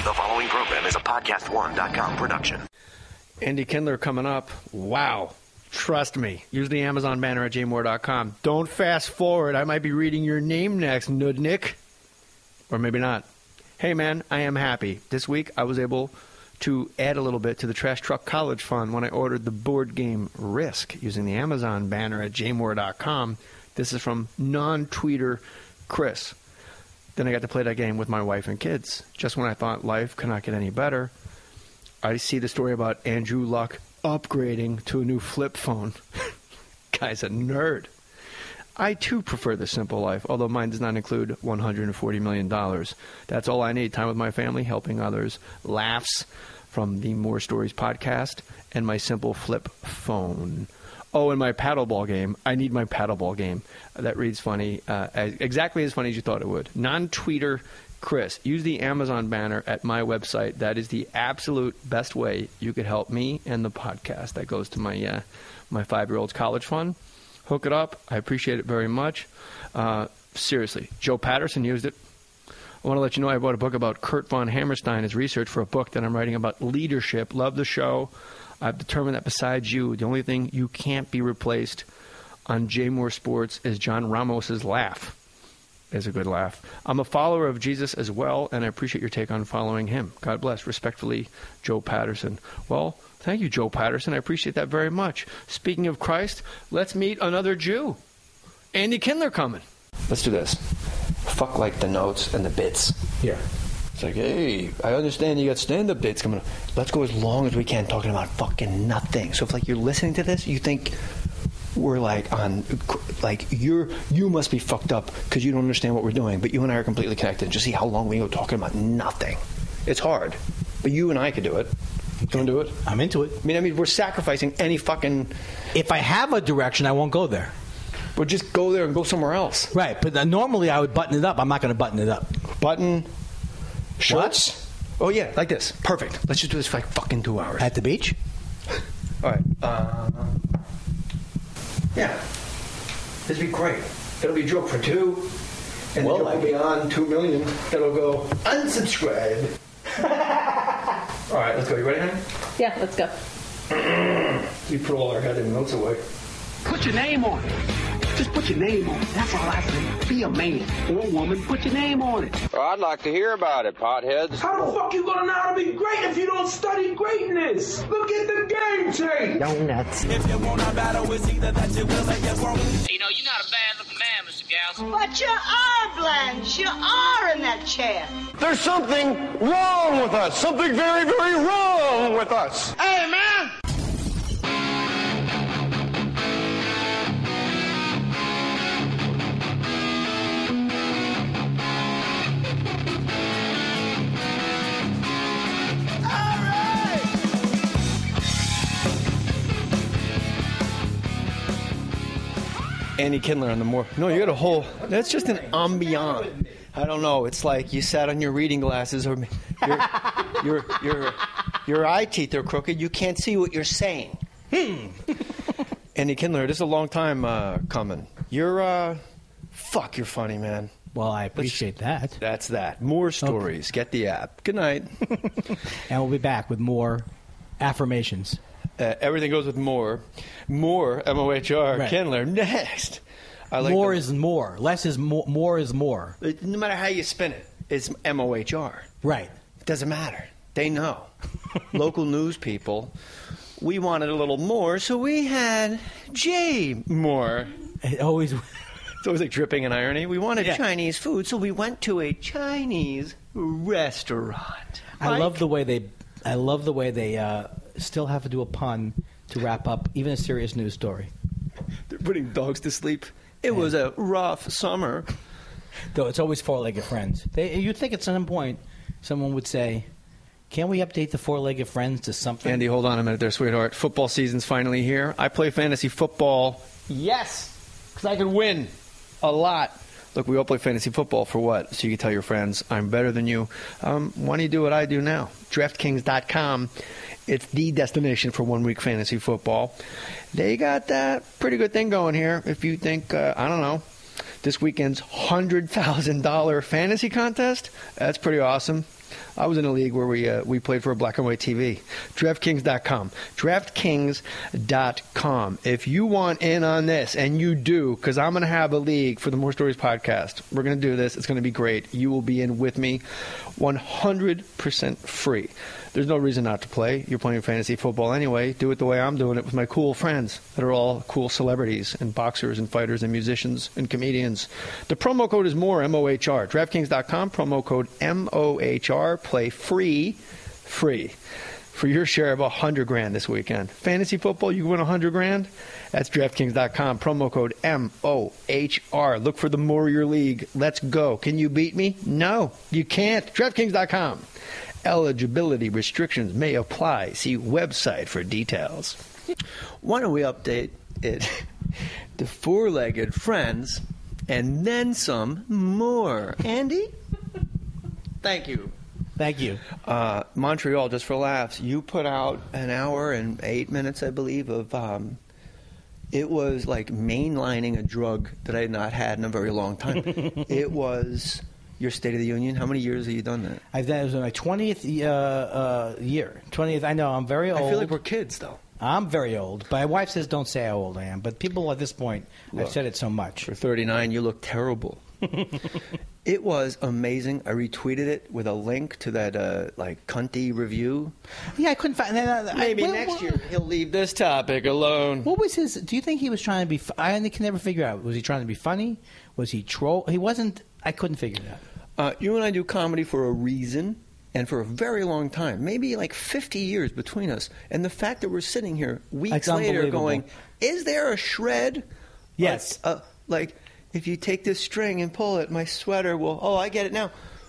The following program is a podcast1.com production. Andy Kindler coming up. Wow. Trust me. Use the Amazon banner at jmore.com. Don't fast forward. I might be reading your name next, Nudnik. Or maybe not. Hey, man, I am happy. This week I was able to add a little bit to the Trash Truck College Fund when I ordered the board game Risk using the Amazon banner at jmore.com. This is from non-tweeter Chris. Then I got to play that game with my wife and kids. Just when I thought life could not get any better, I see the story about Andrew Luck upgrading to a new flip phone. Guy's a nerd. I, too, prefer the simple life, although mine does not include $140 million. That's all I need. Time with my family, helping others, laughs from the More Stories podcast, and my simple flip phone. Oh, and my paddleball game. I need my paddleball game. That reads funny. Exactly as funny as you thought it would. Non-tweeter Chris. Use the Amazon banner at my website. That is the absolute best way you could help me and the podcast. That goes to my my 5-year-old's college fund. Hook it up. I appreciate it very much. Seriously. Joe Patterson used it. I want to let you know I bought a book about Kurt von Hammerstein, his research for a book that I'm writing about leadership. Love the show. I've determined that besides you, the only thing you can't be replaced on J Moore Sports is John Ramos's laugh. It's a good laugh. I'm a follower of Jesus as well, and I appreciate your take on following him. God bless. Respectfully, Joe Patterson. Well, thank you, Joe Patterson. I appreciate that very much. Speaking of Christ, let's meet another Jew. Andy Kindler coming. Let's do this. Fuck like the notes and the bits. Here. It's like, hey, I understand you got stand-up dates coming up. Let's go as long as we can talking about fucking nothing. So if, like, you're listening to this, you think we're, like, on, like, you must be fucked up because you don't understand what we're doing. But you and I are completely connected. Just see how long we go talking about nothing. It's hard. But you and I could do it. You want to do it? I'm into it. I mean, we're sacrificing any fucking... If I have a direction, I won't go there. But just go there and go somewhere else. Right, but normally I would button it up. I'm not going to button it up. Button... Shorts? What? Oh, yeah, like this. Perfect. Let's just do this for like fucking 2 hours. At the beach? All right. Yeah. This will be great. It'll be a joke for 2. And well, it'll be on 2 million. That'll go unsubscribe. All right, let's go. You ready, honey? Yeah, let's go. You put all our goddamn notes away. Put your name on it. Just put your name on it. That's all I say. Be a man or a woman. Put your name on it. Well, I'd like to hear about it, potheads. How the fuck you gonna know how to be great if you don't study greatness? Look at the game tape. Donuts. If you want a battle, it's either that you will or you won't. You know, you're not a bad-looking man, Mr. Gals. But you are, Blanche. You are in that chair. There's something wrong with us. Something very, very wrong with us. Hey, man. Andy Kindler on the More. No, you got a whole. That's just an ambiance. I don't know. It's like you sat on your reading glasses, or your eye teeth are crooked. You can't see what you're saying. Andy Kindler, this is a long time coming. You're you're funny, man. Well, I appreciate that. That's that. More stories. Okay. Get the app. Good night. And we'll be back with more affirmations. Everything goes with more. More, M-O-H-R, right. Kindler, next. I like more is more. Less is more. More is more. No matter how you spin it, it's M-O-H-R. Right. It doesn't matter. They know. Local news people, we wanted a little more, so we had J more. It's always like dripping in irony. We wanted Chinese food, so we went to a Chinese restaurant. I love the way they still have to do a pun to wrap up even a serious news story. They're putting dogs to sleep. It was a rough summer. Though it's always four-legged friends. You'd think at some point someone would say, can we update the four-legged friends to something? Andy, hold on a minute there, sweetheart. Football season's finally here. I play fantasy football. Yes, because I can win a lot. Look, we all play fantasy football for what? So you can tell your friends, I'm better than you. Why don't you do what I do now? DraftKings.com. It's the destination for 1 week fantasy football. They got that pretty good thing going here. If you think, I don't know, this weekend's $100,000 fantasy contest, that's pretty awesome. I was in a league where we played for a black and white TV. DraftKings.com. DraftKings.com. If you want in on this, and you do, because I'm going to have a league for the More Stories podcast. We're going to do this. It's going to be great. You will be in with me 100% free. There's no reason not to play. You're playing fantasy football anyway. Do it the way I'm doing it with my cool friends that are all cool celebrities and boxers and fighters and musicians and comedians. The promo code is MORE, M-O-H-R. DraftKings.com, promo code M-O-H-R. Play free for your share of $100,000 this weekend. Fantasy football, you win $100,000. That's DraftKings.com, promo code M-O-H-R. Look for the More Your League. Let's go. Can you beat me? No, you can't. DraftKings.com. Eligibility restrictions may apply. See website for details. Why don't we update it to four-legged friends and then some more? Andy? Thank you. Thank you. Montreal, just for laughs, you put out an hour and 8 minutes, I believe, of it was like mainlining a drug that I had not had in a very long time. It was your State of the Union. How many years have you done that? I've done it was my 20th year. 20th. I know I'm very old. I feel like we're kids, though. I'm very old. My wife says don't say how old I am, but people at this point, I've said it so much. For 39, you look terrible. It was amazing. I retweeted it with a link to that cunty review. Yeah, I couldn't find that. Maybe next year he'll leave this topic alone. What was his? Do you think he was trying to be? I can never figure out. Was he trying to be funny? Was he troll? He wasn't. I couldn't figure it out. You and I do comedy for a reason. And for a very long time, maybe like 50 years between us. And the fact that we're sitting here weeks later going, is there a shred? Yes. Like, if you take this string and pull it, my sweater will, I get it now.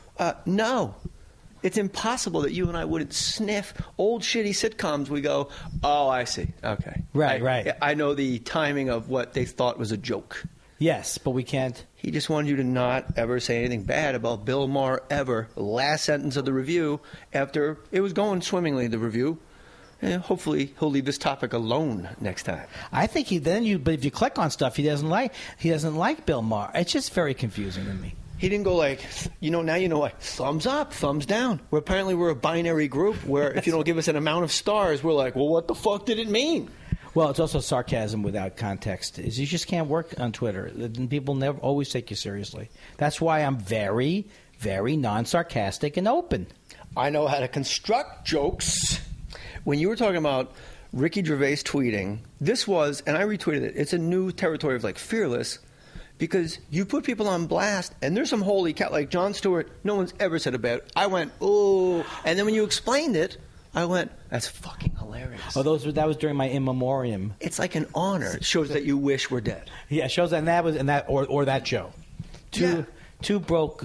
No. It's impossible that you and I wouldn't sniff old shitty sitcoms. We go, oh, I see. Okay. Right. I know the timing of what they thought was a joke. Yes, but we can't. He just wanted you to not ever say anything bad about Bill Maher ever. Last sentence of the review, after it was going swimmingly, the review. And hopefully he'll leave this topic alone next time. I think but if you click on stuff he doesn't like Bill Maher. It's just very confusing to me. He didn't go like, now you know, like, thumbs up, thumbs down. Apparently we're a binary group where if you don't give us an amount of stars, we're like, well, what the fuck did it mean? Well, it's also sarcasm without context. You just can't work on Twitter. People never always take you seriously. That's why I'm very, very non-sarcastic and open. I know how to construct jokes. When you were talking about Ricky Gervais tweeting, this was, and I retweeted it, it's a new territory of like fearless, because you put people on blast, and there's some holy cat like Jon Stewart, no one's ever said about it. I went, oh, and then when you explained it, I went, that's fucking hilarious. Oh, that was during my in memoriam. It's like an honor. It shows that you wish we're dead. Yeah, it shows that, or that show. Two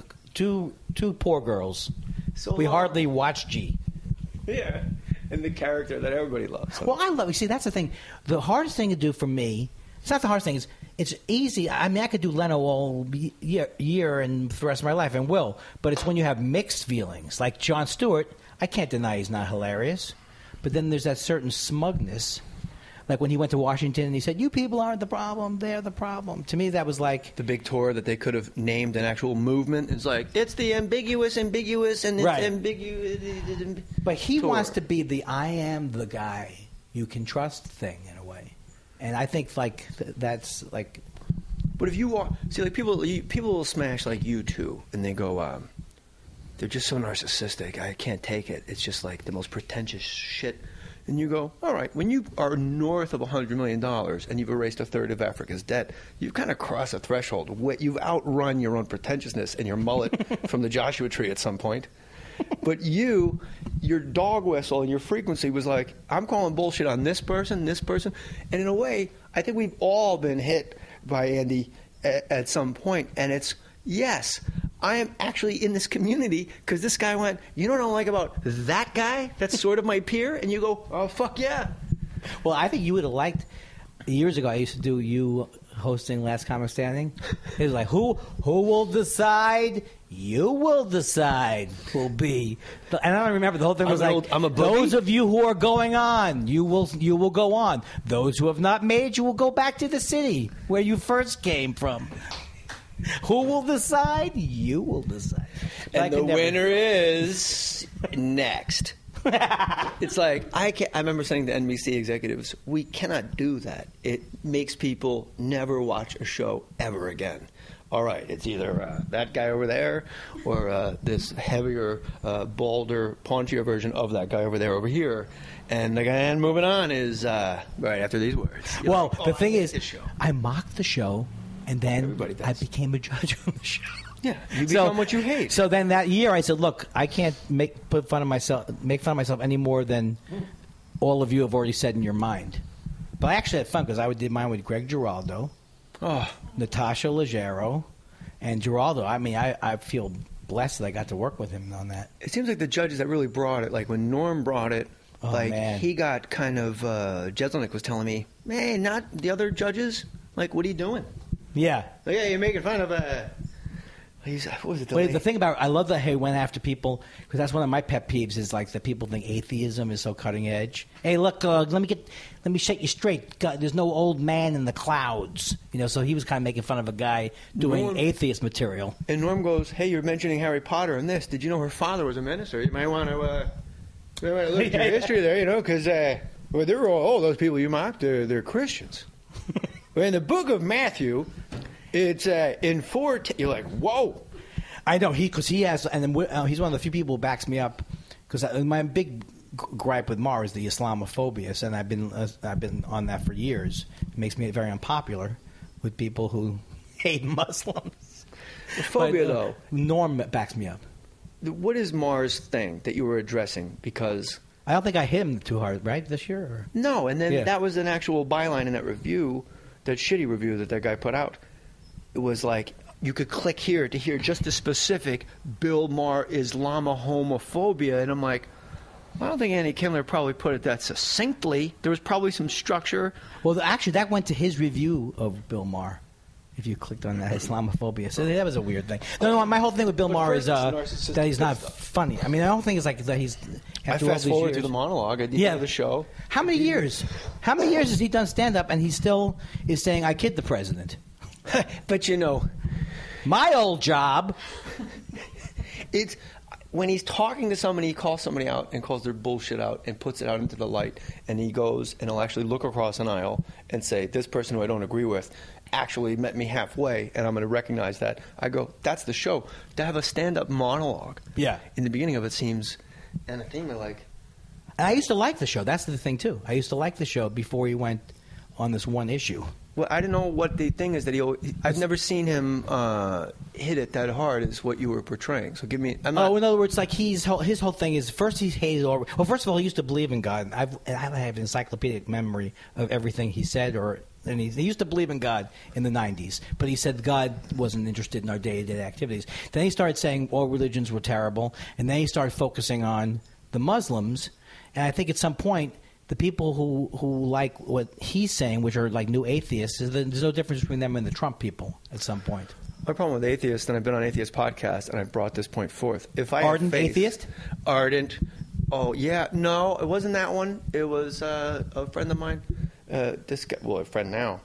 poor girls. So we hardly watch G. Yeah, and the character that everybody loves. Well, I love. You see, that's the thing. The hardest thing to do for me. It's not the hardest thing. It's easy. I mean, I could do Leno all year and for the rest of my life, and will. But it's when you have mixed feelings, like Jon Stewart. I can't deny he's not hilarious. But then there's that certain smugness. Like when he went to Washington and he said, you people aren't the problem, they're the problem. To me, that was like... The big tour that they could have named an actual movement. It's like, it's the ambiguous, and it's ambiguous. But he wants to be the I am the guy you can trust thing in a way. And I think like that's like... But if you are... See, like people will smash like U2 and they go... They're just so narcissistic. I can't take it. It's just like the most pretentious shit. And you go, all right, when you are north of $100 million and you've erased a third of Africa's debt, you've kind of crossed a threshold. You've outrun your own pretentiousness and your mullet from the Joshua tree at some point. But your dog whistle and your frequency was like, I'm calling bullshit on this person. And in a way, I think we've all been hit by Andy at some point. And it's, yes, I am actually in this community because this guy went, you know what I don't like about that guy that's sort of my peer? And you go, oh, fuck yeah. Well, I think you would have liked, years ago I used to do you hosting Last Comic Standing. It was like, who will decide? You will decide will be. And I don't remember, the whole thing was those of you who are going on, you will go on. Those who have not made, you will go back to the city where you first came from. Who will decide? You will decide. But And the winner is next. It's like I remember saying to NBC executives, we cannot do that. It makes people never watch a show ever again. All right, it's either that guy over there or this heavier, balder, paunchier version of that guy over there over here. And the guy moving on is right after these words. You're Well, like, the thing is, this show. I mocked the show, and then Everybody does. I became a judge on the show. Yeah, you become what you hate. So then that year, I said, "Look, I can't make fun of myself any more than all of you have already said in your mind." But I actually had fun because I did mine with Greg Giraldo, Natasha Leggero, and Giraldo. I mean, I feel blessed that I got to work with him on that. It seems like the judges that really brought it, like when Norm brought it, man. he got kind of, Jeselnik was telling me, man, not the other judges. Like, what are you doing? Yeah. Like, yeah, you're making fun of, what was it? Wait, the thing about I love that he went after people because that's one of my pet peeves is like that people think atheism is so cutting edge. Hey, look, let me set you straight. God, there's no old man in the clouds, So he was kind of making fun of a guy doing atheist material. And Norm goes, hey, you're mentioning Harry Potter and this. Did you know her father was a minister? You might want to look at your history there, because well, they're all those people you mocked. They're Christians. Well, in the book of Matthew. It's in 4. You're like, whoa! I know because he has, and then he's one of the few people who backs me up. Because my big gripe with Mar is the Islamophobia, and I've been on that for years. It makes me very unpopular with people who hate Muslims. The phobia, though. Norm backs me up. What is Mar's thing that you were addressing? Because I don't think I hit him too hard, right, this year? Or? No, and then that was an actual byline in that review, that shitty review that guy put out. It was like you could click here to hear just the specific Bill Maher Islamophobia, and I'm like, I don't think Andy Kindler probably put it that succinctly. There was probably some structure. Well, actually, that went to his review of Bill Maher. If you clicked on that Islamophobia, so that was a weird thing. No, my whole thing with Bill Maher is that he's not funny. I mean, I don't think it's like that he's. I fast forward to the monologue at the end of the show. How many years? How many years has he done stand up and he still is saying, "I kid the president"? But my old job. It's when he's talking to somebody, he calls somebody out and calls their bullshit out and puts it out into the light, and he goes and he'll actually look across an aisle and say, "This person who I don't agree with actually met me halfway, and I'm going to recognize that." I go, "That's the show." To have a stand-up monologue, in the beginning of it seems anathema like. And I used to like the show. That's the thing too. I used to like the show before he went on this one issue. Well, I don't know what the thing is that I've never seen him hit it that hard as what you were portraying. So give me. In other words, like his whole thing is first he hated all. Well, first of all, he used to believe in God. I have an encyclopedic memory of everything he said, and he used to believe in God in the 90s, but he said God wasn't interested in our day-to-day activities. Then he started saying all religions were terrible, and then he started focusing on the Muslims. And I think at some point, the people who like what he's saying, which are like new atheists, there's no difference between them and the Trump people at some point. My problem with atheists, and I've been on Atheist Podcast, and I brought this point forth. If I Ardent have faith, atheist? Ardent. Oh, yeah. No, it wasn't that one. It was a friend of mine. This guy, well, a friend now.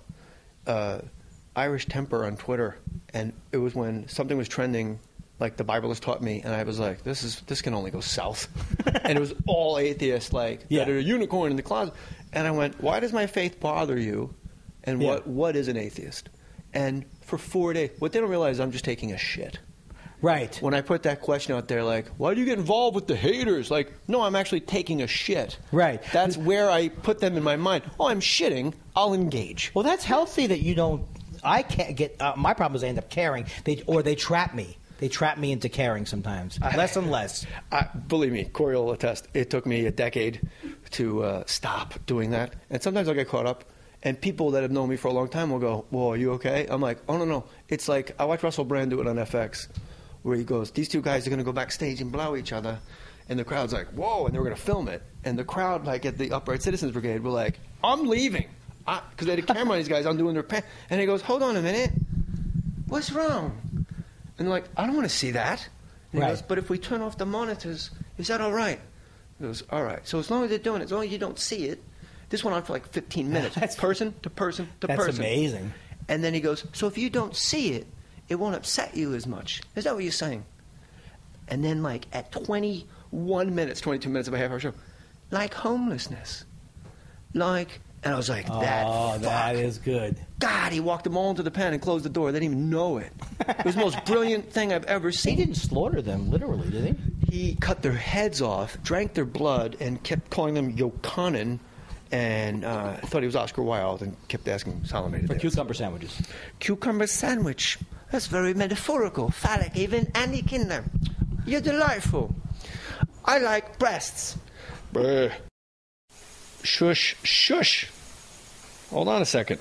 Irish Temper on Twitter. And it was when something was trending, like the Bible has taught me, and I was like, this can only go south. And it was all atheists, like, that are a unicorn in the closet. And I went, why does my faith bother you? And what is an atheist? And for 4 days, what they don't realize is I'm just taking a shit. Right. When I put that question out there, like, why do you get involved with the haters? Like, no, I'm actually taking a shit. Right. That's where I put them in my mind. Oh, I'm shitting. I'll engage. Well, that's healthy that you don't. I can't get. My problem is I end up caring. They trap me. They trap me into caring sometimes. Less and less. Believe me, Corey will attest. It took me a decade to stop doing that. And sometimes I'll get caught up. And people that have known me for a long time will go, "Whoa, are you okay?" I'm like, "Oh, no. It's like I watched Russell Brand do it on FX, where he goes, these two guys are going to go backstage and blow each other." And the crowd's like, "Whoa," and they were going to film it. And the crowd, like at the Upright Citizens Brigade, were like, "I'm leaving." Because they had a camera on these guys undoing their pants. And he goes, "Hold on a minute. What's wrong?" And they're like, "I don't want to see that." And he goes, "But if we turn off the monitors, is that all right?" He goes, "All right. So as long as they're doing it, as long as you don't see it." This went on for like 15 minutes. Person to person to person. That's amazing. And then he goes, "So if you don't see it, it won't upset you as much. Is that what you're saying? And then, like, at 21 minutes, 22 minutes of a half-hour show, like homelessness. Like, and I was like, that is good. God, he walked them all into the pen and closed the door. They didn't even know it. It was the most brilliant thing I've ever seen. He didn't slaughter them, literally, did he? He cut their heads off, drank their blood, and kept calling them Yochanan, and thought he was Oscar Wilde, and kept asking Salome to For dance. cucumber sandwiches. Cucumber sandwich. That's very metaphorical, phallic, even Andy Kinder. You're delightful. I like breasts. Brr. Shush, shush. Hold on a second.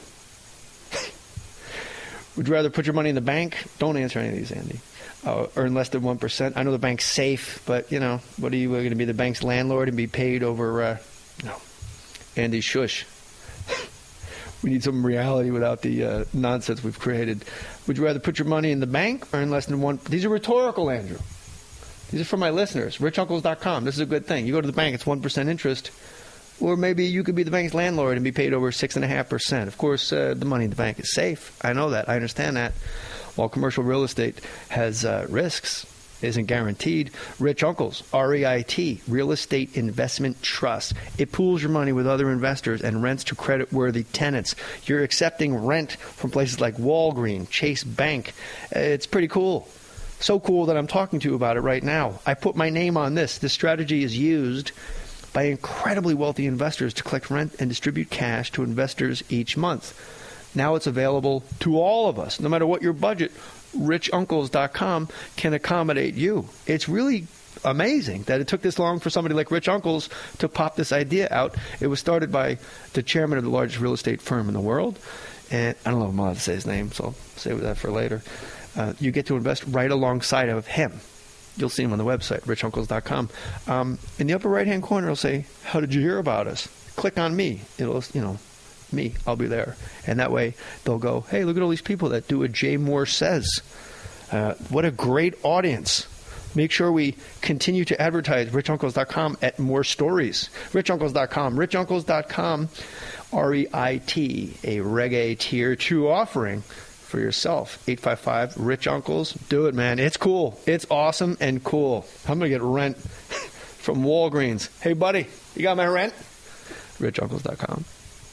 Would you rather put your money in the bank? Don't answer any of these, Andy. Earn less than 1%. I know the bank's safe, but, you know, what are you going to be, the bank's landlord and be paid over... No. Andy, shush. We need some reality without the nonsense we've created. Would you rather put your money in the bank or earn less than 1%? These are rhetorical, Andrew. These are for my listeners. RichUncles.com. This is a good thing. You go to the bank, it's 1% interest. Or maybe you could be the bank's landlord and be paid over 6.5%. Of course, the money in the bank is safe. I know that. I understand that. While commercial real estate has risks, isn't guaranteed. Rich Uncles, REIT, Real Estate Investment Trust. It pools your money with other investors and rents to credit-worthy tenants. You're accepting rent from places like Walgreens, Chase Bank. It's pretty cool. So cool that I'm talking to you about it right now. I put my name on this. This strategy is used by incredibly wealthy investors to collect rent and distribute cash to investors each month. Now it's available to all of us, no matter what your budget. RichUncles.com can accommodate you. It's really amazing that it took this long for somebody like Rich Uncles to pop this idea out. It was started by the chairman of the largest real estate firm in the world. And I don't know if I'm allowed to say his name, so I'll save that for later. You get to invest right alongside of him. You'll see him on the website, RichUncles.com. In the upper right-hand corner, it'll say, how did you hear about us? Click on me. It'll, me, I'll be there. And that way, they'll go, hey, look at all these people that do what Jay Moore says. What a great audience. Make sure we continue to advertise RichUncles.com at more stories. RichUncles.com. RichUncles.com, REIT, a Reggae Tier 2 offering for yourself. 855-RICH-UNCLES. Do it, man. It's cool. It's awesome and cool. I'm going to get rent from Walgreens. Hey, buddy, you got my rent? RichUncles.com.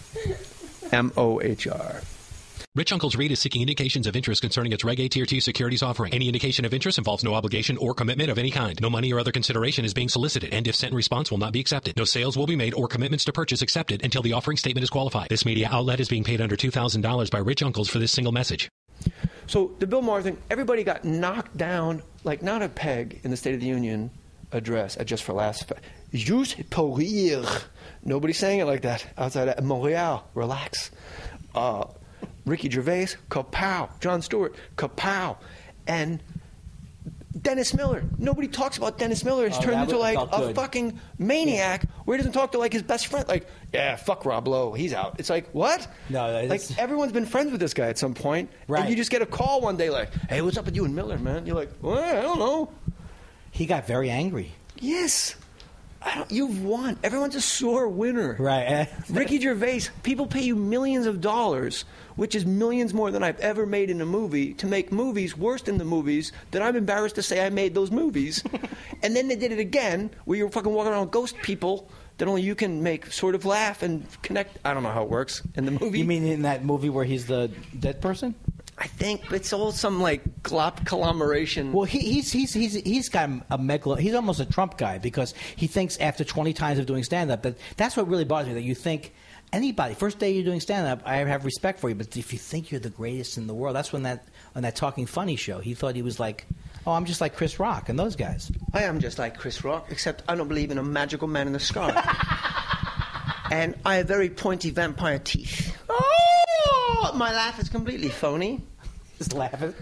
MOHR. Rich Uncles REIT is seeking indications of interest concerning its Reg A Tier 2 securities offering. Any indication of interest involves no obligation or commitment of any kind. No money or other consideration is being solicited, and if sent in response will not be accepted. No sales will be made or commitments to purchase accepted until the offering statement is qualified. This media outlet is being paid under $2,000 by Rich Uncles for this single message. So the Bill Maher thing, everybody got knocked down, like not a peg in the State of the Union address at Just for Laughs. Juste pour rire. Nobody's saying it like that outside of Montreal. Relax. Ricky Gervais, kapow. Jon Stewart, kapow. And Dennis Miller. Nobody talks about Dennis Miller. He's turned into like a fucking maniac where he doesn't talk to like his best friend. Like, yeah, fuck Rob Lowe. He's out. It's like, what? No, like everyone's been friends with this guy at some point. Right. And you just get a call one day like, hey, what's up with you and Miller, man? You're like, well, I don't know. He got very angry. Yes. You've won. Everyone's a sore winner. Right. Ricky Gervais, people pay you millions of dollars, which is millions more than I've ever made in a movie, to make movies worse than the movies that I'm embarrassed to say I made those movies. And then they did it again, where you're fucking walking around with ghost people that only you can make sort of laugh and connect. I don't know how it works in the movie. You mean in that movie where he's the dead person? I think it's all some like glop collaboration. Well, he's got a he's almost a Trump guy because he thinks after 20 times of doing stand-up that's what really bothers me, that you think anybody, first day you're doing stand-up, I have respect for you, but if you think you're the greatest in the world, that's when on that Talking Funny show, he thought he was like, oh, I'm just like Chris Rock and those guys. I am just like Chris Rock, except I don't believe in a magical man in the sky. And I have very pointy vampire teeth. Oh, my laugh is completely phony. Just laughing.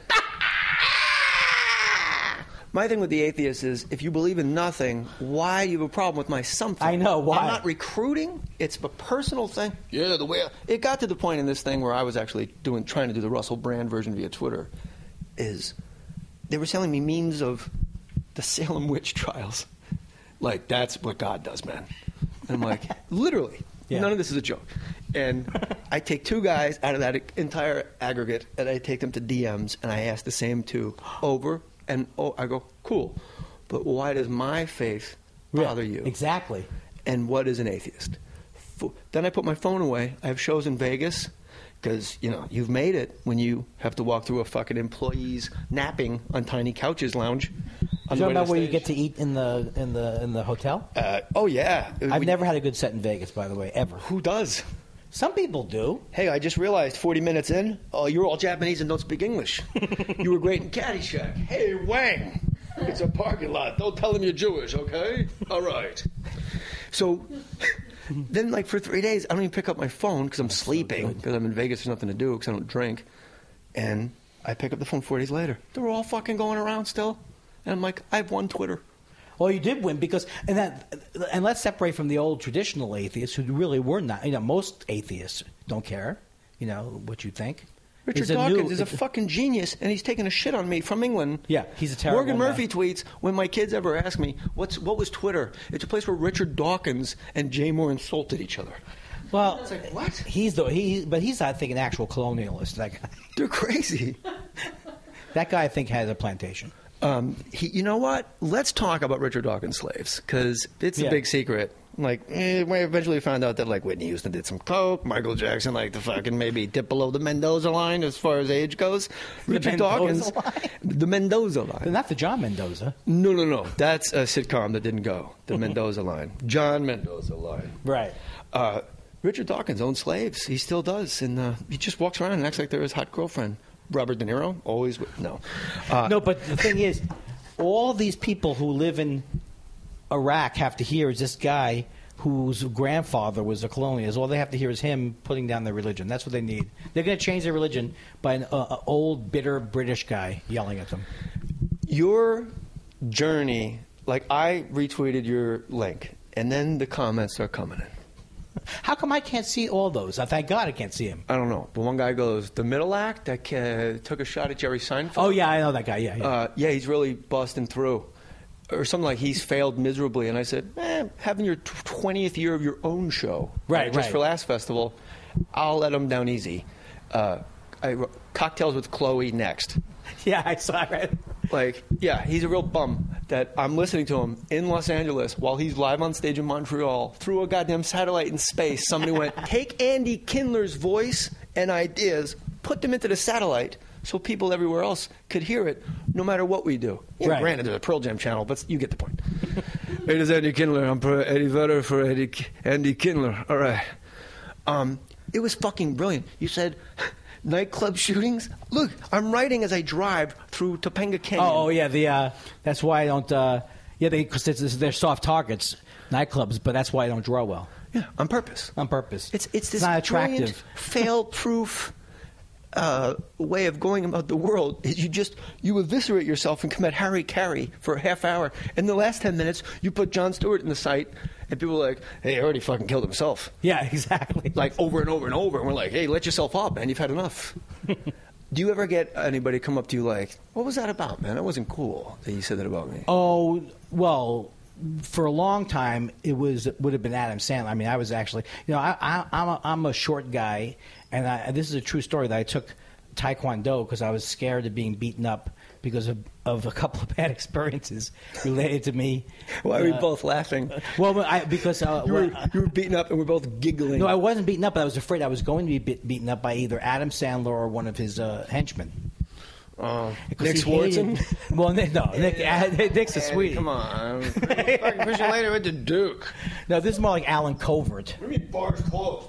My thing with the atheist is, if you believe in nothing, why do you have a problem with my something? I know, why? I'm not recruiting. It's a personal thing. Yeah, the way it got to the point in this thing where I was actually trying to do the Russell Brand version via Twitter, is they were telling me memes of the Salem witch trials. Like, that's what God does, man. And I'm like, literally. Yeah. None of this is a joke. And I take 2 guys out of that entire aggregate, and I take them to DMs, and I ask the same 2 over and I go, cool, but why does my faith bother you? Exactly. And what is an atheist? Then I put my phone away. I have shows in Vegas because, you've made it when you have to walk through a fucking employee's napping on tiny couches lounge. You talking about where you get to eat in the hotel? Oh, yeah. I've never had a good set in Vegas, by the way, ever. Who does? Some people do. Hey, I just realized 40 minutes in, you're all Japanese and don't speak English. You were great in Caddyshack. Hey, Wang, it's a parking lot. Don't tell them you're Jewish, okay? All right. So then, for 3 days, I don't even pick up my phone because I'm sleeping, because I'm in Vegas, there's nothing to do because I don't drink. And I pick up the phone 4 days later. They were all fucking going around still. And I'm like, I've won Twitter. Well, you did win because, and let's separate from the old traditional atheists who really were not. Most atheists don't care, what you think. Richard Dawkins is a fucking genius, and he's taking a shit on me from England. Yeah, he's a terrible Morgan Murphy guy. tweets, when my kids ever ask me, what was Twitter? It's a place where Richard Dawkins and Jay Moore insulted each other. Well, it's like, what? But he's, I think, an actual colonialist. That guy. They're crazy. That guy, I think, has a plantation. You know what? Let's talk about Richard Dawkins' slaves, because it's a big secret. We eventually found out that, Whitney Houston did some coke, Michael Jackson, the fucking maybe dip below the Mendoza line as far as age goes. Richard Dawkins, the Mendoza line. They're not the John Mendoza. No. That's a sitcom that didn't go. The Mendoza line. John Mendoza line. Right. Richard Dawkins owned slaves. He still does. And he just walks around and acts like they're his hot girlfriend. Robert De Niro, always no. No, but the thing is, all these people who live in Iraq have to hear is this guy whose grandfather was a colonialist. All they have to hear is him putting down their religion. That's what they need. They're going to change their religion by an old, bitter British guy yelling at them. Your journey, I retweeted your link, and then the comments are coming in. How come I can't see all those? Thank God I can't see him. I don't know. But one guy goes, the middle act that took a shot at Jerry Seinfeld. Oh, yeah, I know that guy. Yeah. Yeah, he's really busting through. Or something like he's failed miserably. And I said, having your 20th year of your own show. Right. Just for Last Festival, I'll let him down easy. I wrote Cocktails with Chloe next. Yeah, I saw it. He's a real bum that I'm listening to him in Los Angeles while he's live on stage in Montreal through a goddamn satellite in space. Somebody went, take Andy Kindler's voice and ideas, put them into the satellite so people everywhere else could hear it no matter what we do. Right. Granted, there's a Pearl Jam channel, but you get the point. It is Andy Kindler. I'm Eddie Vedder for Andy Kindler. All right. It was fucking brilliant. You said... nightclub shootings? Look, I'm writing as I drive through Topanga Canyon. Oh yeah, that's why I don't. Because they're soft targets, nightclubs, but that's why I don't draw well. Yeah, on purpose. It's this not attractive, fail-proof way of going about the world. Is you eviscerate yourself and commit Harry-Carry for a half hour. In the last 10 minutes, you put Jon Stewart in the site. And people are like, hey, he already fucking killed himself. Yeah, exactly. Over and over and over. And we're like, hey, let yourself up, man. You've had enough. Do you ever get anybody come up to you like, what was that about, man? That wasn't cool that you said that about me. Oh, well, for a long time, would have been Adam Sandler. I mean, I was actually, I'm a short guy. And this is a true story that I took Taekwondo because I was scared of being beaten up because of a couple of bad experiences related to me. Why are we both laughing? Well, because you were beaten up and we're both giggling. No, I wasn't beaten up, but I was afraid I was going to be beaten up by either Adam Sandler or one of his henchmen. Nick Swartzen? Well, Nick's a sweetie. Come on. Fucking push you later with the Duke. No, this is more like Alan Covert. What do you mean bars closed?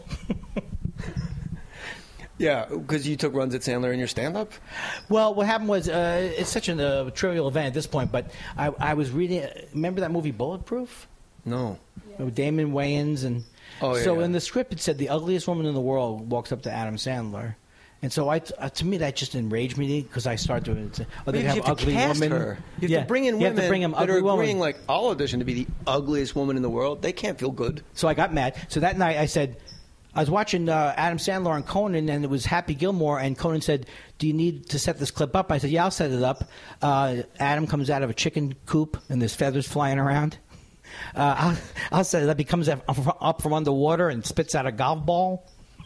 Yeah, because you took runs at Sandler in your stand-up? Well, what happened was, it's such a trivial event at this point, but I was reading, remember that movie Bulletproof? No. With Damon Wayans. In the script it said the ugliest woman in the world walks up to Adam Sandler. And so to me that just enraged me because I started to they have ugly women. Her. You have to bring in women that are agreeing I'll audition to be the ugliest woman in the world. They can't feel good. So I got mad. So that night I said, I was watching Adam Sandler on Conan, and it was Happy Gilmore, and Conan said, do you need to set this clip up? I said, yeah, I'll set it up. Adam comes out of a chicken coop, and there's feathers flying around. I'll set it up. He comes up from underwater and spits out a golf ball.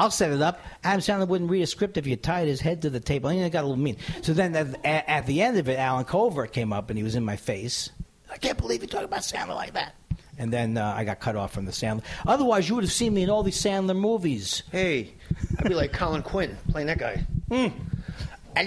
I'll set it up. Adam Sandler wouldn't read a script if you tied his head to the table. I got a little mean. So then at the end of it, Alan Covert came up and he was in my face. I can't believe you talk about Sandler like that. And then I got cut off from the Sandler. Otherwise, you would have seen me in all these Sandler movies. Hey, I'd be like Colin Quinn playing that guy. I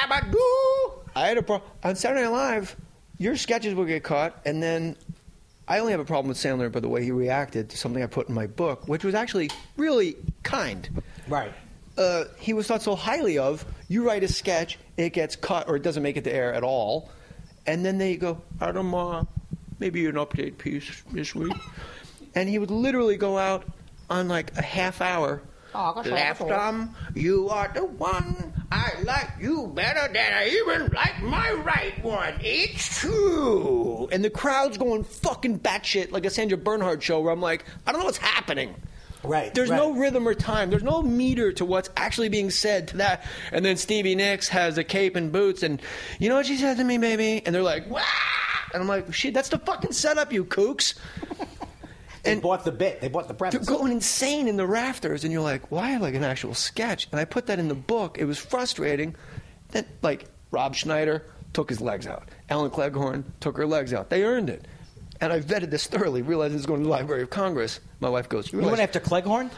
had a problem. On Saturday Night Live, your sketches would get caught, and then I only have a problem with Sandler by the way he reacted to something I put in my book, which was actually really kind. Right. He was thought so highly of. You write a sketch, it gets cut, or it doesn't make it to air at all, and then they go, Adam, maybe an update piece this week. And he would literally go out on like a half hour. Left you are the one. I like you better than I even like my right one. It's true. And the crowd's going fucking batshit like a Sandra Bernhard show where I'm like, I don't know what's happening. Right. There's no rhythm or time. There's no meter to what's actually being said to that. And then Stevie Nicks has a cape and boots and, you know what she said to me, baby? And they're like, wah! And I'm like, shit, that's the fucking setup, you kooks. They bought the bit. They bought the premise. They're going insane in the rafters, and you're like, why like an actual sketch? And I put that in the book. It was frustrating. Then, like, Rob Schneider took his legs out. Ellen Cleghorn took her legs out. They earned it. And I vetted this thoroughly, realizing it's going to the Library of Congress. My wife goes, You went after Cleghorn?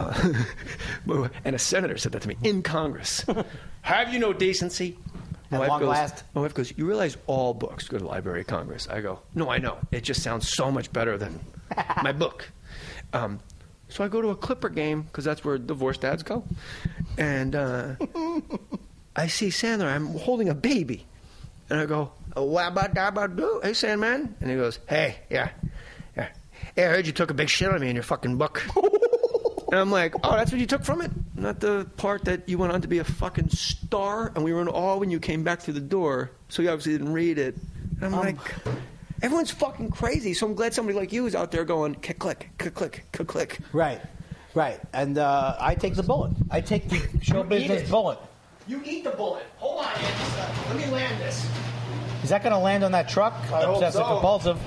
And a senator said that to me in Congress. Have you no decency? My wife goes, you realize all books go to the Library of Congress? I go, no, I know. It just sounds so much better than my book. So I go to a Clipper game, because that's where divorced dads go. And I see Sandler. I'm holding a baby. And I go, wabba-dabba-doo. Hey, Sandman. And he goes, hey, yeah. Hey, I heard you took a big shit on me in your fucking book. And I'm like, oh, that's what you took from it? Not the part that you went on to be a fucking star, and we were in awe when you came back through the door, so you obviously didn't read it. And I'm like, everyone's fucking crazy, so I'm glad somebody like you is out there going, click, click, click, click, click. Right. And I take the bullet. I take the show business bullet. You eat the bullet. Hold on, Andy. Let me land this. Is that going to land on that truck? I hope Obsessive so. compulsive.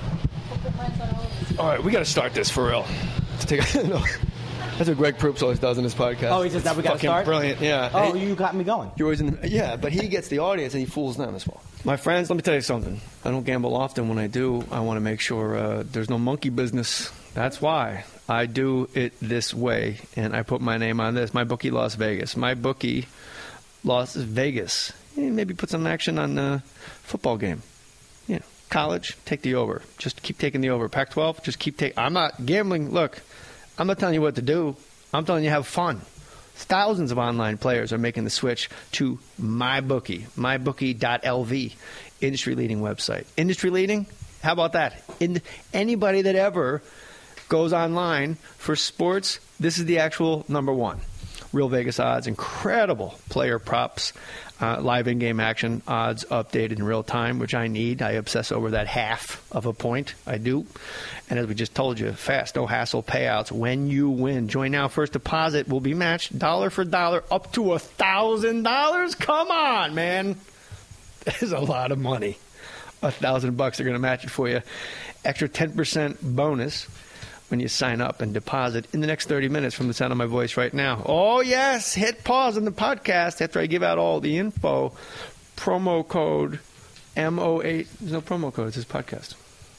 All right, we got to start this for real. No. That's what Greg Proops always does in his podcast. Oh, he says that we got to start? Brilliant, yeah. Oh, you got me going. You're always yeah, but he gets the audience and he fools them as well. My friends, let me tell you something. I don't gamble often. When I do, I want to make sure there's no monkey business. That's why I do it this way, and I put my name on this. My bookie Las Vegas. My bookie Las Vegas. Maybe put some action on the football game. Yeah, college, take the over. Just keep taking the over. Pac-12, just keep taking. I'm not gambling. Look, I'm not telling you what to do. I'm telling you have fun. Thousands of online players are making the switch to MyBookie, mybookie.lv, industry-leading website. Industry-leading? How about that? Anybody that ever goes online for sports, this is the actual number one. Real Vegas odds, incredible player props, live in-game action odds updated in real time, which I need. I obsess over that half of a point. I do. And as we just told you, fast, no hassle payouts when you win. Join now. First deposit will be matched dollar for dollar up to $1,000. Come on, man. That is a lot of money. $1,000 they're going to match it for you. Extra 10% bonus when you sign up and deposit in the next 30 minutes from the sound of my voice right now. Oh, yes. Hit pause on the podcast after I give out all the info. Promo code MO8. There's no promo code. It's this podcast.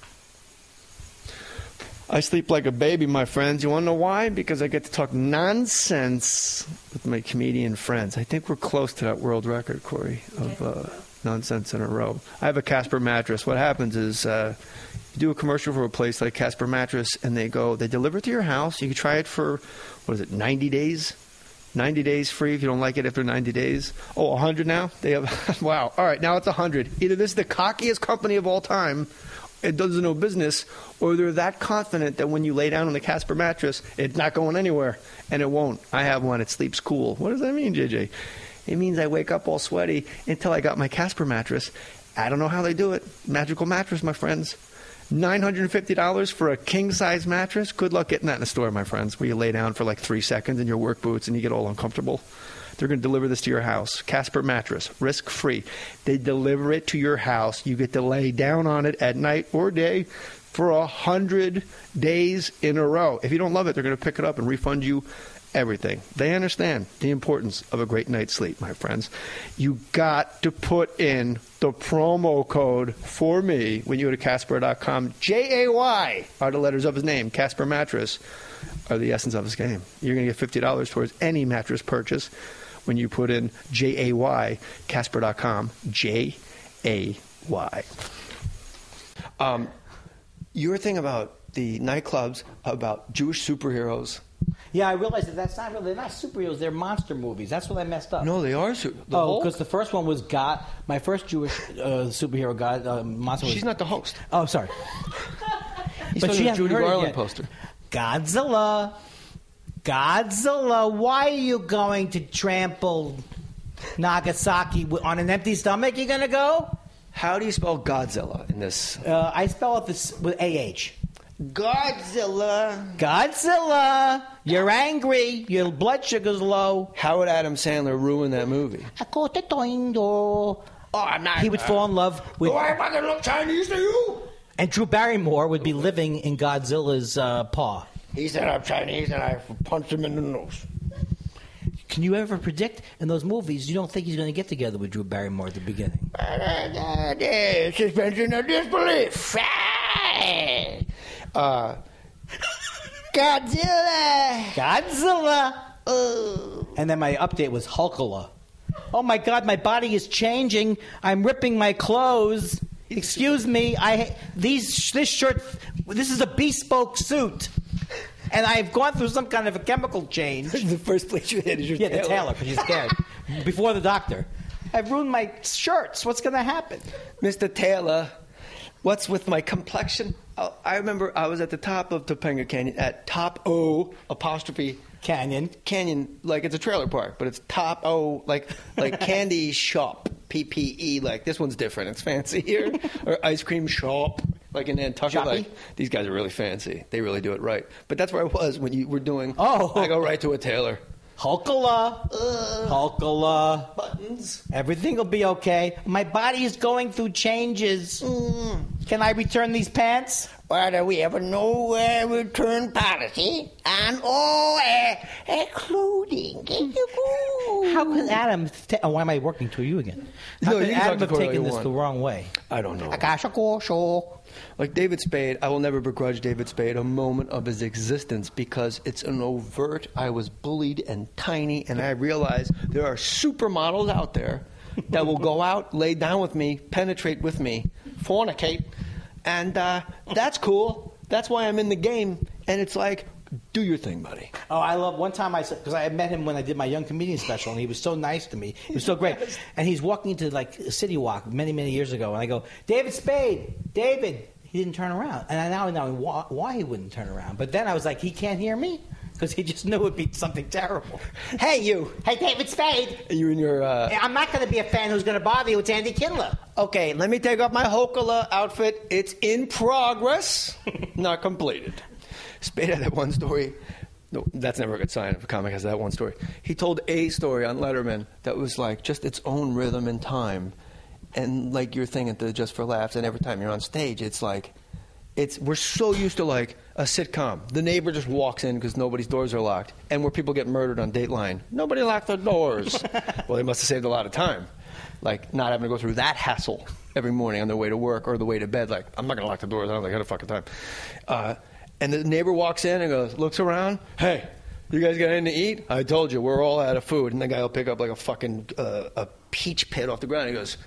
I sleep like a baby, my friends. You want to know why? Because I get to talk nonsense with my comedian friends. I think we're close to that world record, Corey, of nonsense in a row. I have a Casper mattress. What happens is you do a commercial for a place like Casper Mattress, and they deliver it to your house. You can try it for, 90 days? 90 days free if you don't like it after 90 days. Oh, 100 now? They have, wow. All right, now it's 100. Either this is the cockiest company of all time, it doesn't know business, or they're that confident that when you lay down on the Casper mattress, it's not going anywhere, and it won't. I have one. It sleeps cool. What does that mean, JJ? It means I wake up all sweaty until I got my Casper mattress. I don't know how they do it. Magical mattress, my friends. $950 for a king-size mattress? Good luck getting that in the store, my friends, where you lay down for like 3 seconds in your work boots and you get all uncomfortable. They're going to deliver this to your house. Casper mattress, risk-free. They deliver it to your house. You get to lay down on it at night or day for 100 days in a row. If you don't love it, they're going to pick it up and refund you everything. They understand the importance of a great night's sleep, my friends. You got to put in the promo code for me when you go to Casper.com. JAY are the letters of his name. Casper Mattress are the essence of his game. You're going to get $50 towards any mattress purchase when you put in JAY, Casper.com, JAY. Your thing about the nightclubs, about Jewish superheroes. Yeah, I realized that's not really, they're not superheroes, they're monster movies. That's what I messed up. No, they are. Because the first one was God. My first Jewish superhero God monster was... She's not the host. Oh, sorry. But she has a Judy Garland poster. Godzilla, why are you going to trample Nagasaki on an empty stomach? You gonna go? How do you spell Godzilla in this? I spell it with A-H. Godzilla. You're angry. Your blood sugar's low. How would Adam Sandler ruin that movie? He would fall in love with... Do I fucking look Chinese to you? And Drew Barrymore would be living in Godzilla's paw. He said I'm Chinese and I punched him in the nose. Can you ever predict in those movies you don't think he's going to get together with Drew Barrymore at the beginning? Suspension of disbelief. Godzilla. And then my update was Hulkula. Oh my God, my body is changing. I'm ripping my clothes. Excuse me, this shirt, this is a bespoke suit. And I've gone through some kind of a chemical change. The first place you hit is your tailor. Yeah, the tailor, because he's scared. Before the doctor. I've ruined my shirts. What's going to happen? Mr. Taylor, what's with my complexion? I remember I was at the top of Topanga Canyon, at top O apostrophe Canyon. Canyon, like it's a trailer park, but it's top O, like candy shop, PPE. Like this one's different. It's fancy here. Or ice cream shop. Like in Nantucket, Shoppy? like these guys are really fancy. They really do it right. But that's where I was when you were doing. Oh, I go right to a tailor. Hulkula, Hulkula. Buttons. Everything will be okay. My body is going through changes. Can I return these pants? Well, do we have no return policy on all clothing? How can Adam... why am I working to you again? How can Adam have taken this the wrong way? I don't know. Like David Spade, I will never begrudge David Spade a moment of his existence because it's an overt, I was bullied and tiny, and I realize there are supermodels out there that will go out, lay down with me, penetrate with me, fornicate, and that's cool. That's why I'm in the game, and it's like, do your thing, buddy. Oh, I love, one time because I met him when I did my Young Comedian special, and he was so nice to me. He was so great. And he's walking into like City Walk many, many years ago, and I go, David Spade, David. He didn't turn around. And I now know why he wouldn't turn around. But then I was like, he can't hear me? Because he just knew it would be something terrible. Hey, you. Hey, David Spade. You and your... I'm not going to be a fan who's going to bother you. It's Andy Kindler. Okay, let me take off my Hulkula outfit. It's in progress. Not completed. Spade had that one story. No, that's never a good sign if a comic has that one story. He told a story on Letterman that was like just its own rhythm and time. And like your thing at the Just for Laughs, and every time you're on stage, it's like, we're so used to like a sitcom. The neighbor just walks in because nobody's doors are locked, and where people get murdered on Dateline, nobody locked their doors. Well, they must have saved a lot of time, like not having to go through that hassle every morning on their way to work or the way to bed. Like, I'm not gonna lock the doors. I don't think I had a fucking time. And the neighbor walks in and goes, looks around, hey. You guys got anything to eat? I told you, we're all out of food. And the guy will pick up like a fucking a peach pit off the ground. He goes,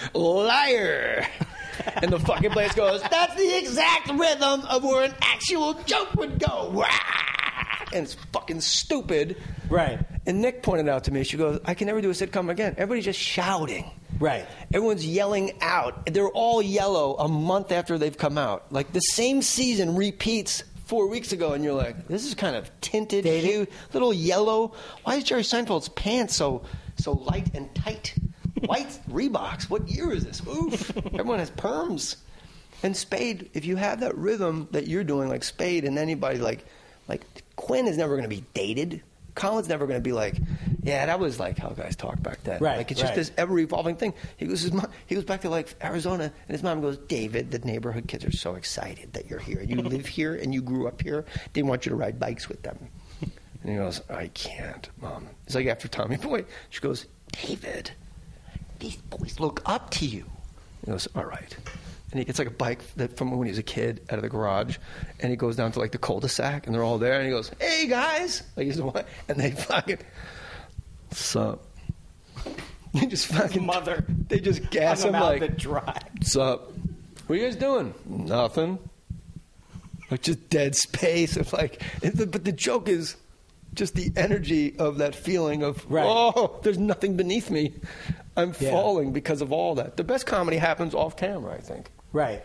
liar. And the fucking place goes, that's the exact rhythm of where an actual joke would go. And it's fucking stupid. Right. And Nick pointed out to me, she goes, I can never do a sitcom again. Everybody's just shouting. Right. Everyone's yelling out. They're all yellow a month after they've come out. Like the same season repeats 4 weeks ago, and you're like, this is kind of tinted, hue, little yellow. Why is Jerry Seinfeld's pants so light and tight? White Reeboks. What year is this? Oof. Everyone has perms. And Spade, if you have that rhythm that you're doing, like Spade and anybody like Quinn is never going to be dated. Colin's never going to be like, yeah, that was like how guys talked back then. Right, like it's just this ever-evolving thing. He goes back to like Arizona, and his mom goes, David, the neighborhood kids are so excited that you're here. You live here and you grew up here. They want you to ride bikes with them. And And he goes, I can't, Mom. It's like after Tommy Boy. She goes, David, these boys look up to you. He goes, all right. And he gets like a bike from when he was a kid out of the garage, and he goes down to like the cul-de-sac, and they're all there, and he goes, hey guys, like he's the one, and they fucking, sup? They just fucking mother. They just gas him like, dry. sup? What are you guys doing? Nothing. Like just dead space of like, but the joke is just the energy of that feeling of, oh, there's nothing beneath me. I'm falling because of all that. The best comedy happens off camera, I think. Right.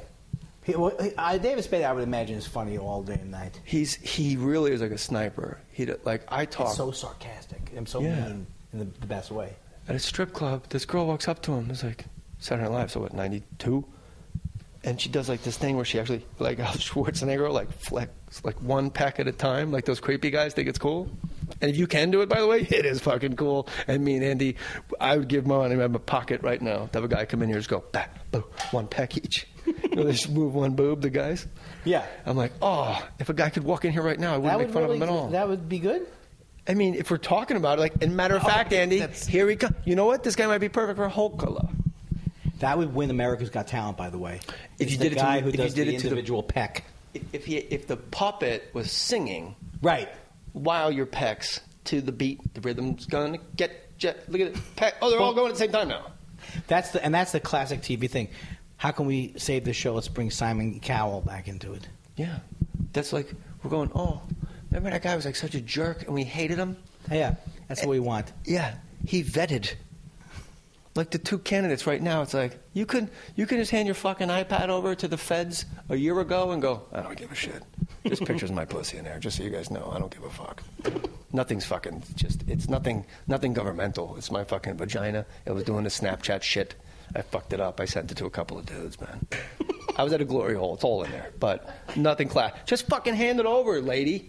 David Spade, I would imagine, is funny all day and night. He really is like a sniper. I talk. It's so sarcastic and so mean in the best way. At a strip club, this girl walks up to him. It's like Saturday Night Live, so what, 92? And she does like this thing where she actually, like Schwarzenegger, like flex like one peck at a time, like those creepy guys think it's cool. And if you can do it, by the way, it is fucking cool. And me and Andy, I would give money in my pocket right now to have a guy come in here and just go, bah, boo, one peck each. You know, they just move one boob, the guys. Yeah. I'm like, oh, if a guy could walk in here right now, I wouldn't make fun of him at all. That would be good. I mean, if we're talking about it, like, and matter of fact, Andy, here he comes. You know what? This guy might be perfect for Hulkala. That would win America's Got Talent, by the way. If you did it guy to, who if does you did the it to individual peck. If the puppet was singing, right, while your pecs to the beat, the rhythm's gonna get jet. Look at it, peck. Oh, they're all going at the same time now. That's the classic TV thing. How can we save the show? Let's bring Simon Cowell back into it. Yeah, that's like we're going. Oh, remember that guy was like such a jerk, and we hated him. Yeah, that's what we want. Yeah, he vetted. Like the two candidates right now, it's like you can just hand your fucking iPad over to the feds a year ago and go, I don't give a shit. Just pictures of my pussy in there, just so you guys know. I don't give a fuck. Nothing's fucking it's nothing governmental. It's my fucking vagina. It was doing the Snapchat shit. I fucked it up. I sent it to a couple of dudes, man. I was at a glory hole. It's all in there, but nothing class. Just fucking hand it over, lady,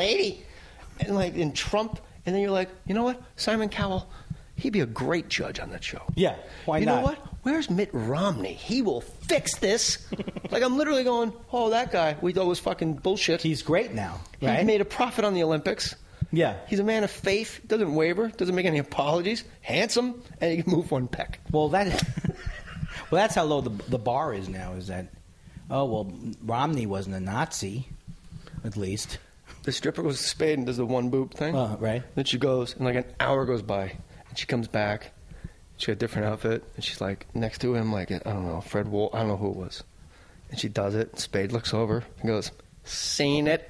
and like in Trump, and then you're like, you know what, Simon Cowell. He'd be a great judge on that show. Yeah, why not? You know what? Where's Mitt Romney? He will fix this. Like, I'm literally going, oh, that guy we thought was fucking bullshit. He's great now, right? He made a profit on the Olympics. Yeah. He's a man of faith, doesn't waver, doesn't make any apologies, handsome, and he can move one peck. Well, that's how low the bar is now, is that, oh, well, Romney wasn't a Nazi, at least. The stripper goes to Spade and does the one boob thing. Right. Then she goes, and like an hour goes by. And she comes back. She got a different outfit, and she's like next to him, like I don't know, Fred Wool. I don't know who it was. And she does it. Spade looks over and goes, "Seen it."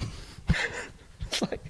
It's like,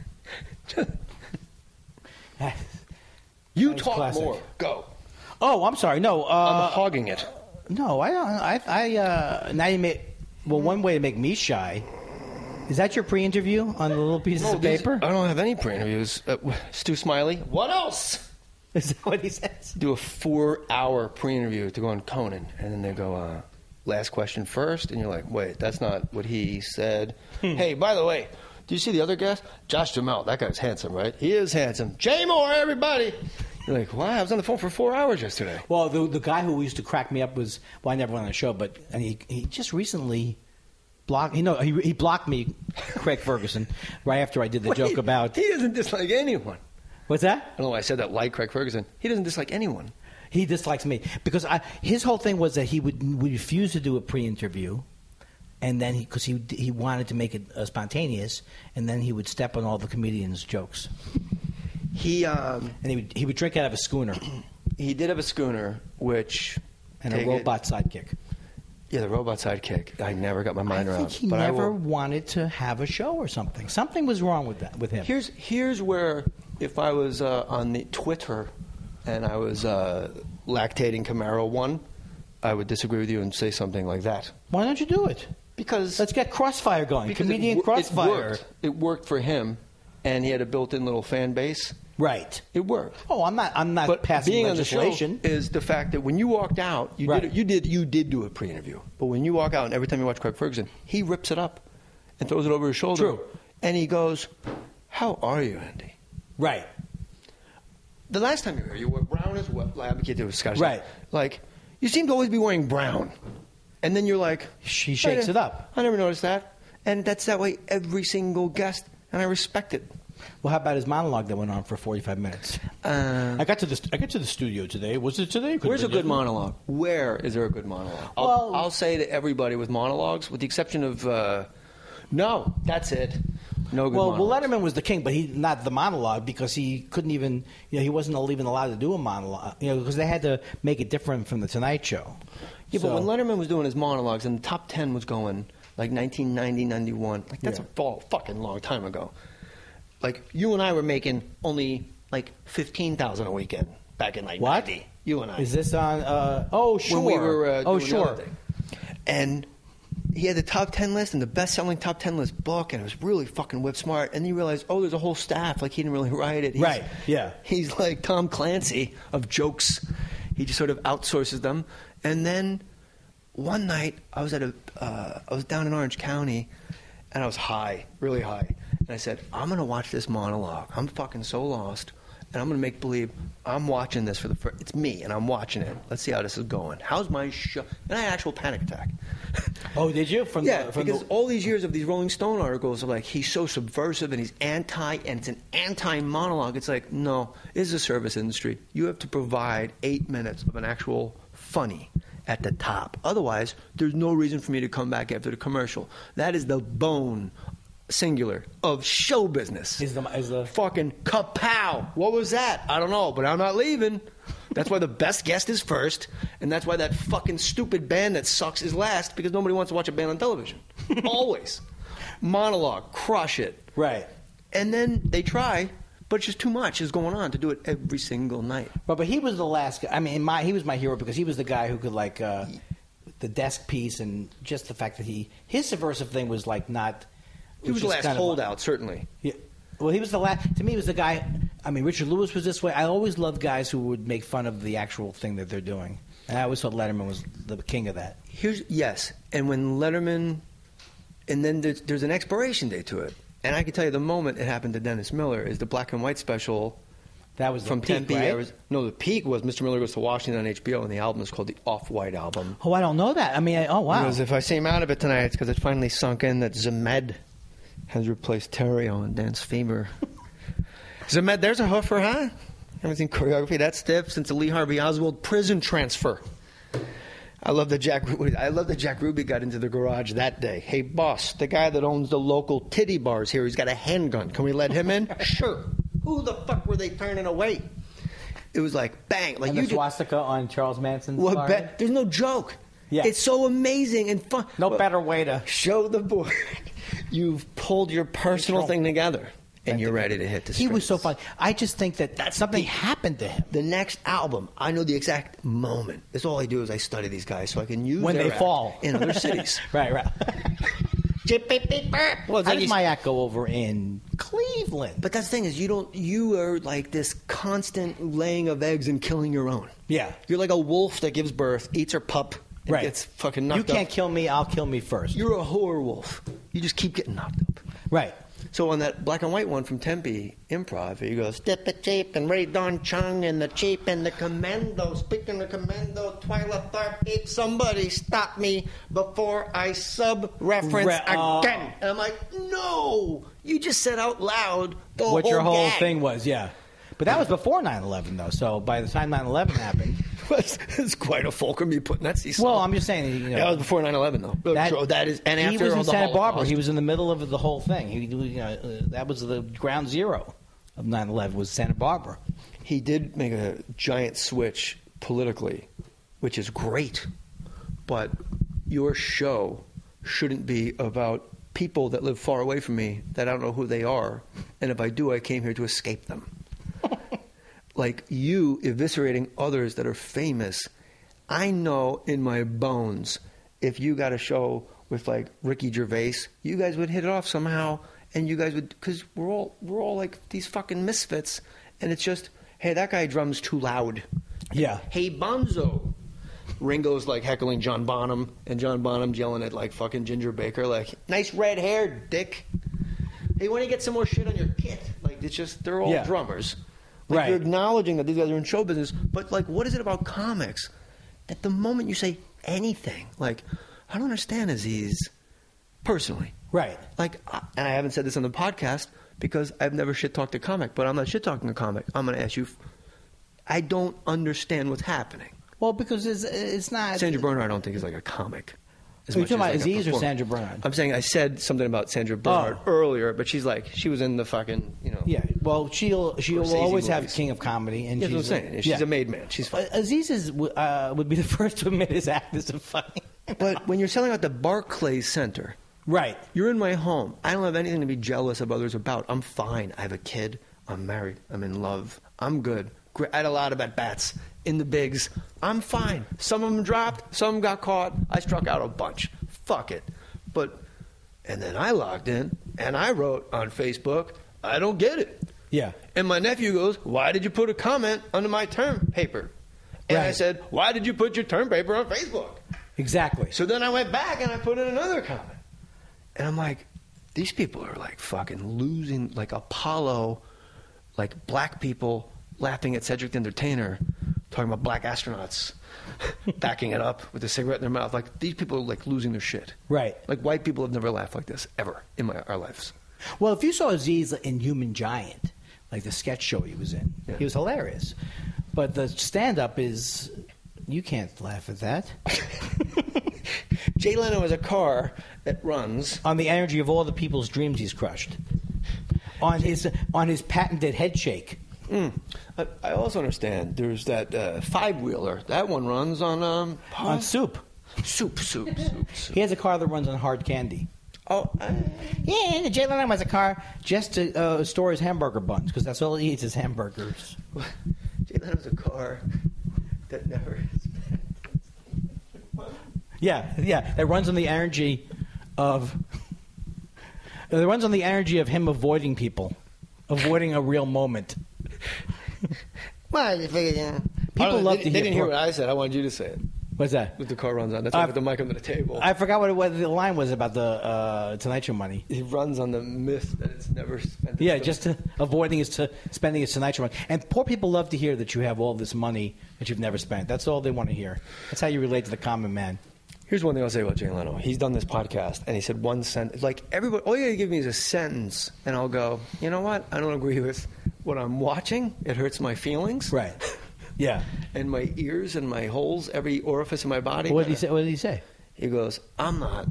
you talk classic. more. Go. Oh, I'm sorry. No, I'm hogging it. No, I don't. Now you make. Well, one way to make me shy. Is that your pre-interview on the little pieces of paper? I don't have any pre-interviews. Stu Smiley. What else? Is that what he says? Do a 4-hour pre-interview to go on Conan, and then they go, last question first, and you're like, wait, that's not what he said. Hey, by the way, do you see the other guest? Josh Duhamel. That guy's handsome, right? He is handsome. Jay Moore, everybody. You're like, wow, I was on the phone for 4 hours yesterday. Well, the guy who used to crack me up was, well, I never went on the show, but and he just recently blocked. He blocked me, Craig Ferguson, right after I did the joke about. He doesn't dislike anyone. What's that? I don't know why I said that, like Craig Ferguson. He doesn't dislike anyone. He dislikes me because his whole thing was that he would refuse to do a pre-interview, and then because he wanted to make it spontaneous, and then he would step on all the comedians' jokes. He would drink out of a schooner. He did have a schooner, which and a robot sidekick. Yeah, the robot sidekick. I never got my mind around. I think he never wanted to have a show or something. Something was wrong with him. Here's where, if I was on the Twitter and I was lactating Camaro 1, I would disagree with you and say something like that. Why don't you do it? Because let's get Crossfire going. Comedian Crossfire. It worked for him, and he had a built-in little fan base. Right. It worked. Oh, I'm not but passing being legislation. On the show is the fact that when you walked out, you did do a pre-interview. But when you walk out, and every time you watch Craig Ferguson, he rips it up and throws it over his shoulder. True. And he goes, "How are you, Andy?" Right. The last time you were here, you wore brown as well. I can't do a Scottish. Right. Like, you seem to always be wearing brown. And then you're like... She shakes it up. I never noticed that. And that's that way every single guest. And I respect it. Well, how about his monologue that went on for 45 minutes? I got to the studio today. Was it today? Where's a good monologue? Where is there a good monologue? I'll say to everybody with monologues, with the exception of no, that's it. No good monologues. Well, Letterman was the king, but not the monologue because he couldn't even, he wasn't even allowed to do a monologue, because they had to make it different from the Tonight Show. Yeah, but when Letterman was doing his monologues and the top 10 was going like 1990, 91, like that's a fucking long time ago. Like you and I were making only like $15,000 a weekend back in like 90. You and I. Is this on? Oh, sure. When we were doing sure. the other thing. And he had the top 10 list and the best-selling top 10 list book, and it was really fucking whip smart. And then you realize, there's a whole staff. Like he didn't really write it. Right. Yeah. He's like Tom Clancy of jokes. He just sort of outsources them. And then one night I was down in Orange County, and I was high, really high. And I said, I'm going to watch this monologue. I'm fucking so lost. And I'm going to make believe I'm watching this for the first... It's me, and I'm watching it. Let's see how this is going. How's my show? And I had an actual panic attack. Oh, did you? Because all these years of these Rolling Stone articles are like, he's so subversive, and he's anti, and it's an anti-monologue. It's like, no, this is a service industry. You have to provide 8 minutes of an actual funny at the top. Otherwise, there's no reason for me to come back after the commercial. That is the bone... singular of show business. Is the fucking kapow. What was that? I don't know, but I'm not leaving. That's why the best guest is first, and that's why that fucking stupid band that sucks is last, because nobody wants to watch a band on television. Always. Monologue, crush it. Right. And then they try, but it's just too much is going on to do it every single night. But he was the last guy. I mean, he was my hero because he was the guy who could the desk piece, and just the fact that his subversive thing was like not... He was the last holdout, certainly. Yeah. Well, he was the last. To me, he was the guy. I mean, Richard Lewis was this way. I always loved guys who would make fun of the actual thing that they're doing, and I always thought Letterman was the king of that. Yes, and when Letterman, and then there's an expiration date to it, and I can tell you the moment it happened to Dennis Miller is the black and white special. That was from the peak, Tempe. right? The peak was Mr. Miller Goes to Washington on HBO, and the album is called the Off-White album. Oh, I don't know that. I mean, oh wow. Because if I seem out of it tonight, it's because it finally sunk in that Zemed has replaced Terrio and Dance Fever. Zemed, there's a hoofer, huh? Haven't seen choreography that stiff since the Lee Harvey Oswald prison transfer. I love that Jack Ruby got into the garage that day. Hey, boss, the guy that owns the local titty bars here, he's got a handgun. Can we let him in? Sure. Who the fuck were they turning away? It was like, bang. Like and the swastika on Charles Manson's bar? There's no joke. Yeah. It's so amazing and fun. No better way to show the board. You've pulled your personal thing together, and you're ready to hit the streets. He was so fun. I just think that something happened to him. The next album, I know the exact moment. That's all I do is I study these guys so I can use when their they fall in other cities. Right. Well, how does my act go over in Cleveland? But that's the thing is you are like this constant laying of eggs and killing your own. Yeah. You're like a wolf that gives birth, eats her pup, and gets fucking knocked up. You can't kill me, I'll kill me first. You're a whore wolf. You just keep getting knocked up. Right. So on that black and white one from Tempe Improv, he goes, Step a cheap and Ray Don Chung and the cheap and the commando. Speaking of commando, Twyla Tharp, somebody stop me before I sub-reference again. And I'm like, no! You just said out loud the what whole your whole gag. thing was, yeah. But that was before 9/11, though. So by the time 9/11 happened, it's quite a fulcrum you put in that season. Well, I'm just saying. That was before 9/11, though. That is, and after he was in Santa Barbara. Holocaust. He was in the middle of the whole thing. That was the ground zero of 9/11 was Santa Barbara. He did make a giant switch politically, which is great. But your show shouldn't be about people that live far away from me that I don't know who they are, and if I do, I came here to escape them. Like you eviscerating others that are famous. I know in my bones if you got a show with like Ricky Gervais, you guys would hit it off somehow, and you guys would, because we're all like these fucking misfits, and it's just, hey, that guy drums too loud. Yeah. Hey, Bonzo. Ringo's like heckling John Bonham, and John Bonham's yelling at like fucking Ginger Baker, like, nice red hair, dick. Hey, why don't you get some more shit on your kit? Like, it's just, they're all drummers. Like, right. You're acknowledging that these guys are in show business, but like, what is it about comics that the moment you say anything, like, I don't understand Aziz personally. Right. Like, and I haven't said this on the podcast, because I've never shit-talked a comic, but I'm not shit-talking a comic. I'm going to ask you, I don't understand what's happening. Well, because it's not... Sandra Bernhard I don't think is like a comic. Are you talking about Aziz or Sandra Bernhard? I'm saying I said something about Sandra Bernhard earlier, but she's like, she was in the fucking, Yeah, well, she'll always have movies. King of Comedy. And That's what I'm saying. She's a made man. She's fine. Aziz would be the first to admit his act is funny. But when you're selling out the Barclays Center... Right. You're in my home. I don't have anything to be jealous of others about. I'm fine. I have a kid. I'm married. I'm in love. I'm good. I had a lot of at-bats in the bigs. I'm fine. Some of them dropped. Some of them got caught. I struck out a bunch. Fuck it. And then I logged in, and I wrote on Facebook, I don't get it. Yeah. And my nephew goes, why did you put a comment under my term paper? And I said, why did you put your term paper on Facebook? Exactly. So then I went back, and I put in another comment. And I'm like, these people are like fucking losing, like Apollo, like black people laughing at Cedric the Entertainer, talking about black astronauts, backing it up with a cigarette in their mouth. Like, these people are like losing their shit. Right. Like, white people have never laughed like this, ever, in our lives. Well, if you saw Aziz in Human Giant, like the sketch show he was in, he was hilarious. But the stand-up is, you can't laugh at that. Jay Leno has a car that runs on the energy of all the people's dreams he's crushed. On his patented head shake. I also understand there's that five-wheeler. That one runs on soup. Soup. He has a car that runs on hard candy. Oh, yeah. Jay Leno has a car just to store his hamburger buns because that's all he eats is hamburgers. Jay Leno has a car that never. Yeah. It runs on the energy of. It runs on the energy of him avoiding people, avoiding a real moment. Well, you figure, people love to hear. They didn't hear what I said. I wanted you to say it. What's that? With the car runs on. That's why I put the mic under the table. I forgot what the line was about the Tonight Show money. He runs on the myth that it's never spent. Yeah, just avoiding spending his Tonight Show money. And poor people love to hear that you have all this money that you've never spent. That's all they want to hear. That's how you relate to the common man. Here's one thing I'll say about Jay Leno. He's done this podcast, and he said one sentence. Like, everybody, all you got to give me is a sentence, and I'll go, you know what? I don't agree with what I'm watching. It hurts my feelings. Right. Yeah. And my ears and my holes, every orifice in my body. What did he say? He goes, I'm not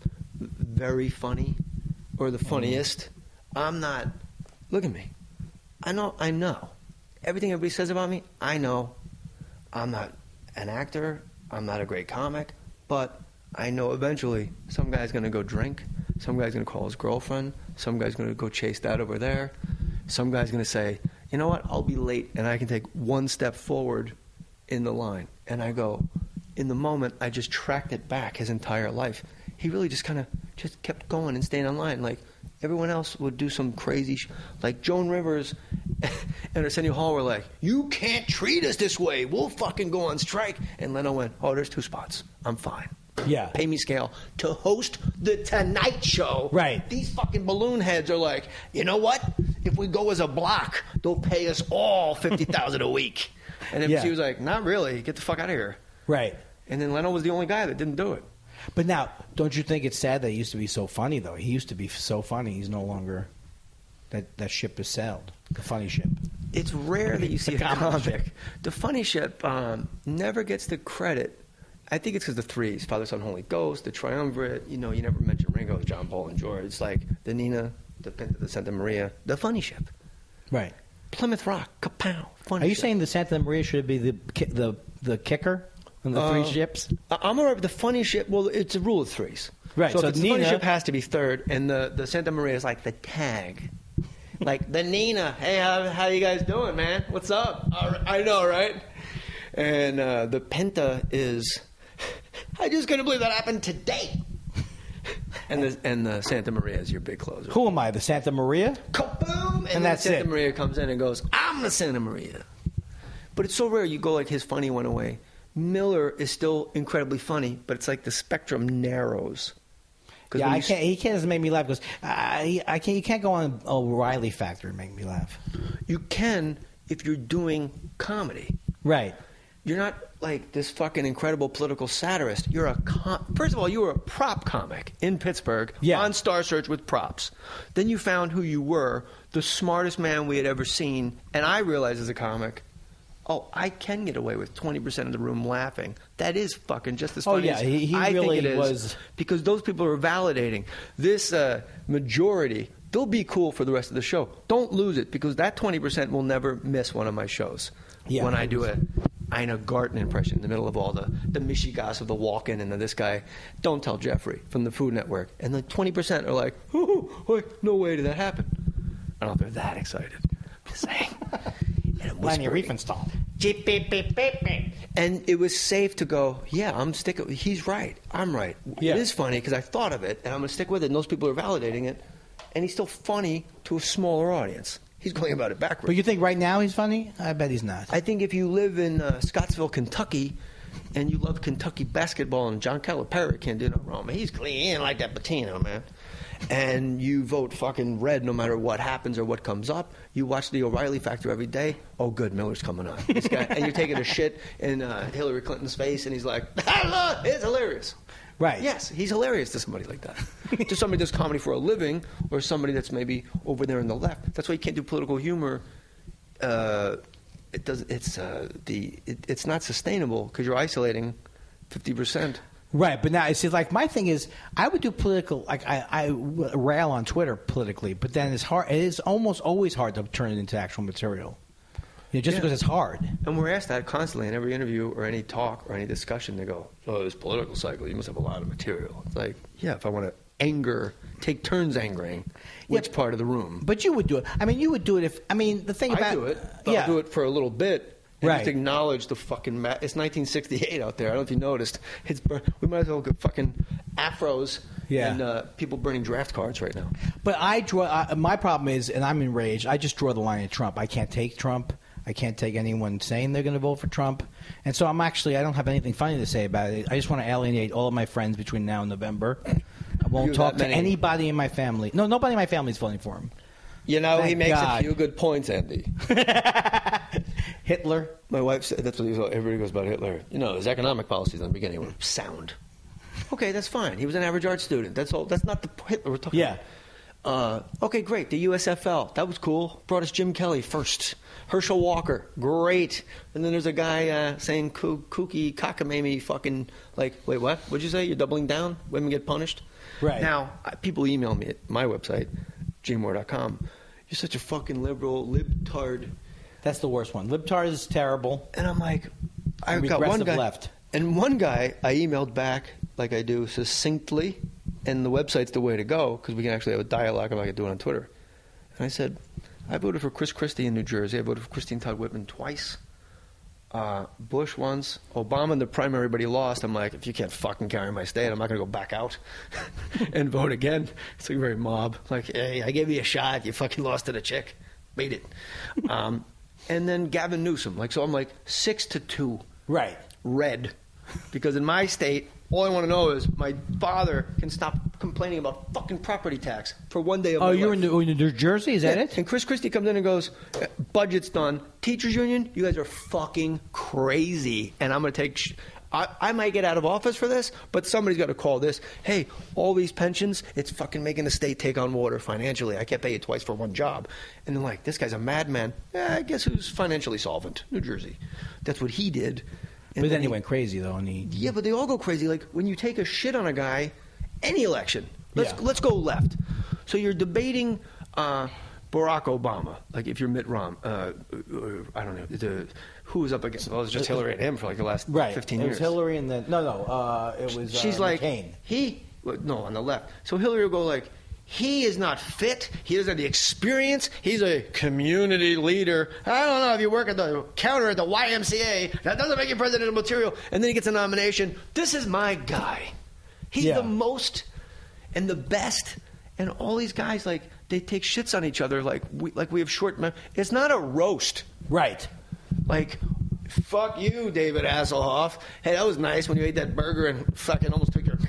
very funny or the funniest. I'm not. Look at me. I know. Everything everybody says about me, I know. I'm not an actor. I'm not a great comic. But I know eventually some guy's going to go drink. Some guy's going to call his girlfriend. Some guy's going to go chase that over there. Some guy's going to say, you know what, I'll be late, and I can take one step forward in the line. And I go, in the moment, I just tracked it back his entire life. He really just kind of just kept going and staying online. Like, everyone else would do some crazy like Joan Rivers and Arsenio Hall were like, you can't treat us this way. We'll fucking go on strike. And Leno went, oh, there's 2 spots. I'm fine. Yeah. Pay me scale to host the Tonight Show. Right. These fucking balloon heads are like, you know what? If we go as a block, they'll pay us all $50,000 a week. And NBC was like, not really. Get the fuck out of here. Right. And then Leno was the only guy that didn't do it. But now, don't you think it's sad that he used to be so funny, though? He used to be so funny. He's no longer... That ship has sailed. The funny ship. It's rare that you see a comic. The funny ship never gets the credit. I think it's because the threes, Father, Son, Holy Ghost, the Triumvirate. You know, you never mention Ringo, John, Paul, and George. It's like the Nina, the Pinta, the Santa Maria, the funny ship. Right. Plymouth Rock, kapow, funny Are you ship. saying the Santa Maria should be the kicker on the 3 ships? I'm all right with the funny ship. Well, it's a rule of threes. Right. So, So if it's Nina, the funny ship has to be third, and the Santa Maria is like the tag. Like the Nina, hey, how you guys doing, man? What's up? I know, right? And the Penta is, I just couldn't believe that happened today. And the Santa Maria is your big closer. Who am I? The Santa Maria? Kaboom! And that's Santa it. Maria comes in and goes, I'm the Santa Maria. But it's so rare. You go like his funny went away. Miller is still incredibly funny, but it's like the spectrum narrows. Yeah, I can't. He doesn't make me laugh because I can't. You can't go on O'Reilly Factor and make me laugh. You can if you're doing comedy. Right. You're not like this fucking incredible political satirist. You're first of all, you were a prop comic in Pittsburgh on Star Search with props. Then you found who you were, the smartest man we had ever seen. And I realized as a comic, I can get away with 20% of the room laughing. That is fucking just as funny as he I really think it is. was. Because those people are validating. This majority, they'll be cool for the rest of the show. Don't lose it, because that 20% will never miss one of my shows. Yeah. When I do a Ina Garten impression in the middle of all the Michigas of the walk-in and this guy, Don't Tell Jeffrey from the Food Network. And the 20% are like, no way did that happen. I don't know if they're that excited. I'm just saying. Lenny Riefenstahl. And it was safe to go, I'm sticking. He's right. I'm right. Yeah. It is funny because I thought of it, and I'm going to stick with it, and those people are validating it. And he's still funny to a smaller audience. He's going about it backwards. But you think right now he's funny? I bet he's not. I think if you live in Scottsville, Kentucky, and you love Kentucky basketball, and John Calipari can't do no wrong, man. He's clean. He ain't like that Patino, man. And you vote fucking red no matter what happens or what comes up. You watch the O'Reilly Factor every day. Oh, good, Miller's coming on. This guy, and you're taking a shit in Hillary Clinton's face, and he's like, it's hilarious. Right. Yes, he's hilarious to somebody like that. To somebody that's comedy for a living, or somebody that's maybe over there in the left. That's why you can't do political humor. It's not sustainable because you're isolating 50%. Right, but now it's like my thing is I would do political, like I rail on Twitter politically, but then it's hard. It is almost always hard to turn it into actual material, because it's hard. And we're asked that constantly in every interview or any talk or any discussion. They go, this political cycle, you must have a lot of material. It's like, if I want to take turns angering, which part of the room? But you would do it. I mean, you would do it if, the thing about... I do it. I'll do it for a little bit. And right. Just acknowledge the fucking... It's 1968 out there. I don't know if you noticed. We might as well get fucking afros and people burning draft cards right now. But I draw... my problem is, and I'm enraged, I just draw the line at Trump. I can't take Trump. I can't take anyone saying they're going to vote for Trump. And so I don't have anything funny to say about it. I just want to alienate all of my friends between now and November. I won't talk to anybody in my family. No, nobody in my family is voting for him. He makes a few good points, Andy. Hitler. My wife said, that's what everybody goes about Hitler. His economic policies in the beginning were sound. Okay, that's fine. He was an average art student. That's all. That's not the Hitler we're talking about. Okay, great. The USFL. That was cool. Brought us Jim Kelly first. Herschel Walker. Great. And then there's a guy saying kooky, cockamamie fucking, like, wait, what? What'd you say? You're doubling down? Women get punished? Right. Now, people email me at my website, jmore.com. You're such a fucking liberal, libtard. That's the worst one. Libtard is terrible. And I'm like, I've got one guy. Left. And one guy I emailed back, like I do, succinctly, and the website's the way to go, because we can actually have a dialogue like I do it on Twitter. And I said, I voted for Chris Christie in New Jersey. I voted for Christine Todd Whitman twice. Bush once. Obama in the primary, but he lost. I'm like, if you can't fucking carry my state, I'm not going to go back out and vote again. It's like very mob. Like, hey, I gave you a shot. You fucking lost to the chick. Beat it. And then Gavin Newsom. So I'm like 6-2. Right. Red. Because in my state, all I want to know is my father can stop complaining about fucking property tax for one day of my life. Oh, you're in New Jersey? Is that it? And Chris Christie comes in and goes, budget's done. Teachers union, you guys are fucking crazy. And I'm going to take... I might get out of office for this, but somebody's got to call this. Hey, all these pensions, it's fucking making the state take on water financially. I can't pay you twice for one job. And they're like, this guy's a madman. I guess who's financially solvent? New Jersey. That's what he did. And but then he went crazy, though. Yeah, but they all go crazy. Like, when you take a shit on a guy, any election, let's go left. So you're debating Barack Obama. Like, if you're Mitt Romney, I don't know, who was up against? Well, it was just Hillary and him for like the last 15 years. It was Hillary and then... No, it was She's like, McCain. On the left. So Hillary will go like, he is not fit. He doesn't have the experience. He's a community leader. I don't know if you work at the counter at the YMCA. That doesn't make you presidential material. And then he gets a nomination. This is my guy. He's the most and the best. And all these guys, like, they take shits on each other. Like we have short... It's not a roast. Right. Like... Fuck you, David Hasselhoff. Hey, that was nice when you ate that burger and fucking almost took your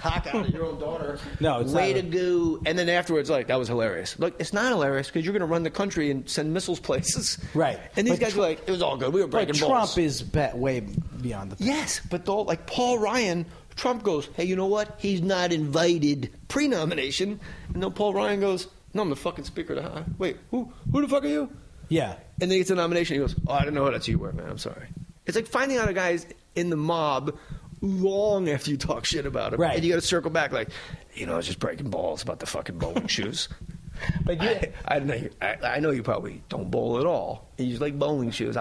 cock out of your own daughter. No, it's way not to go. And then afterwards, like, that was hilarious. Look, it's not hilarious because you're going to run the country and send missiles places. Right. And these But guys were like, it was all good. We were But breaking Trump balls. is way beyond the thing. Yes, but like Paul Ryan, Trump goes, hey, you know what? He's not invited pre-nomination. And then Paul Ryan goes, no, I'm the fucking Speaker of the House. Wait, who the fuck are you? Yeah. And then he gets a nomination. He goes, oh, I didn't know that's you were, man. I'm sorry. It's like finding out a guy's in the mob long after you talk shit about him. Right. And you got to circle back like, you know, I was just breaking balls about the fucking bowling shoes. But I know you probably don't bowl at all. And you just like bowling shoes.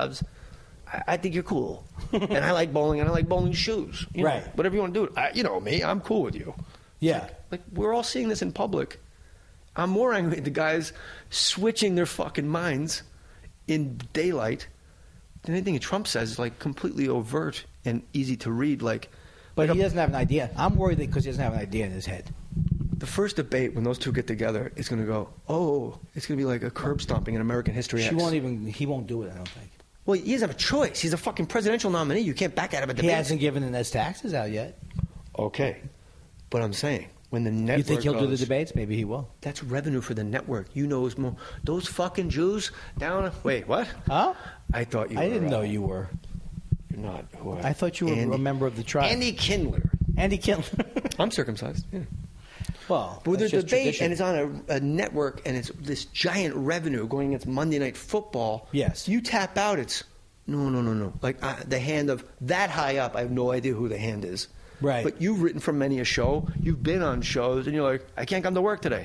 I think you're cool. And I like bowling, and I like bowling shoes. You know, Right. whatever you want to do. You know me. I'm cool with you. Yeah. Like, we're all seeing this in public. I'm more angry at the guys switching their fucking minds in daylight than anything Trump says is like completely overt and easy to read. But he doesn't have an idea. I'm worried because he doesn't have an idea in his head. the first debate when those two get together, it's going to go, oh, it's going to be like a curb stomping in American History X. He won't do it, I don't think. Well, he doesn't have a choice. He's a fucking presidential nominee. You can't back out of a debate. He hasn't given his taxes out yet. Okay. But I'm saying, when the network You think he'll do the goes, debates? Maybe he will. That's revenue for the network. You know, more. Those fucking Jews down. Wait, what? Huh? I thought you were. I didn't know you were. You're not. Who I thought you were a member of the tribe. Andy Kindler. Andy Kindler. I'm circumcised. Yeah. Well, but that's there's a just debate, tradition. and it's on a network, and it's this giant revenue going against Monday Night Football. Yes. You tap out, it's no. Like the hand of that high up, I have no idea who the hand is. Right. But you've written for many a show. You've been on shows, and you're like, I can't come to work today.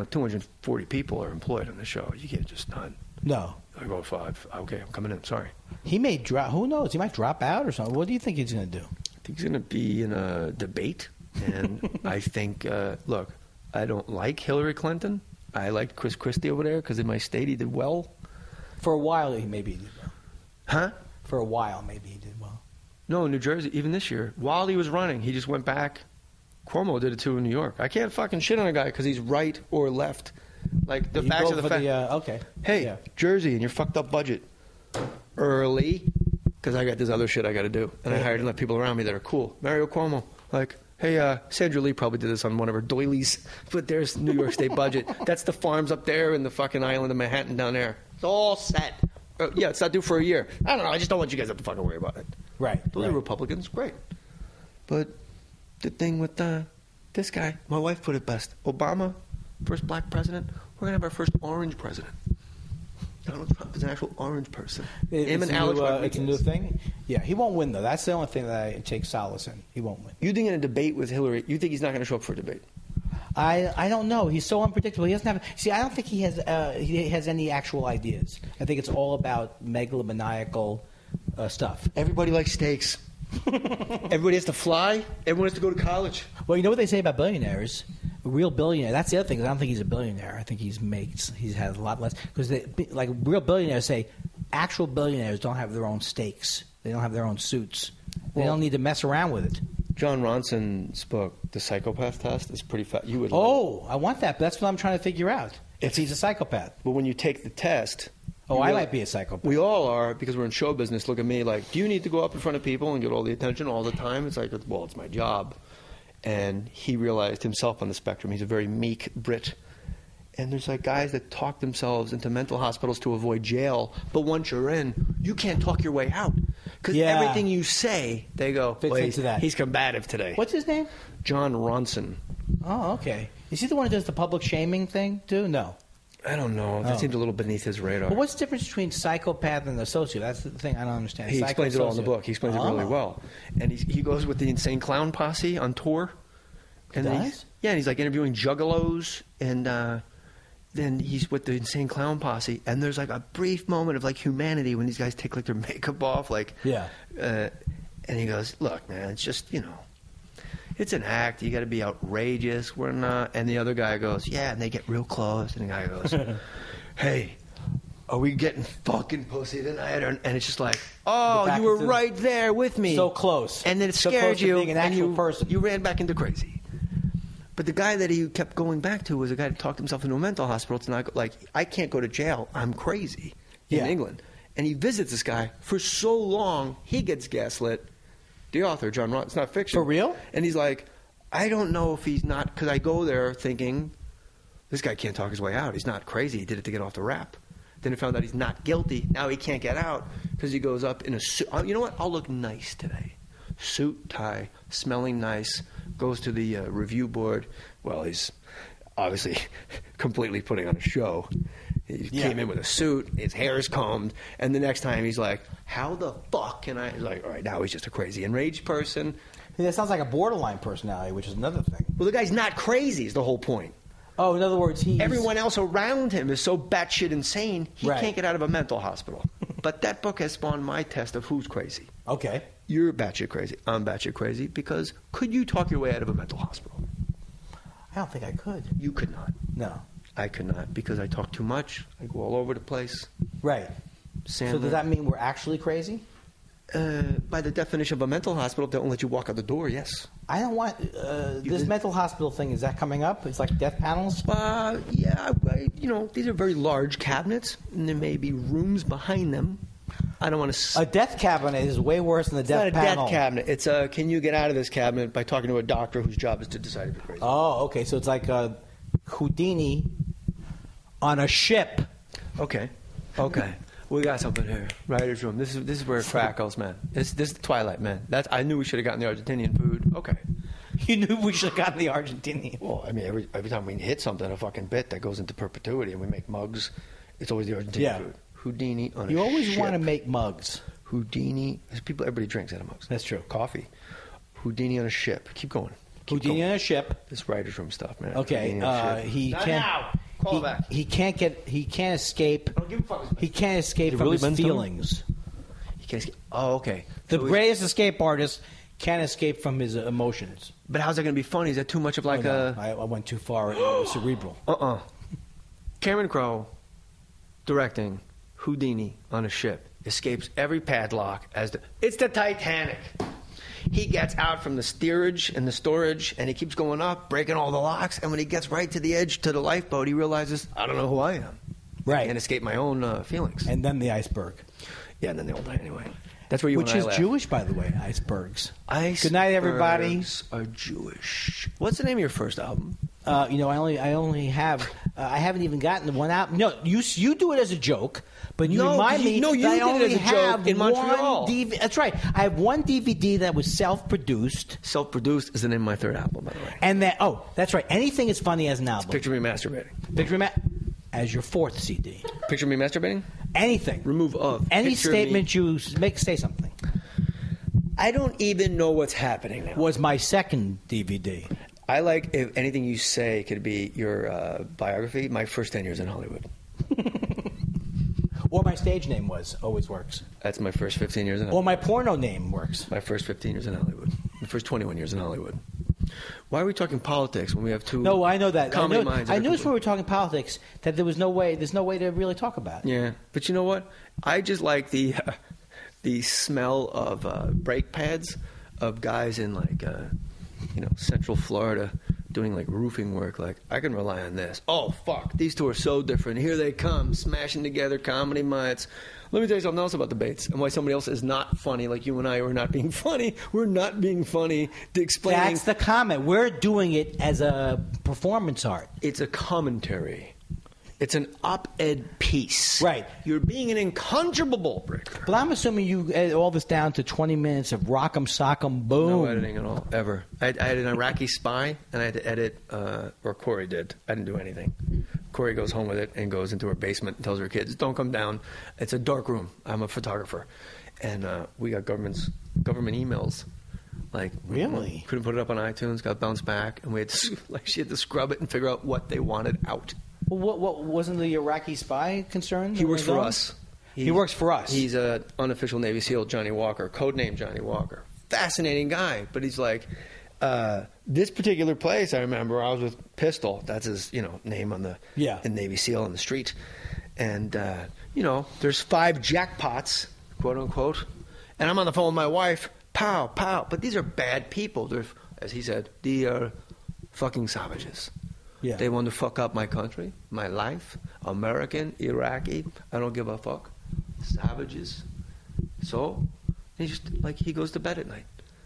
240 people are employed on the show. You can't just not. No. I go 5. Okay, I'm coming in. Sorry. He may drop. Who knows? He might drop out or something. What do you think he's going to do? I think he's going to be in a debate, and I think, look, I don't like Hillary Clinton. I liked Chris Christie over there because in my state he did well. For a while, maybe he did well. Huh? For a while, maybe he did well. No, in New Jersey, even this year, while he was running, he just went back. Cuomo did it too in New York. I can't fucking shit on a guy because he's right or left. Like, the facts of the fact. Okay. Hey, Yeah. Jersey, and your fucked up budget. Early, because I got this other shit I got to do. And I hired enough people around me that are cool. Mario Cuomo, like, hey, Sandra Lee probably did this on one of her doilies, but there's New York State budget. That's the farms up there and the fucking island of Manhattan down there. It's all set. Yeah, it's not due for a year. I don't know. I just don't want you guys to have to fucking worry about it. Right. Those are Republicans. Great. But the thing with this guy, my wife put it best. Obama, first black president. We're going to have our first orange president. Donald Trump is an actual orange person. Him and Alex Rodriguez. It's a new thing. Yeah, he won't win, though. That's the only thing that I take solace in. He won't win. You think in a debate with Hillary, you think he's not going to show up for a debate? I don't know. He's so unpredictable. He doesn't have. See, I don't think he has any actual ideas. I think it's all about megalomaniacal stuff. Everybody likes steaks. Everybody has to fly. Everyone has to go to college. Well, you know what they say about billionaires? A real billionaire. That's the other thing. I don't think he's a billionaire. I think he's had a lot less because like real billionaires say, actual billionaires don't have their own steaks. They don't have their own suits. They don't need to mess around with it. John Ronson's book, The Psychopath Test, is pretty fat. You would. Oh, I want that. But that's what I'm trying to figure out. If he's a psychopath. But when you take the test. Oh, I might be a psychopath. We all are because we're in show business. Look at me. Like, do you need to go up in front of people and get all the attention all the time? It's like, well, it's my job. And he realized himself on the spectrum. He's a very meek Brit. And there's like guys that talk themselves into mental hospitals to avoid jail. But once you're in, you can't talk your way out. Because everything you say, they go, fits into that. He's combative today. What's his name? John Ronson. Oh, okay. Is he the one who does the public shaming thing, too? No. I don't know. That seems a little beneath his radar. But what's the difference between psychopath and a sociopath? That's the thing I don't understand. He explains it all in the book. He explains it really well. And he goes with the Insane Clown Posse on tour. And does? And he's like interviewing juggalos. And then he's with the Insane Clown Posse. And there's like a brief moment of like humanity when these guys take like their makeup off. Like, yeah. And he goes, look, man, it's just, it's an act. You got to be outrageous. We're not. And the other guy goes, yeah. And they get real close. And the guy goes, hey, are we getting fucking pussy tonight? And it's just like, oh, you were right there with me. So close. And then it So scared close to you. being an and actual person. You ran back into crazy. But the guy that he kept going back to was a guy that talked himself into a mental hospital to not go, like, I can't go to jail. I'm crazy in England. And he visits this guy for so long, he gets gaslit. The author, John Ross, it's not fiction. For real? And he's like, I don't know if he's not, because I go there thinking, this guy can't talk his way out. He's not crazy. He did it to get off the rap. Then he found out he's not guilty. Now he can't get out because he goes up in a suit. You know what? I'll look nice today. Suit, tie, smelling nice, goes to the review board. Well, he's obviously completely putting on a show. He came in with a suit, his hair is combed, and the next time he's like, how the fuck can I? He's like, all right, now he's just a crazy enraged person. That sounds like a borderline personality, which is another thing. Well, the guy's not crazy is the whole point. Oh, in other words, everyone else around him is so batshit insane, he can't get out of a mental hospital. But that book has spawned my test of who's crazy. Okay. You're batshit crazy. I'm batshit crazy because could you talk your way out of a mental hospital? I don't think I could. You could not. No. I could not because I talk too much. I go all over the place. Right. So does that mean we're actually crazy? By the definition of a mental hospital, if they don't let you walk out the door, yes. I don't want this mental hospital thing. Is that coming up? It's like death panels. Yeah. These are very large cabinets, and there may be rooms behind them. I don't want to. A death cabinet is way worse than a death panel. It's not a death cabinet. It's a. Can you get out of this cabinet by talking to a doctor whose job is to decide if you're crazy? Oh, okay. So it's like Houdini on a ship. Okay. We got something here. Writer's room. This is where it crackles, man. This is Twilight, man. I knew we should have gotten the Argentinian food. Okay. You knew we should have gotten the Argentinian. Well, I mean, every time we hit something, a fucking bit that goes into perpetuity, and we make mugs, it's always the Argentinian food. Houdini on a ship. You always want to make mugs. Houdini. Everybody drinks out of mugs. That's true. Coffee. Houdini on a ship. Keep going. Houdini on a ship. This writer's room stuff, man. Okay. He can't. Call back. He can't escape. I don't give a fuck. He can't escape from his feelings. He can't escape. Oh, okay. The greatest escape artist can't escape from his emotions. But how's that going to be funny? Is that too much of like I went too far cerebral. Cameron Crowe directing Houdini on a ship escapes every padlock it's the Titanic. He gets out from the steerage and the storage, and he keeps going up, breaking all the locks. And when he gets right to the edge, to the lifeboat, he realizes, I don't know who I am. Right. I can't escape my own feelings. And then the iceberg. Yeah, and then they all die anyway. That's where you Which and I is laugh. Jewish, by the way, icebergs. Good night, everybody. Icebergs are Jewish. What's the name of your first album? I only have. I haven't even gotten the one out. No, you do it as a joke, but you remind me. No, you that I did only it as a have joke in Montreal. That's right. I have one DVD that was self-produced. Self-produced is the name of my third album, by the way. And that's right. Anything is funny as an album. Picture Me Masturbating. As your fourth CD. Picture Me Masturbating. Anything. Remove of. Any Picture statement me. you make, say something. I don't even know what's happening now. Was my second DVD. I like if anything you say could be your biography. My first 10 years in Hollywood. Or my stage name always works. That's my first 15 years in Or Hollywood. my porno name works. My first 15 years in Hollywood. The first 21 years in Hollywood. Why are we talking politics when we have two? No, I know that. Comedy minds. I noticed when we were talking politics that there's no way to really talk about it. Yeah, but you know what? I just like the smell of brake pads of guys in Central Florida doing like roofing work. Like, I can rely on this. Oh fuck, these two are so different. Here they come, smashing together, comedy minds. Let me tell you something else about debates and why somebody else is not funny, like you and I are not being funny. We're not being funny to explain. That's the comment. We're doing it as a performance art. It's a commentary. It's an op-ed piece. Right. You're being an incontrovertible ball breaker. But I'm assuming you edit all this down to 20 minutes of rock'em sock'em boom. No editing at all, ever. I had an Iraqi spy, and I had to edit, or Corey did. I didn't do anything. Corey goes home with it and goes into her basement and tells her kids, don't come down. It's a dark room. I'm a photographer. And we got government emails. Like, really? Couldn't put it up on iTunes, got bounced back, and we had to, she had to scrub it and figure out what they wanted out. Well, what wasn't the Iraqi spy concerned? He works for us. He works for us. He's an unofficial Navy SEAL, Johnny Walker, codename Johnny Walker. Fascinating guy, but he's like, this particular place. I remember I was with Pistol. That's his, name on the in Navy SEAL on the street, and there's 5 jackpots, quote unquote, and I'm on the phone with my wife. Pow, pow. But these are bad people. They're, as he said, they are fucking savages. Yeah. They want to fuck up my country, my life, American, Iraqi. I don't give a fuck. Savages. So he goes to bed at night.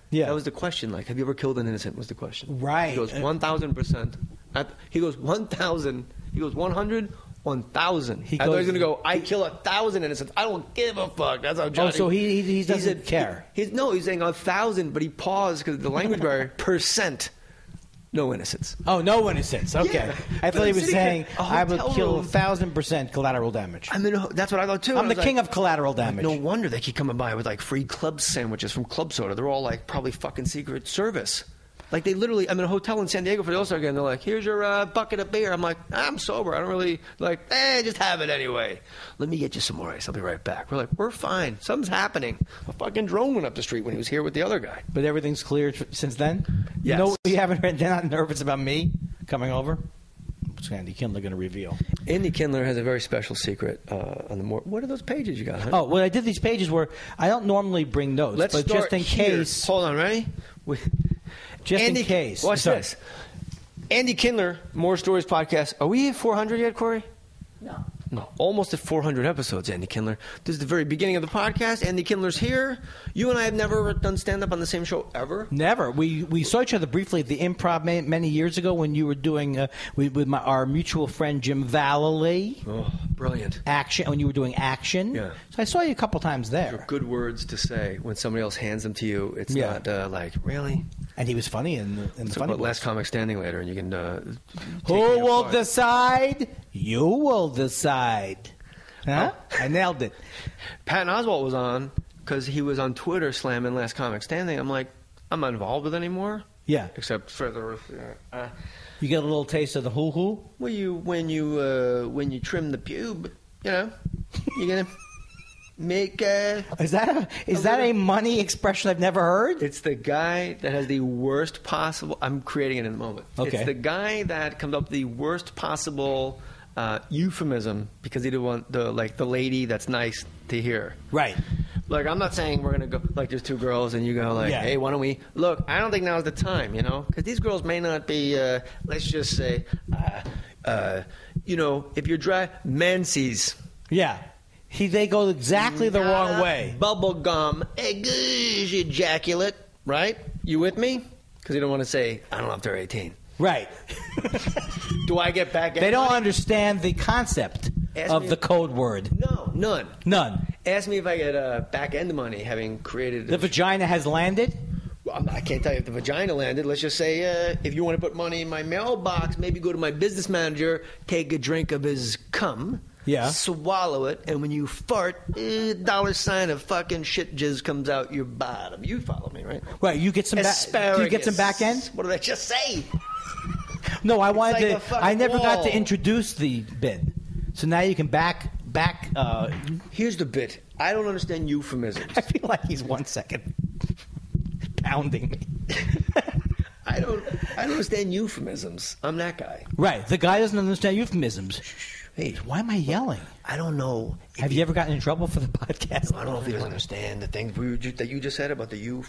Yeah. That was the question. Like, have you ever killed an innocent? Was the question. Right. He goes 1,000%. He goes 1,000. He goes 100. 1,000. I thought he was going to go, I kill 1,000 innocents. I don't give a fuck. That's how Johnny... Oh, so he doesn't care. He's saying 1,000, but he paused because of the language barrier. %. No innocents. Oh, no innocents. Okay. Yeah. I thought he was saying, a I would hotel kill room. 1,000% collateral damage. I mean, that's what I thought, too. I'm the king of collateral damage. No wonder they keep coming by with, like, free club sandwiches from Club Soda. They're all, like, probably fucking Secret Service. Like, they literally, I'm in a hotel in San Diego for the All-Star game. They're like, here's your bucket of beer. I'm like, I'm sober. I don't really, just have it anyway. Let me get you some more ice. I'll be right back. We're like, we're fine. Something's happening. A fucking drone went up the street when he was here with the other guy. But everything's cleared since then? Yes. No, you haven't heard, they're not nervous about me coming over? What's Andy Kindler going to reveal? Andy Kindler has a very special secret on the more. What are those pages you got, huh? Oh, well, I did these pages where I don't normally bring notes, Let's but start just in here. case. Hold on, ready? Just in case. Watch this. Andy Kindler, More Stories Podcast. Are we at 400 yet, Corey? No. No, almost at 400 episodes, Andy Kindler. This is the very beginning of the podcast. Andy Kindler's here. You and I have never done stand-up on the same show ever. Never. We saw each other briefly at the Improv many years ago when you were doing with our mutual friend Jim Vallely. Oh, brilliant. Action. When you were doing Action. Yeah. So I saw you a couple times there. Good words to say when somebody else hands them to you. It's not like, really? And he was funny in the so funny about Last Comic Standing later, and you can Who will decide? You will decide. Huh? Oh. I nailed it. Patton Oswalt was on because he was on Twitter slamming Last Comic Standing. I'm like, I'm not involved with it anymore. Yeah. Except for the... you get a little taste of the hoo-hoo? Well, when you trim the pube, you're going to make... Is that a money expression I've never heard? It's the guy that has the worst possible... I'm creating it in a moment. Okay. It's the guy that comes up with the worst possible... euphemism because he didn't want the lady that's nice to hear. Right. Like, I'm not saying we're going to go, like, there's two girls and you go, like, hey, why don't we, look, I don't think now's the time, because these girls may not be, let's just say, if you're dry, Menses. Yeah. They go exactly the wrong way. Bubble gum, ejaculate, right? You with me? Because you don't want to say, I don't know if they're 18. Right. Do I get back? They don't understand the concept of the code word. No, none. None. Ask me if I get back end money having created... The vagina has landed? Well, I can't tell you if the vagina landed. Let's just say if you want to put money in my mailbox, maybe go to my business manager, take a drink of his cum, swallow it, and when you fart, $sign of fucking shit jizz comes out your bottom. You follow me, right? Right. You get some asparagus. Do you get some back end? What did I just say? No, I wanted like to. I never got to introduce the bit, so now you can back. Here's the bit. I don't understand euphemisms. I feel like he's 1 second pounding me. I don't understand euphemisms. I'm that guy. Right. The guy doesn't understand euphemisms. Hey, why am I yelling? I don't know. Have you ever gotten in trouble for the podcast? I don't know if he doesn't understand the things that you just said about the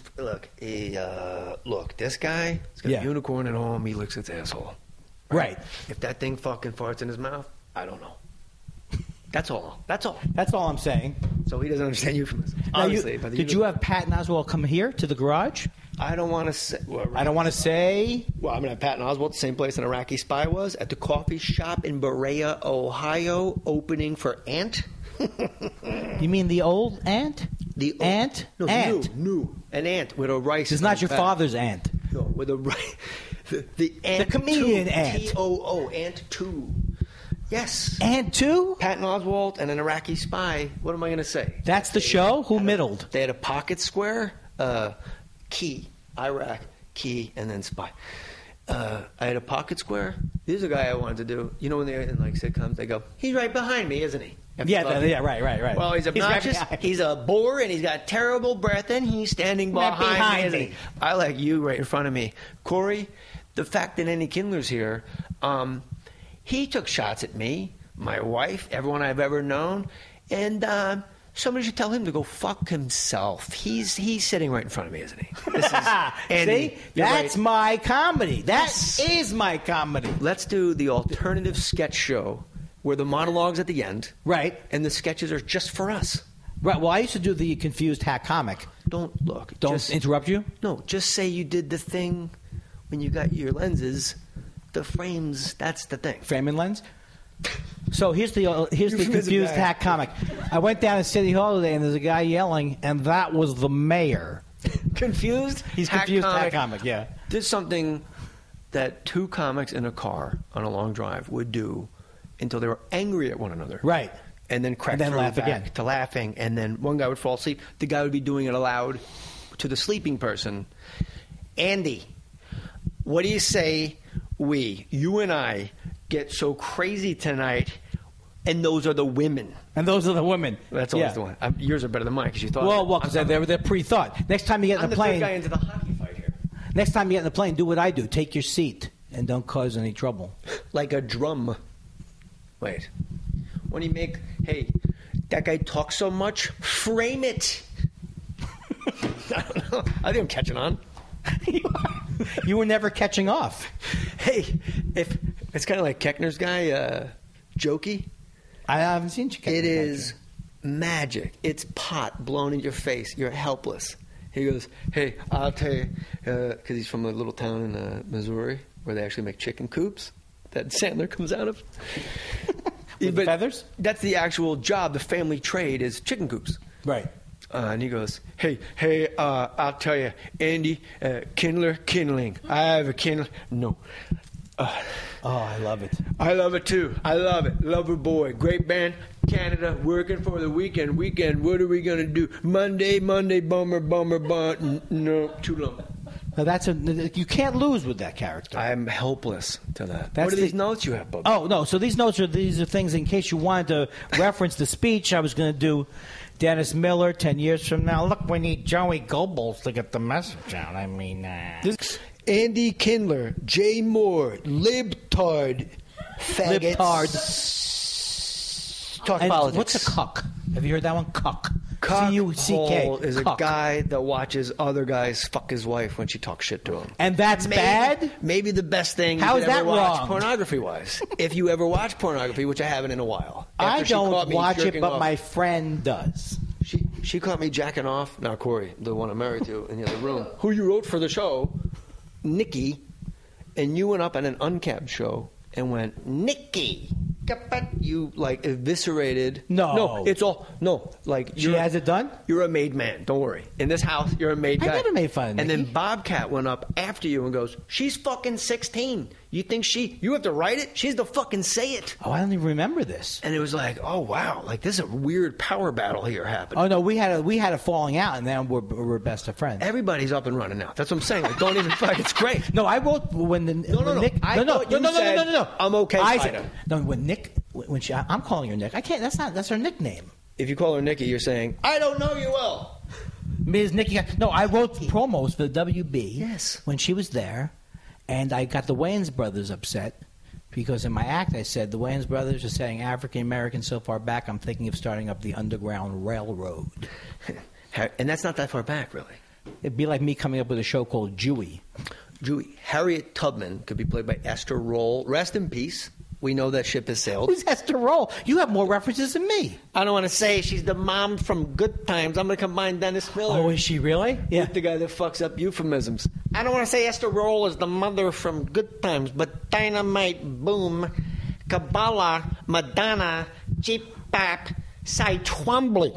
Look, this guy, he's got a unicorn at home. He licks its asshole. Right. If that thing fucking farts in his mouth, I don't know. That's all. That's all I'm saying. So he doesn't understand euphemisms. Obviously. Did you have Patton Oswalt come here to the garage? I don't want to say. I don't want to say. Well, I'm going to have Patton Oswalt, the same place an Iraqi spy was, at the coffee shop in Berea, Ohio, opening for Ant. You mean the old ant? The old, ant? No, ant. New. An ant with a rice. It's not your father's ant. No, with a rice. The ant. The comedian ant. T-O-O, Ant 2. Yes. Ant 2? Patton Oswalt and an Iraqi spy. What am I going to say? That's the show? Who middled? They had a pocket square, key, Iraq, key, and then spy. I had a pocket square. This is a guy I wanted to do. You know when they're in like sitcoms, they go, he's right behind me, isn't he? Yeah, right. Well, he's obnoxious. He's a bore, and he's got terrible breath, and he's standing behind me. I like you right in front of me. Corey, the fact that Andy Kindler's here, he took shots at me, my wife, everyone I've ever known, and somebody should tell him to go fuck himself. He's sitting right in front of me, isn't he? This is Andy. See? That's right. My comedy. That is my comedy. Let's do the alternative sketch show where the monologue's at the end. Right. And the sketches are just for us. Right. Well, I used to do the Confused Hack Comic. Don't look. Don't Just- interrupt you? No, just say you did the thing when you got your lenses. The frames, that's the thing. Framing lens? So here's the Euphemism confused guy. hack comic. I went down to City Hall today, and there's a guy yelling, and that was the mayor. Confused? He's confused hack comic, yeah. Did something that two comics in a car on a long drive would do until they were angry at one another. Right. And then crack And then through laugh back again. to laughing, and then one guy would fall asleep. The guy would be doing it aloud to the sleeping person. Andy, what do you say you and I, get so crazy tonight, and those are the women? And those are the women. That's always the one. Yours are better than mine because you thought. Well, because they're pre-thought. Next time you get in I'm the the plane, third guy into the hockey fight here. next time you get in the plane, do what I do: take your seat and don't cause any trouble. Like a drum. Wait. When you make, hey, that guy talks so much, frame it. I don't know. I think I'm catching on. You were never catching off. Hey, if it's kind of like Keckner's guy, Jokey. I haven't seen you. It is magic. It's pot blown in your face. You're helpless. He goes, hey, I'll tell you, because he's from a little town in Missouri where they actually make chicken coops that Sandler comes out of. With But feathers? That's the actual job. The family trade is chicken coops. Right. And he goes, hey, I'll tell you, Andy, kindling. I have a kindling. No. Oh, I love it. I love it too. I love it. Lover Boy. Great band. Canada. Working for the weekend. What are we going to do? Monday. Bummer. No, too long. Now you can't lose with that character. I'm helpless to that. That's What are these notes you have, Bubba? Oh, no. So these are things in case you wanted to reference the speech I was going to do. Dennis Miller, 10 years from now. Look, we need Joey Goebbels to get the message out. I mean, Andy Kindler, Jay Moore, libtard, faggots. Talk And politics. what's a cuck? Have you heard that one? Cuck. Cuck C-U-C-K. hole is Cuck. a guy that watches other guys fuck his wife when she talks shit to him. And that's bad? Maybe the best thing How you is could that ever watch wrong? pornography-wise. If you ever watch pornography, which I haven't in a while. I After she caught don't me watch it, jerking but off. my friend does. She caught me jacking off. Now, Corey, the one I'm married to in the other room, who you wrote for the show, Nikki, and you went up at an uncapped show and went, Nikki. You like eviscerated. No. It's all no. Like She has it done? You're a made man. Don't worry. In this house, you're a made I guy. never made fun of And Nikki. then Bobcat went up after you and goes, "She's fucking 16. You think you have to write it? She's to fucking say it." Oh, I don't even remember this. And it was like, oh wow, like this is a weird power battle here happening. Oh no, we had a falling out, and then we're best of friends. Everybody's up and running now. That's what I'm saying. Like, don't even fuck. It's great. No, I wrote when the No. Nick. I thought you said, no. I'm okay, I Fido. said no. When Nick, when she, I'm calling her Nick. I can't. That's her nickname. If you call her Nikki, you're saying, I don't know you well. Ms. Nikki. No, I wrote promos for the WB. Yes. When she was there, and I got the Wayans brothers upset because in my act I said the Wayans brothers are saying African Americans so far back. I'm thinking of starting up the Underground Railroad. And that's not that far back, really. It'd be like me coming up with a show called Jewy. Harriet Tubman could be played by Esther Roll. Rest in peace. We know that ship has sailed. Who's Esther Roll? You have more references than me. I don't want to say she's the mom from Good Times. I'm going to combine Dennis Miller. Oh, is she really? Yeah. With the guy that fucks up euphemisms. I don't want to say Esther Roll is the mother from Good Times, but Dynamite, Boom, Kabbalah, Madonna, Jeep Bap, Cy Twombly.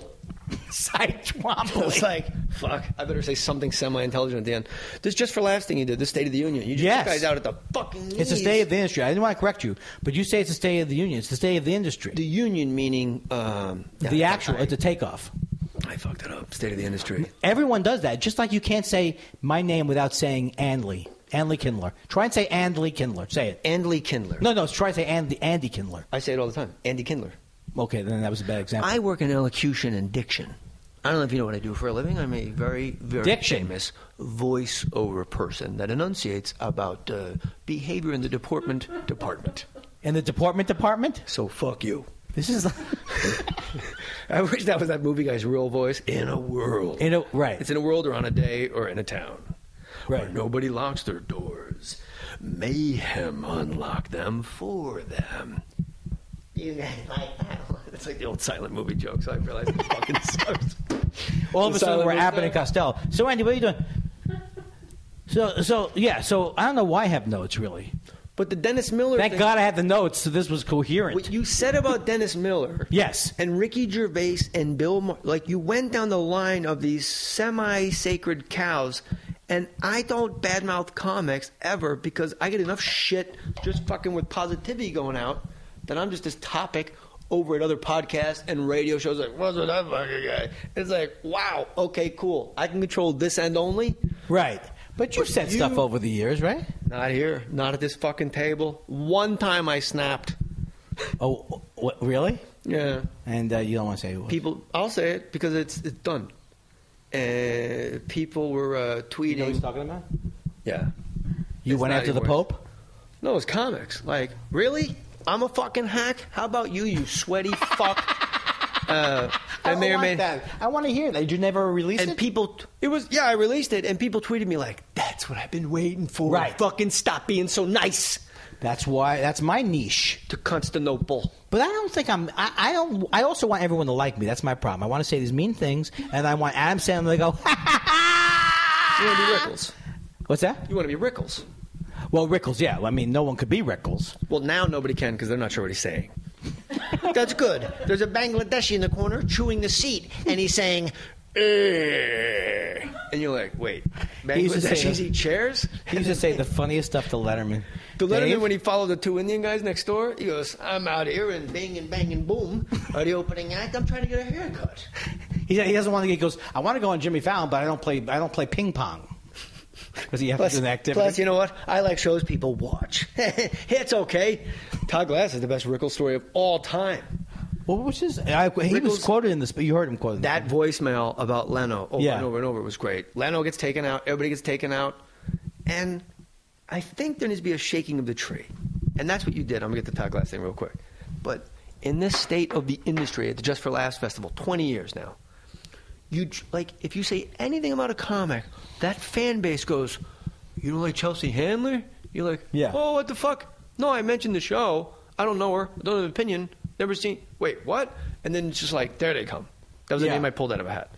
Cy Twombly. It's like, fuck, I better say something semi-intelligent at the end. This Just for Laughs thing you did, the State of the Union. You just Yes. took guys out at the fucking knees. It's the state of the industry. I didn't want to correct you, but you say it's the state of the union. It's the state of the industry. The union meaning... the actual, it's a takeoff. I fucked it up. State of the industry. Everyone does that. Just like you can't say my name without saying Andley. Andley Kindler. Try and say Andley Kindler. Say it. Andley Kindler. No. Try to say Andy Kindler. I say it all the time. Andy Kindler. Okay, then that was a bad example. I work in elocution and diction. I don't know if you know what I do for a living. I'm a very, very Diction. famous voice-over person that enunciates about behavior in the department. In the department? So fuck you. This is... I wish that was that movie guy's real voice. In a world. Right. It's in a world or on a day or in a town. Right. Where nobody locks their doors. Mayhem unlock them for them. You guys like that one? It's like the old silent movie joke, so I realized it fucking sucks. All of a sudden, we're Abbott and Costello. So, Andy, what are you doing? So I don't know why I have notes, really. But the Dennis Miller Thank thing, God I had the notes, so this was coherent. what you said about Dennis Miller Yes. and Ricky Gervais and Bill Maher, like you went down the line of these semi-sacred cows, and I don't badmouth comics ever because I get enough shit just fucking with positivity going out that I'm just this topic over at other podcasts and radio shows like, what's with that fucking guy? It's like, wow, okay, cool. I can control this end only. Right. But you've said stuff over the years, right? Not here. Not at this fucking table. One time I snapped. Oh, what, really? Yeah. And you don't want to say what? People, I'll say it because it's done. People were tweeting. You know what he's talking about? Yeah. You It's went not after the even worse. Pope? No, it's comics. Like, really? I'm a fucking hack? How about you sweaty fuck? I want that. I want to hear that. Did you never release it? And people, I released it, and people tweeted me like, "That's what I've been waiting for." Right. Fucking stop being so nice. That's my niche. To Constantinople. But I don't think I also want everyone to like me. That's my problem. I want to say these mean things, and I want Adam Sandler to go, ha ha ha! You want to be Rickles. What's that? You want to be Rickles. Well, Rickles, yeah. I mean, no one could be Rickles. Well, now nobody can because they're not sure what he's saying. That's good. There's a Bangladeshi in the corner chewing the seat, and he's saying, and you're like, wait, Bangladeshis eat chairs? He used to say the funniest stuff to Letterman. To Letterman, when he followed the two Indian guys next door, he goes, I'm out here and bing and bang and boom. Are the opening act? I'm trying to get a haircut. He doesn't want to get. He goes, I want to go on Jimmy Fallon, but I don't play ping pong. Because he has to do an activity. Plus, you know what? I like shows people watch. It's okay. Todd Glass is the best Rickles story of all time. Well, which is he was quoted in this, but you heard him quoted that voicemail about Leno over and over and over was great. Leno gets taken out, everybody gets taken out, and I think there needs to be a shaking of the tree, and that's what you did. I'm gonna get the Todd Glass thing real quick, but in this state of the industry at the Just for Laughs Festival, 20 years now, you like if you say anything about a comic, that fan base goes, "You don't like Chelsea Handler?" You're like, "Oh, what the fuck?" No, I mentioned the show. I don't know her. I don't have an opinion. Never seen. Wait, what? And then it's just like, there they come. That was the name I pulled out of a hat.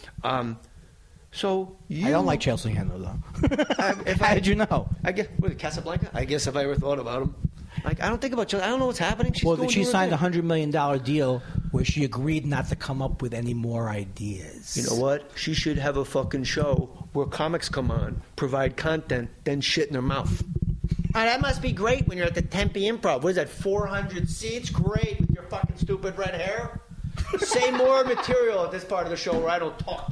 So I don't like Chelsea Handler though. How did you know? I guess Casablanca. I guess if I ever thought about him, like I don't think about Chelsea. I don't know what's happening. She signed a $100 million deal where she agreed not to come up with any more ideas. You know what? She should have a fucking show where comics come on, provide content, then shit in their mouth. Oh, that must be great when you're at the Tempe Improv. What is that, 400 seats? Great with your fucking stupid red hair. Say more material at this part of the show where I don't talk.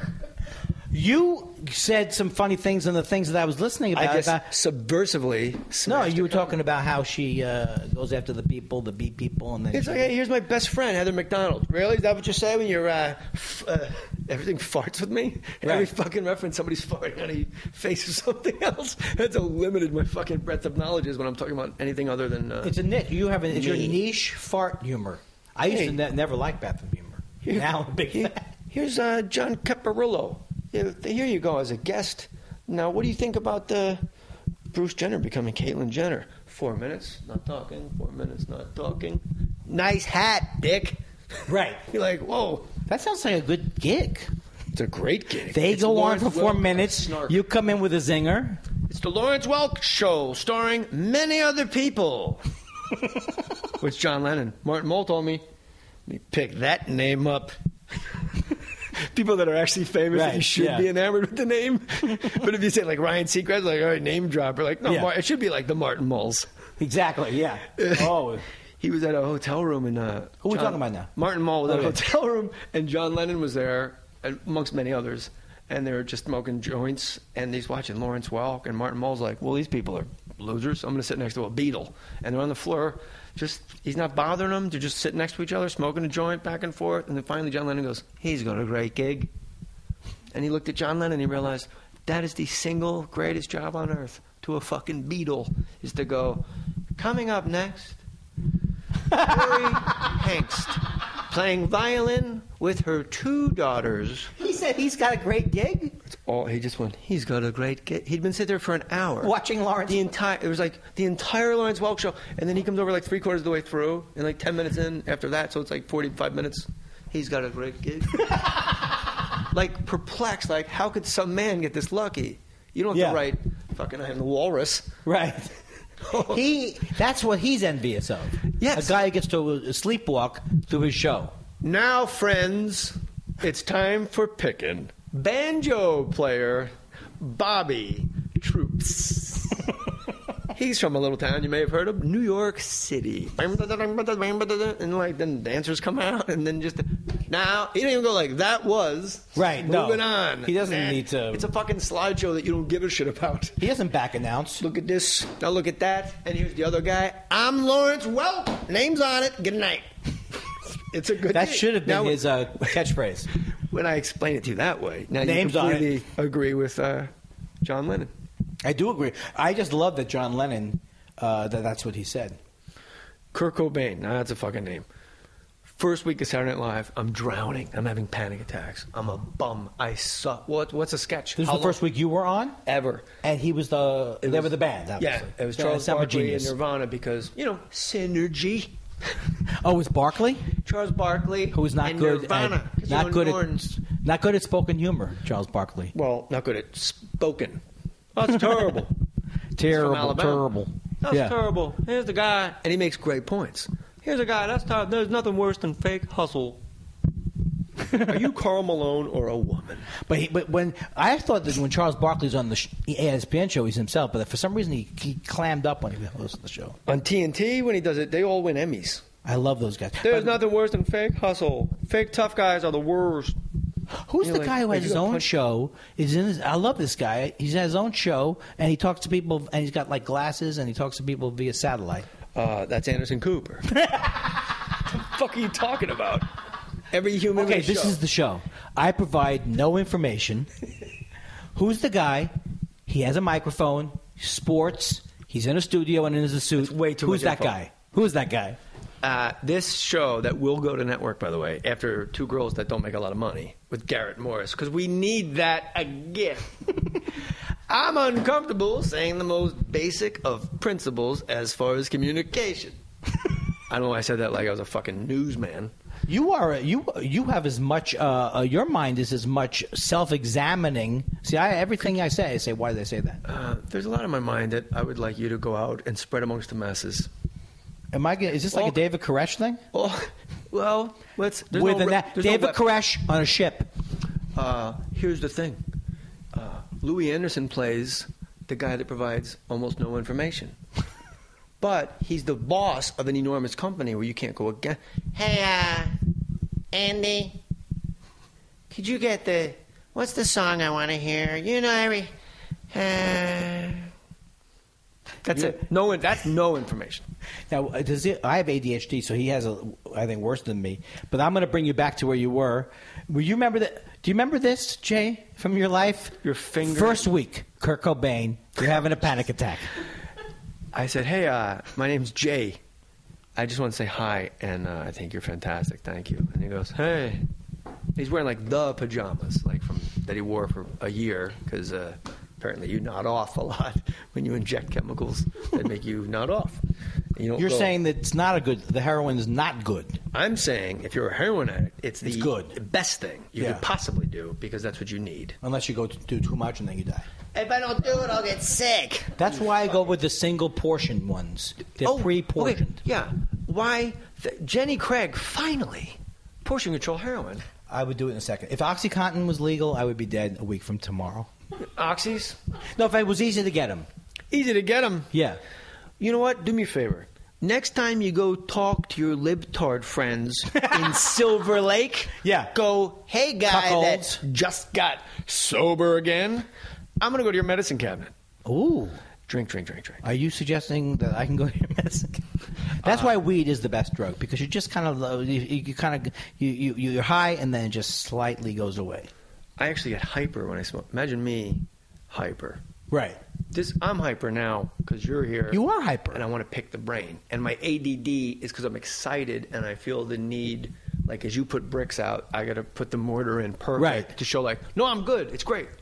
You said some funny things in the things that I was listening about. I guess subversively. No, you were talking about how she goes after the people, the beat people. And then it's like, hey, here's my best friend, Heather McDonald. Really? Is that what you say when you're everything farts with me? Right. Every fucking reference, somebody's farting on a face or something else. That's how limited my fucking breadth of knowledge is when I'm talking about anything other than... it's a niche. It's your niche fart humor. I used to never like bathroom humor. Now I'm a big fan. Here's John Caparulo. Here you go as a guest. Now, what do you think about Bruce Jenner becoming Caitlyn Jenner? 4 minutes, not talking. 4 minutes, not talking. Nice hat, dick. Right. You're like, whoa. That sounds like a good gig. It's a great gig. They go on for 4 minutes. You come in with a zinger. It's the Lawrence Welk Show, starring many other people. Which John Lennon. Martin Mull told me, let me pick that name up. People that are actually famous that you should be enamored with the name. But if you say like Ryan Seacrest, like, all right, name dropper, like, no, it should be like the Martin Mulls. Exactly, yeah. Oh. He was at a hotel room in... Who are we talking about now? Martin Mull was at a hotel room, and John Lennon was there, amongst many others, and they were just smoking joints, and he's watching Lawrence Welk, and Martin Mull's like, well, these people are losers. I'm going to sit next to a Beatle. And they're on the floor. He's not bothering them. They're just sitting next to each other, smoking a joint back and forth. And then finally John Lennon goes, he's got a great gig. And he looked at John Lennon and he realized that is the single greatest job on earth to a fucking Beatle is to go, coming up next, Harry Hengst, playing violin with her 2 daughters. He said he's got a great gig? He just went, he's got a great gig. He'd been sitting there for an hour. Watching Lawrence. It was like the entire Lawrence Welk show. And then he comes over like 3/4 of the way through and like 10 minutes in after that. So it's like 45 minutes. He's got a great gig. Like perplexed. Like, how could some man get this lucky? You don't have to write fucking I am the walrus. Right. That's what he's envious of. Yes. A guy who gets to sleepwalk through his show. Now, friends, it's time for picking. Banjo player Bobby Troops. He's from a little town you may have heard of, New York City. And like then dancers come out and then just now he didn't even go like that was right. Moving on. He doesn't need to. It's a fucking slideshow that you don't give a shit about. He doesn't back announce. Look at this. Now look at that. And here's the other guy. I'm Lawrence Welk. Name's on it. Good night. It's a good. That thing. should have been his catchphrase. When I explain it to you that way, now Name's you on completely agree with John Lennon. I do agree. I just love that John Lennon. That's what he said. Kurt Cobain. Now that's a fucking name. First week of Saturday Night Live, I'm drowning. I'm having panic attacks. I'm a bum. I suck. What's a sketch? This was the first week you were on ever, and he was they were the band. Obviously. Yeah, it was Charles Barkley and Nirvana because synergy. Oh, it was Barkley? Charles Barkley, who was not good Nirvana. Not good at spoken humor. Charles Barkley. Well, not good at spoken. That's terrible. Terrible. That's terrible. Here's the guy, and he makes great points. Here's a guy. That's terrible. There's nothing worse than fake hustle. Are you Karl Malone or a woman? But when I thought that when Charles Barkley's on the ESPN show, he's himself. But for some reason, he clammed up when he hosted the show. On TNT, when he does it, they all win Emmys. I love those guys. There's nothing worse than fake hustle. Fake tough guys are the worst. Who's the guy who has his own show? I love this guy. He has his own show, and he talks to people, and he's got like glasses, and he talks to people via satellite. That's Anderson Cooper. What the fuck are you talking about? Every human. Okay, this is the show. I provide no information. Who's the guy? He has a microphone. Sports. He's in a studio and in his suit. Way too Who's much that guy? Who's that guy? This show that will go to network, by the way, after Two Girls That Don't Make a Lot of Money with Garrett Morris, because we need that again. I'm uncomfortable saying the most basic of principles as far as communication. I don't know why I said that like I was a fucking newsman. You have as much your mind is as much self-examining. See, everything I say, why did I say that? There's a lot in my mind that I would like you to go out and spread amongst the masses. Is this like a David Koresh thing? Well, let's. David Koresh on a ship. Here's the thing. Louis Anderson plays the guy that provides almost no information. But he's the boss of an enormous company where you can't go again. Hey, Andy, could you get what's the song I want to hear? That's it. That's no information. Now, I have ADHD, so he has, I think, worse than me. But I'm going to bring you back to where you were. Do you remember this, Jay, from your life? Your finger. First week, Kurt Cobain, you're having a panic attack. I said, hey, my name's Jay. I just want to say hi, and I think you're fantastic. Thank you. And he goes, hey. He's wearing, like, the pajamas, like, that he wore for a year, because apparently you nod off a lot when you inject chemicals that make you nod off. You're saying that the heroin is not good. I'm saying if you're a heroin addict, it's good. The best thing you could possibly do, because that's what you need. Unless you do too much and then you die. If I don't do it, I'll get sick. That's why I go with the single portion ones. They're pre-portioned. Okay. Yeah. Why? Jenny Craig, finally, portion control heroin. I would do it in a second. If OxyContin was legal, I would be dead a week from tomorrow. Oxys? No, if it was easy to get them. Easy to get them? Yeah. You know what? Do me a favor. Next time you go talk to your libtard friends in Silver Lake, go, hey, guy that just got sober again, I'm going to go to your medicine cabinet. Ooh. Drink. Are you suggesting that I can go to your medicine cabinet? That's why weed is the best drug, because you just kind of, you're high and then it just slightly goes away. I actually get hyper when I smoke. Imagine me hyper. Right. I'm hyper now because you're here. You are hyper. And I want to pick the brain. And my ADD is because I'm excited and I feel the need, like as you put bricks out, I got to put the mortar in perfect to show like, no, I'm good. It's great.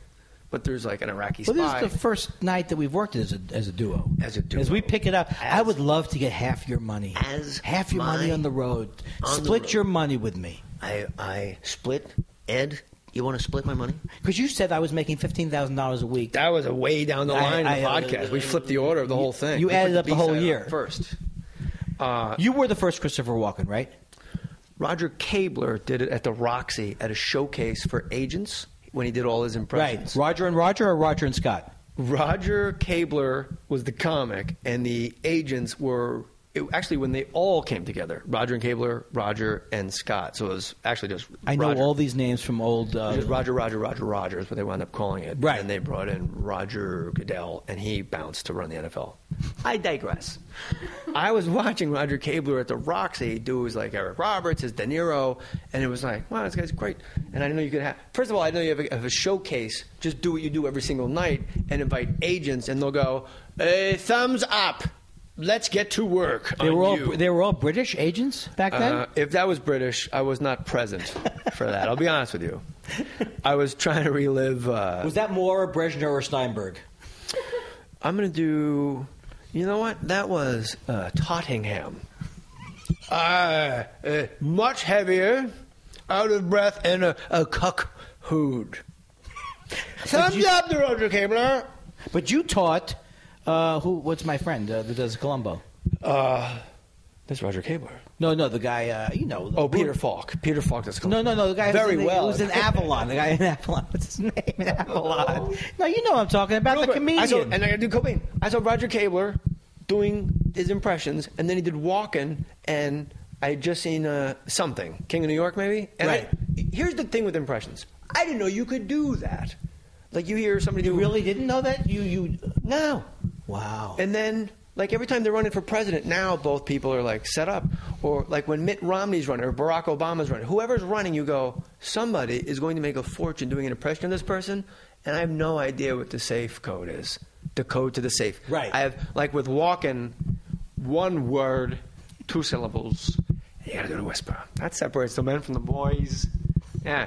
but there's like an Iraqi Well, spy. this is the first night that we've worked as a duo. As a duo. As we pick it up, I would love to get half your money. Half your money on the road. Split your money with me. I split. Ed, you want to split my money? Because you said I was making $15,000 a week. That was a way down the line in the podcast. We flipped the order of the whole thing. You We added put up the B-side whole on year. first. You were the first Christopher Walken, right? Roger Kabler did it at the Roxy at a showcase for agents when he did all his impressions. Right. Roger and Roger or Roger and Scott? Roger Kabler was the comic, and the agents were actually when they all came together. Roger and Kabler, Roger and Scott. So it was actually just I know Roger. all these names from old... Just Roger is what they wound up calling it. Right. And they brought in Roger Goodell, and he bounced to run the NFL. I digress. I was watching Roger Kabler at the Roxy do his like Eric Roberts, his De Niro, and it was like, wow, this guy's great. And I didn't know you could have... First of all, I know you have a showcase. Just do what you do every single night and invite agents, and they'll go, hey, thumbs up. Let's get to work. They were all British agents back then? If that was British, I was not present for that. I'll be honest with you. I was trying to relive... was that more Brezhnev or Steinberg? I'm going to do... You know what? That was Tottingham. Much heavier, out of breath, and a cuck hood. Thumbs up to Roger Kabler. But you taught... what's my friend that does Columbo? That's Roger Kabler. No, the guy, Peter Falk. Peter Falk does Columbo. No, the guy Very well. who was in Avalon. The guy in Avalon. What's his name in Avalon? No, you know what I'm talking about, the comedian. And I do Cobain. I saw Roger Kabler doing his impressions, and then he did Walken, and I had just seen something. King of New York, maybe? And right. Here's the thing with impressions. I didn't know you could do that. Like you hear somebody do... You really didn't know that? No. Wow. And then, like every time they're running for president, now both people are like set up. Or like when Mitt Romney's running or Barack Obama's running, whoever's running, you go, somebody is going to make a fortune doing an impression of this person, and I have no idea what the safe code is. The code to the safe. Right. I have, like with Walken, one word, 2 syllables. You gotta do the whisper. That separates the men from the boys. Yeah.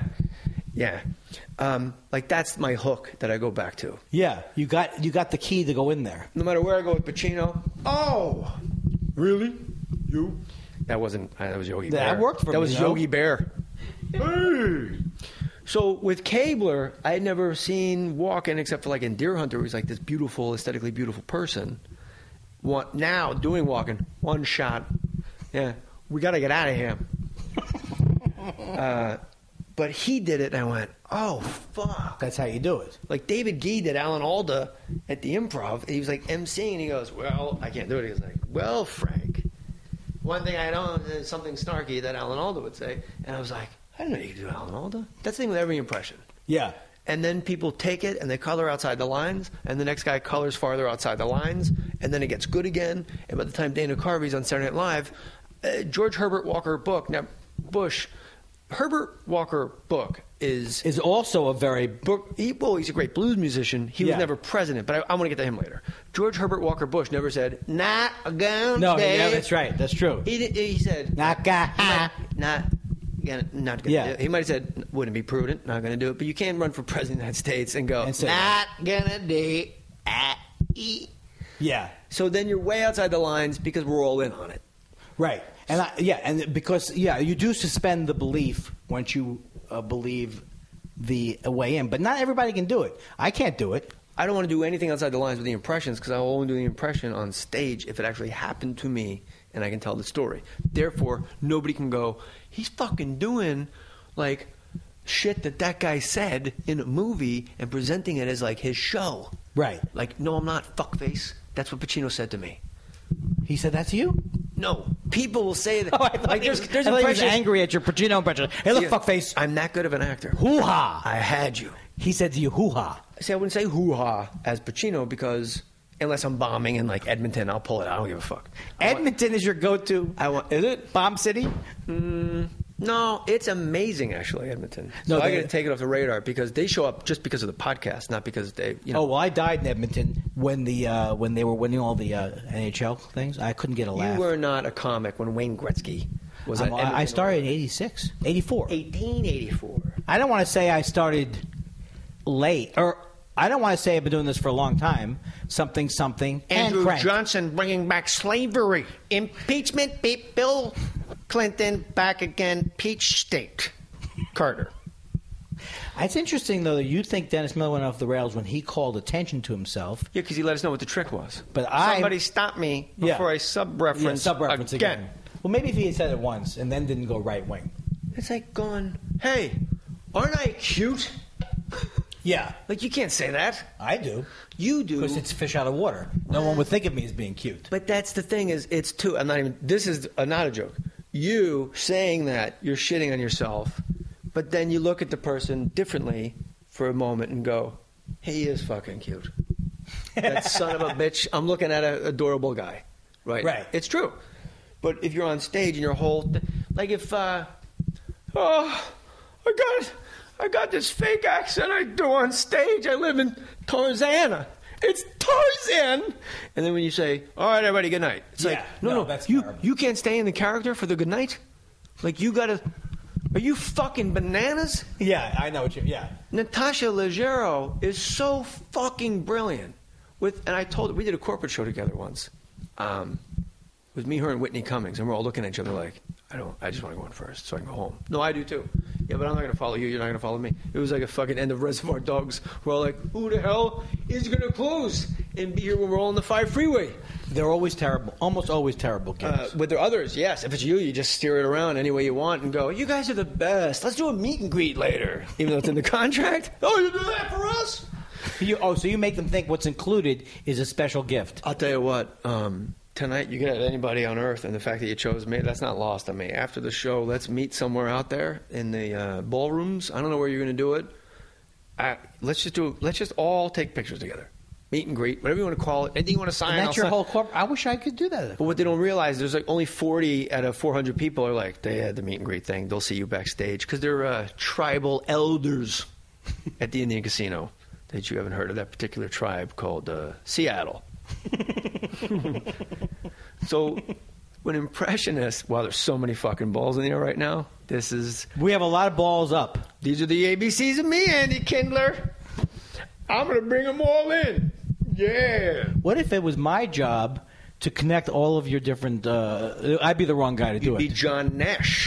Like that's my hook that I go back to. Yeah, you got the key to go in there. No matter where I go with Pacino. Oh, really? You? That wasn't. That was Yogi Bear. That worked for me. That was though. Yogi Bear. Hey. So with Kabler, I had never seen Walken except for like in Deer Hunter, where he's like this beautiful, aesthetically beautiful person. Now doing Walken, one shot. Yeah, we got to get out of here. But he did it, and I went, oh, fuck. That's how you do it. Like David Gee did Alan Alda at the Improv. He was like emceeing, and he goes, well, I can't do it. He was like, well, Frank, one thing I know is something snarky that Alan Alda would say. And I was like, I didn't know you could do Alan Alda. That's the thing with every impression. Yeah. And then people take it, and they color outside the lines, and the next guy colors farther outside the lines, and then it gets good again. And by the time Dana Carvey's on Saturday Night Live, George Herbert Walker Bush... Herbert Walker Book is also a very... he's a great blues musician. He was never president, but I want to get to him later. George Herbert Walker Bush never said, not gonna No, that's right. That's true. He said... Not gonna do it. He might have said, wouldn't be prudent, not going to do it. But you can't run for president of the United States and go, not going to do it. Yeah. So then you're way outside the lines because we're all in on it. Right. And because you do suspend the belief once you believe the way in, but not everybody can do it. I can't do it. I don't want to do anything outside the lines with the impressions because I will only do the impression on stage if it actually happened to me and I can tell the story. Therefore, nobody can go, he's fucking doing like shit that guy said in a movie and presenting it as like his show. Right. Like, no, I'm not, fuckface. That's what Pacino said to me. He said that to you? No. People will say that. Oh, I thought he was angry at your Pacino impression. Hey, look, fuckface. I'm that good of an actor. Hoo-ha. I had you. He said to you, hoo-ha. See, I wouldn't say hoo-ha as Pacino because unless I'm bombing in like Edmonton, I'll pull it. I don't give a fuck. Edmonton is your go-to. Is it? Bomb city? No, it's amazing actually, Edmonton. So I got to take it off the radar because they show up just because of the podcast, not because they. Oh well, I died in Edmonton when they were winning all the NHL things. I couldn't get a laugh. You were not a comic when Wayne Gretzky was. I started in 86, 84. 1884. I don't want to say I started late or I don't want to say I've been doing this for a long time. Something, Andrew and crank. Johnson bringing back slavery. Impeachment, beat Bill Clinton back again. Peach State. Carter. It's interesting, though, that you think Dennis Miller went off the rails when he called attention to himself. Yeah, because he let us know what the trick was. But Somebody stop me before I sub-reference again. Well, maybe if he had said it once and then didn't go right wing. It's like going, hey, aren't I cute? Yeah. Like, you can't say that. I do. You do. Because it's fish out of water. No one would think of me as being cute. But that's the thing is, it's too, this is not a joke. You saying that, you're shitting on yourself, but then you look at the person differently for a moment and go, he is fucking cute. That son of a bitch, I'm looking at an adorable guy. Right. It's true. But if you're on stage and your whole, like if, I got this fake accent I do on stage. I live in Tarzana. It's Tarzan. And then when you say, all right, everybody, good night. It's like, no, that's you can't stay in the character for the good night? Like, you got to, are you fucking bananas? Yeah, I know what you're, Natasha Leggero is so fucking brilliant. And I told her, we did a corporate show together once. With me, her, and Whitney Cummings. And we're all looking at each other like, I just want to go in first so I can go home. No, I do too. Yeah, but I'm not going to follow you. You're not going to follow me. It was like a fucking end of Reservoir Dogs. We're all like, who the hell is going to close and be here when we're all on the 5 freeway? They're always terrible. Almost always terrible gigs. But there are others, yes. If it's you, you just steer it around any way you want and go, you guys are the best. Let's do a meet and greet later. Even though it's in the contract. Oh, you do that for us? So you make them think what's included is a special gift. I'll tell you what. Tonight, you can have anybody on earth, and the fact that you chose me, that's not lost on me. After the show, let's meet somewhere out there in the ballrooms. I don't know where you're going to do it. Let's just all take pictures together. Meet and greet, whatever you want to call it. Anything you want to sign. And that's your whole corporate. I wish I could do that. But what they don't realize, there's like only 40 out of 400 people are like, they had the meet and greet thing. They'll see you backstage because they're tribal elders at the Indian Casino. That you haven't heard of that particular tribe called Seattle. So, when impressionists, wow, there's so many fucking balls in the air right now. We have a lot of balls up. These are the ABCs of me, Andy Kindler. I'm going to bring them all in. Yeah. What if it was my job to connect all of your different... I'd be the wrong guy to do it. You'd be John Nash.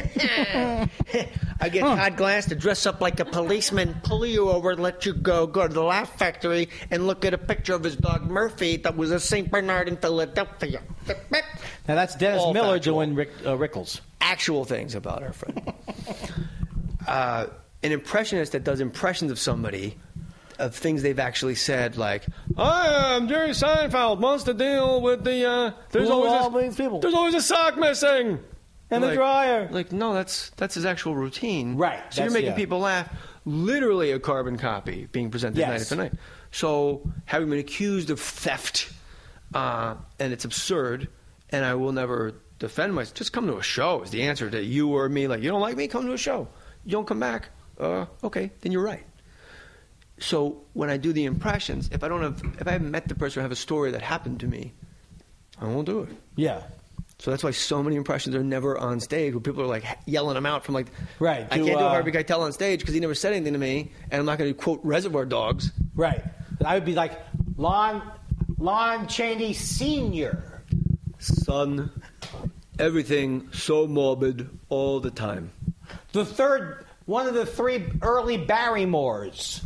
I get Todd Glass to dress up like a policeman, pull you over, let you go to the Laugh Factory, and look at a picture of his dog Murphy that was a St. Bernard in Philadelphia. Now that's Dennis All Miller factual. doing Rickles. Actual things about our friend. An impressionist that does impressions of somebody, of things they've actually said, like, I'm Jerry Seinfeld, wants to deal with the, there's always a sock missing. And the dryer. Like, no, that's his actual routine. Right. So you're making people laugh. Literally a carbon copy being presented night after night. So having been accused of theft, and it's absurd, and I will never defend myself. Just come to a show is the answer to you or me. Like, you don't like me? Come to a show. You don't come back? Okay, then you're right. So when I do the impressions, if I haven't met the person or have a story that happened to me, I won't do it. Yeah. So that's why so many impressions are never on stage, where people are like yelling them out from like, right? I can't do a Harvey Keitel on stage because he never said anything to me, and I'm not going to quote Reservoir Dogs. Right. I would be like Lon Chaney Sr. Son, everything so morbid all the time. One of the 3 early Barrymores.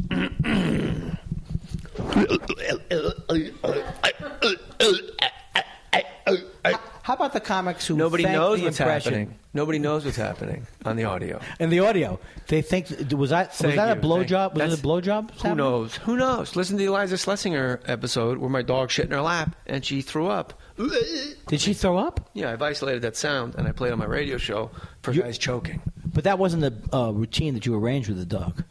How about the comics who nobody knows what's impression? happening? Nobody knows what's happening on the audio. In the audio, they think was that a blowjob? Was it a blowjob? Who knows? Who knows? Listen to the Eliza Schlesinger episode where my dog shit in her lap and she threw up. Did she throw up? Yeah, I've isolated that sound and I played it on my radio show for guys choking. But that wasn't the routine that you arranged with the dog.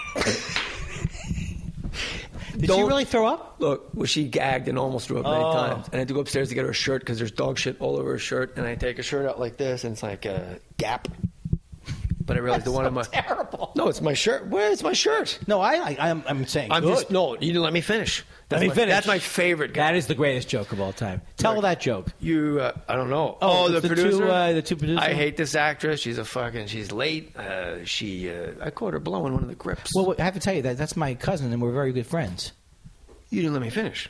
Did she really throw up? Look, well, she gagged and almost threw up many times. And I had to go upstairs to get her shirt because there's dog shit all over her shirt. And I take her shirt out like this, and it's like a Gap. But I realized the one so on my terrible. No, it's my shirt. Where's my shirt? No, I'm saying I'm good. just no. You didn't let me finish. Let me finish. That's my favorite guy. That is the greatest joke of all time. Tell that joke. You, I don't know. Oh, the the producer. the two producers. I hate this actress. She's late. I caught her blowing one of the grips. Well, I have to tell you that's my cousin, and we're very good friends. You didn't let me finish.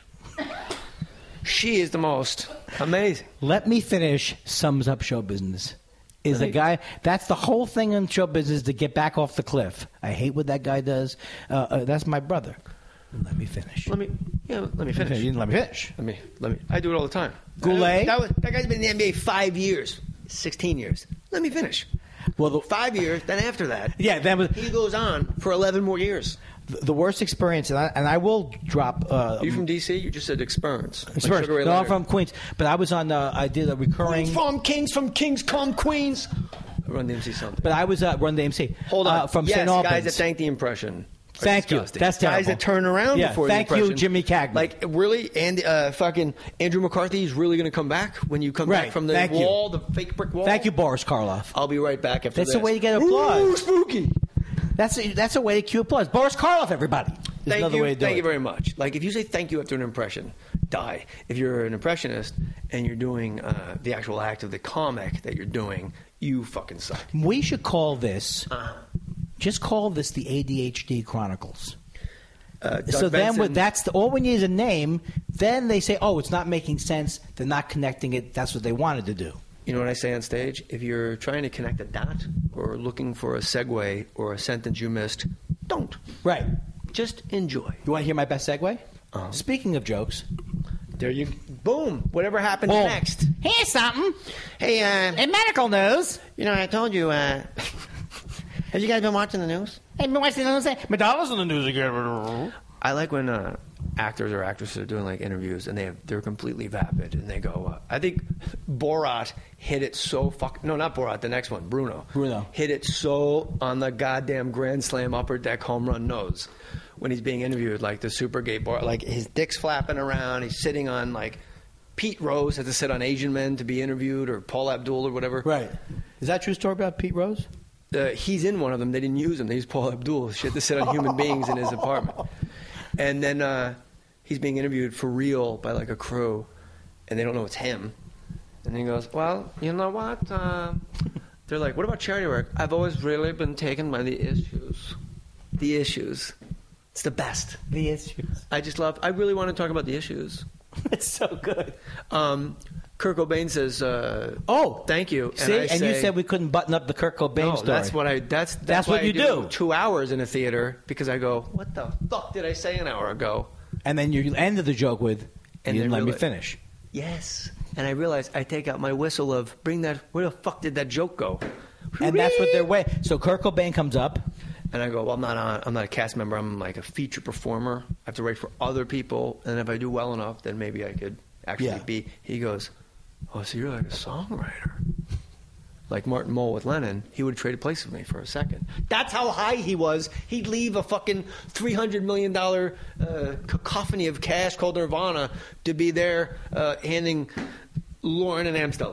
She is the most amazing. Let me finish sums up show business. Is a guy that's the whole thing in show business to get back off the cliff. I hate what that guy does. That's my brother. Let me finish. Let me finish. You didn't let me finish. Let me. I do it all the time. Goulet? That guy's been in the NBA 5 years, 16 years. Let me finish. Well, 5 years. Then after that, he goes on for 11 more years. The worst experience, and I will drop. You from DC? You just said experience. Experience. Like no, I'm from Queens, but I was on. I did a recurring. From Kings come Queens. Run DMC something. But I was Run DMC. Hold on. From Yes, St. Albans. guys that thank the impression. Thank you. That's terrible. Guys that turn around before thank the impression. you, Jimmy Cagney. Like really, and fucking Andrew McCarthy is really going to come back when you come back from the wall, the fake brick wall. Thank you, Boris Karloff. I'll be right back after That's this. a way to get applause. Ooh, spooky. That's a way to cue applause. Boris Karloff, everybody. There's another way to do Thank it. you very much. Like if you say thank you after an impression, die. If you're an impressionist and you're doing the actual act of the comic that you're doing, you fucking suck. We should call this. Just call this the ADHD Chronicles. So then, all we need is a name. Then they say, "Oh, it's not making sense." They're not connecting it. That's what they wanted to do. You know what I say on stage? If you're trying to connect a dot or looking for a segue or a sentence you missed, don't. Right. Just enjoy. You want to hear my best segue? Speaking of jokes, there you boom. Whatever happens next. Here's something. Hey, in medical news. You know, I told you. Have you guys been watching the news? Hey, been watching the news? Madonna's in the news again. I like when actors or actresses are doing like interviews and they're completely vapid and they go. I think Borat hit it so no, not Borat. The next one, Bruno hit it so on the goddamn grand slam upper deck home run nose when he's being interviewed, like the super gay Borat, like his dick's flapping around. He's sitting on like Pete Rose had to sit on Asian Men to be interviewed, or Paul Abdul or whatever. Right. Is that a true story about Pete Rose? He's in one of them. They didn't use him. They used Paul Abdul. She had to sit on human beings in his apartment. And then he's being interviewed for real by like a crew, and they don't know it's him. And he goes, "Well, you know what?" They're like, "What about charity work?" "I've always really been taken by the issues. The issues. It's the best. The issues. I really want to talk about the issues." It's so good. Kurt Cobain says, thank you." See, and you said we couldn't button up the Kurt Cobain story. That's what that's what why you I do. 2 hours in a theater, because I go, what the fuck did I say an hour ago? And then you ended the joke with, and you didn't let me finish. Yes. And I realized I take out my whistle of, where the fuck did that joke go? And that's what they're waiting. So Kurt Cobain comes up. And I go, well, I'm not a cast member. I'm like a feature performer. I have to write for other people. And if I do well enough, then maybe I could actually be. He goes, oh, so you're like a songwriter. Like Martin Mull with Lennon, he would have traded places with me for a second. That's how high he was. He'd leave a fucking $300 million cacophony of cash called Nirvana to be there handing Lauren an Amstel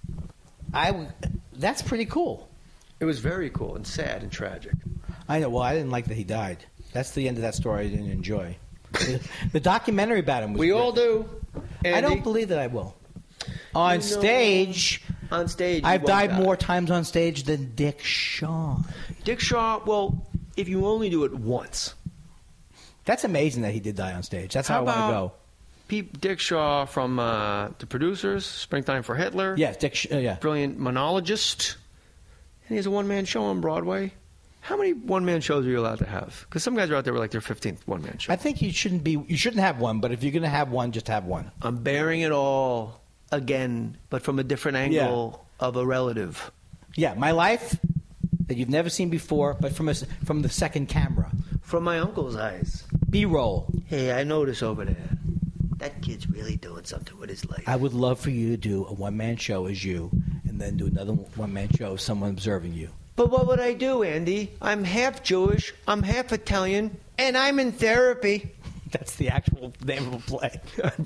Light. That's pretty cool. It was very cool and sad and tragic. I know. Well, I didn't like that he died. That's the end of that story I didn't enjoy. The documentary about him was We great. all do. Andy. I don't believe that I will. On stage, I've died more times on stage than Dick Shaw. Dick Shaw, well, if you only do it once. That's amazing that he did die on stage. That's how I want to go. Dick Shaw from The Producers, Springtime for Hitler. Yes, Dick. Brilliant monologist. And he has a one-man show on Broadway. How many one-man shows are you allowed to have? Because some guys are out there with like their 15th one-man show. I think you shouldn't have one, but if you're going to have one, just have one. I'm bearing it all again, but from a different angle of a relative. Yeah, my life that you've never seen before, but from the second camera. From my uncle's eyes. B-roll. Hey, I notice over there. That kid's really doing something with his life. I would love for you to do a one-man show as you, and then do another one-man show as someone observing you. But what would I do, Andy? I'm half Jewish, I'm half Italian, and I'm in therapy. That's the actual name of a play.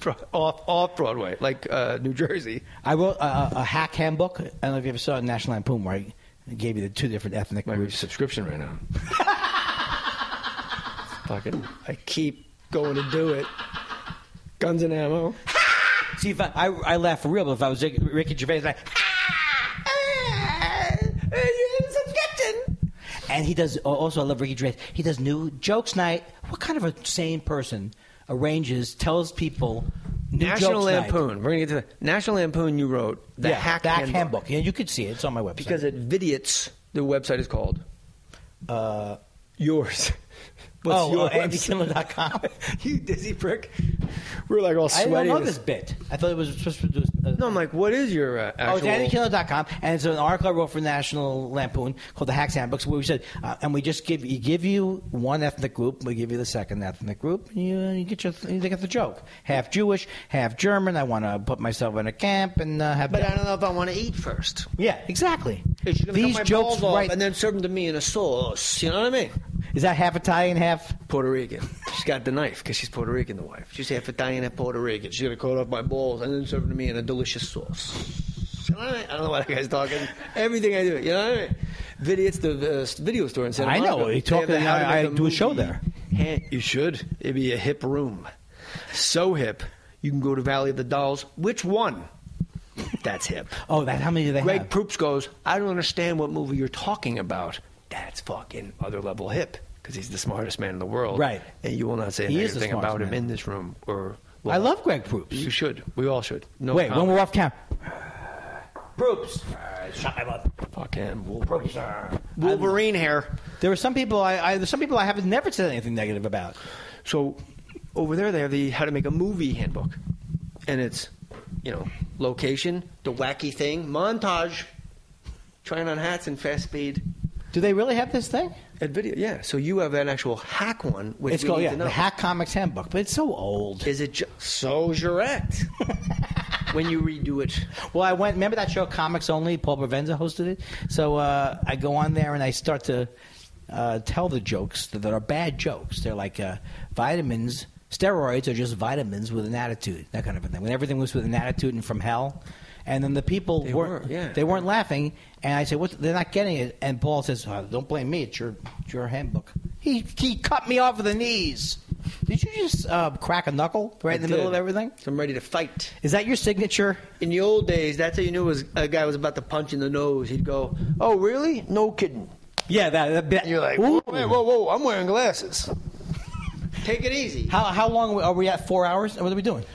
off Broadway, like New Jersey. I wrote a hack handbook. I don't know if you ever saw National Lampoon, where I gave you the two different ethnic My groups. subscription right now. Fucking, I keep going to do it. Guns and ammo. See, if I laugh for real, but if I was Ricky Gervais, like, and he does. Also, I love Ricky Gervais. He does new jokes night. What kind of a sane person tells people new National jokes Lampoon. night? We're gonna get to that. National Lampoon. You wrote the Hack Handbook. Yeah, you could see it. It's on my website. Because at Vidiots, the website is called yours. What's your AndyKindler.com. You dizzy prick. We're like all sweaty. I don't know this bit. I thought it was supposed to do. No, I'm like, what is your actual? It's AndyKindler.com, and it's an article I wrote for National Lampoon called "The Hacks Handbooks," where we said, and we just give you one ethnic group, we give you the second ethnic group, and you get the joke. Half Jewish, half German. I want to put myself in a camp and have. But I don't know if I want to eat first. Yeah, exactly. These jokes, right, and then serve them to me in a sauce. You know what I mean? Is that half Italian, half Puerto Rican? She's got the knife because she's Puerto Rican, the wife. She's half Italian, half Puerto Rican. She's going to cut off my balls and then serve them to me in a delicious sauce. You know what I mean? I don't know why that guy's talking. Everything I do. You know what I mean? It's the video store in Santa Monica. I know. He talking. I do a show there. You should. It'd be a hip room. So hip. You can go to Valley of the Dolls. Which one? That's hip. Oh, how many do they Greg have? Proops goes, I don't understand what movie you're talking about. That's fucking other level hip because he's the smartest man in the world. Right. And you will not say anything about him in this room. I love Greg Proops. You should. We all should. No Wait, comment. when we're off camera. Proops. Shut my mouth. Fucking Wolverine hair. There are some people there's some people I have never said anything negative about. So over there they have the How to Make a Movie handbook. And it's, location, the wacky thing, montage, trying on hats in fast speed. Do they really have this thing? At video, yeah. So you have an actual hack one, which It's we called need to know. the Hack Comics Handbook, but it's so old. Is it so correct? When you redo it. Well, remember that show Comics Only? Paul Provenza hosted it. So I go on there and I start to tell the jokes that are bad jokes. They're like vitamins. Steroids are just vitamins with an attitude, that kind of a thing. When everything was with an attitude and from hell. And then the people weren't laughing. And I said, they're not getting it. And Paul says, don't blame me. It's your handbook. He cut me off with the knees. Did you just crack a knuckle in the middle of everything? So I'm ready to fight. Is that your signature? In the old days, that's how you knew a guy was about to punch in the nose. He'd go, oh, really? No kidding. Yeah, that bit. You're like, whoa, I'm wearing glasses. Take it easy. How long are we at? 4 hours? What are we doing?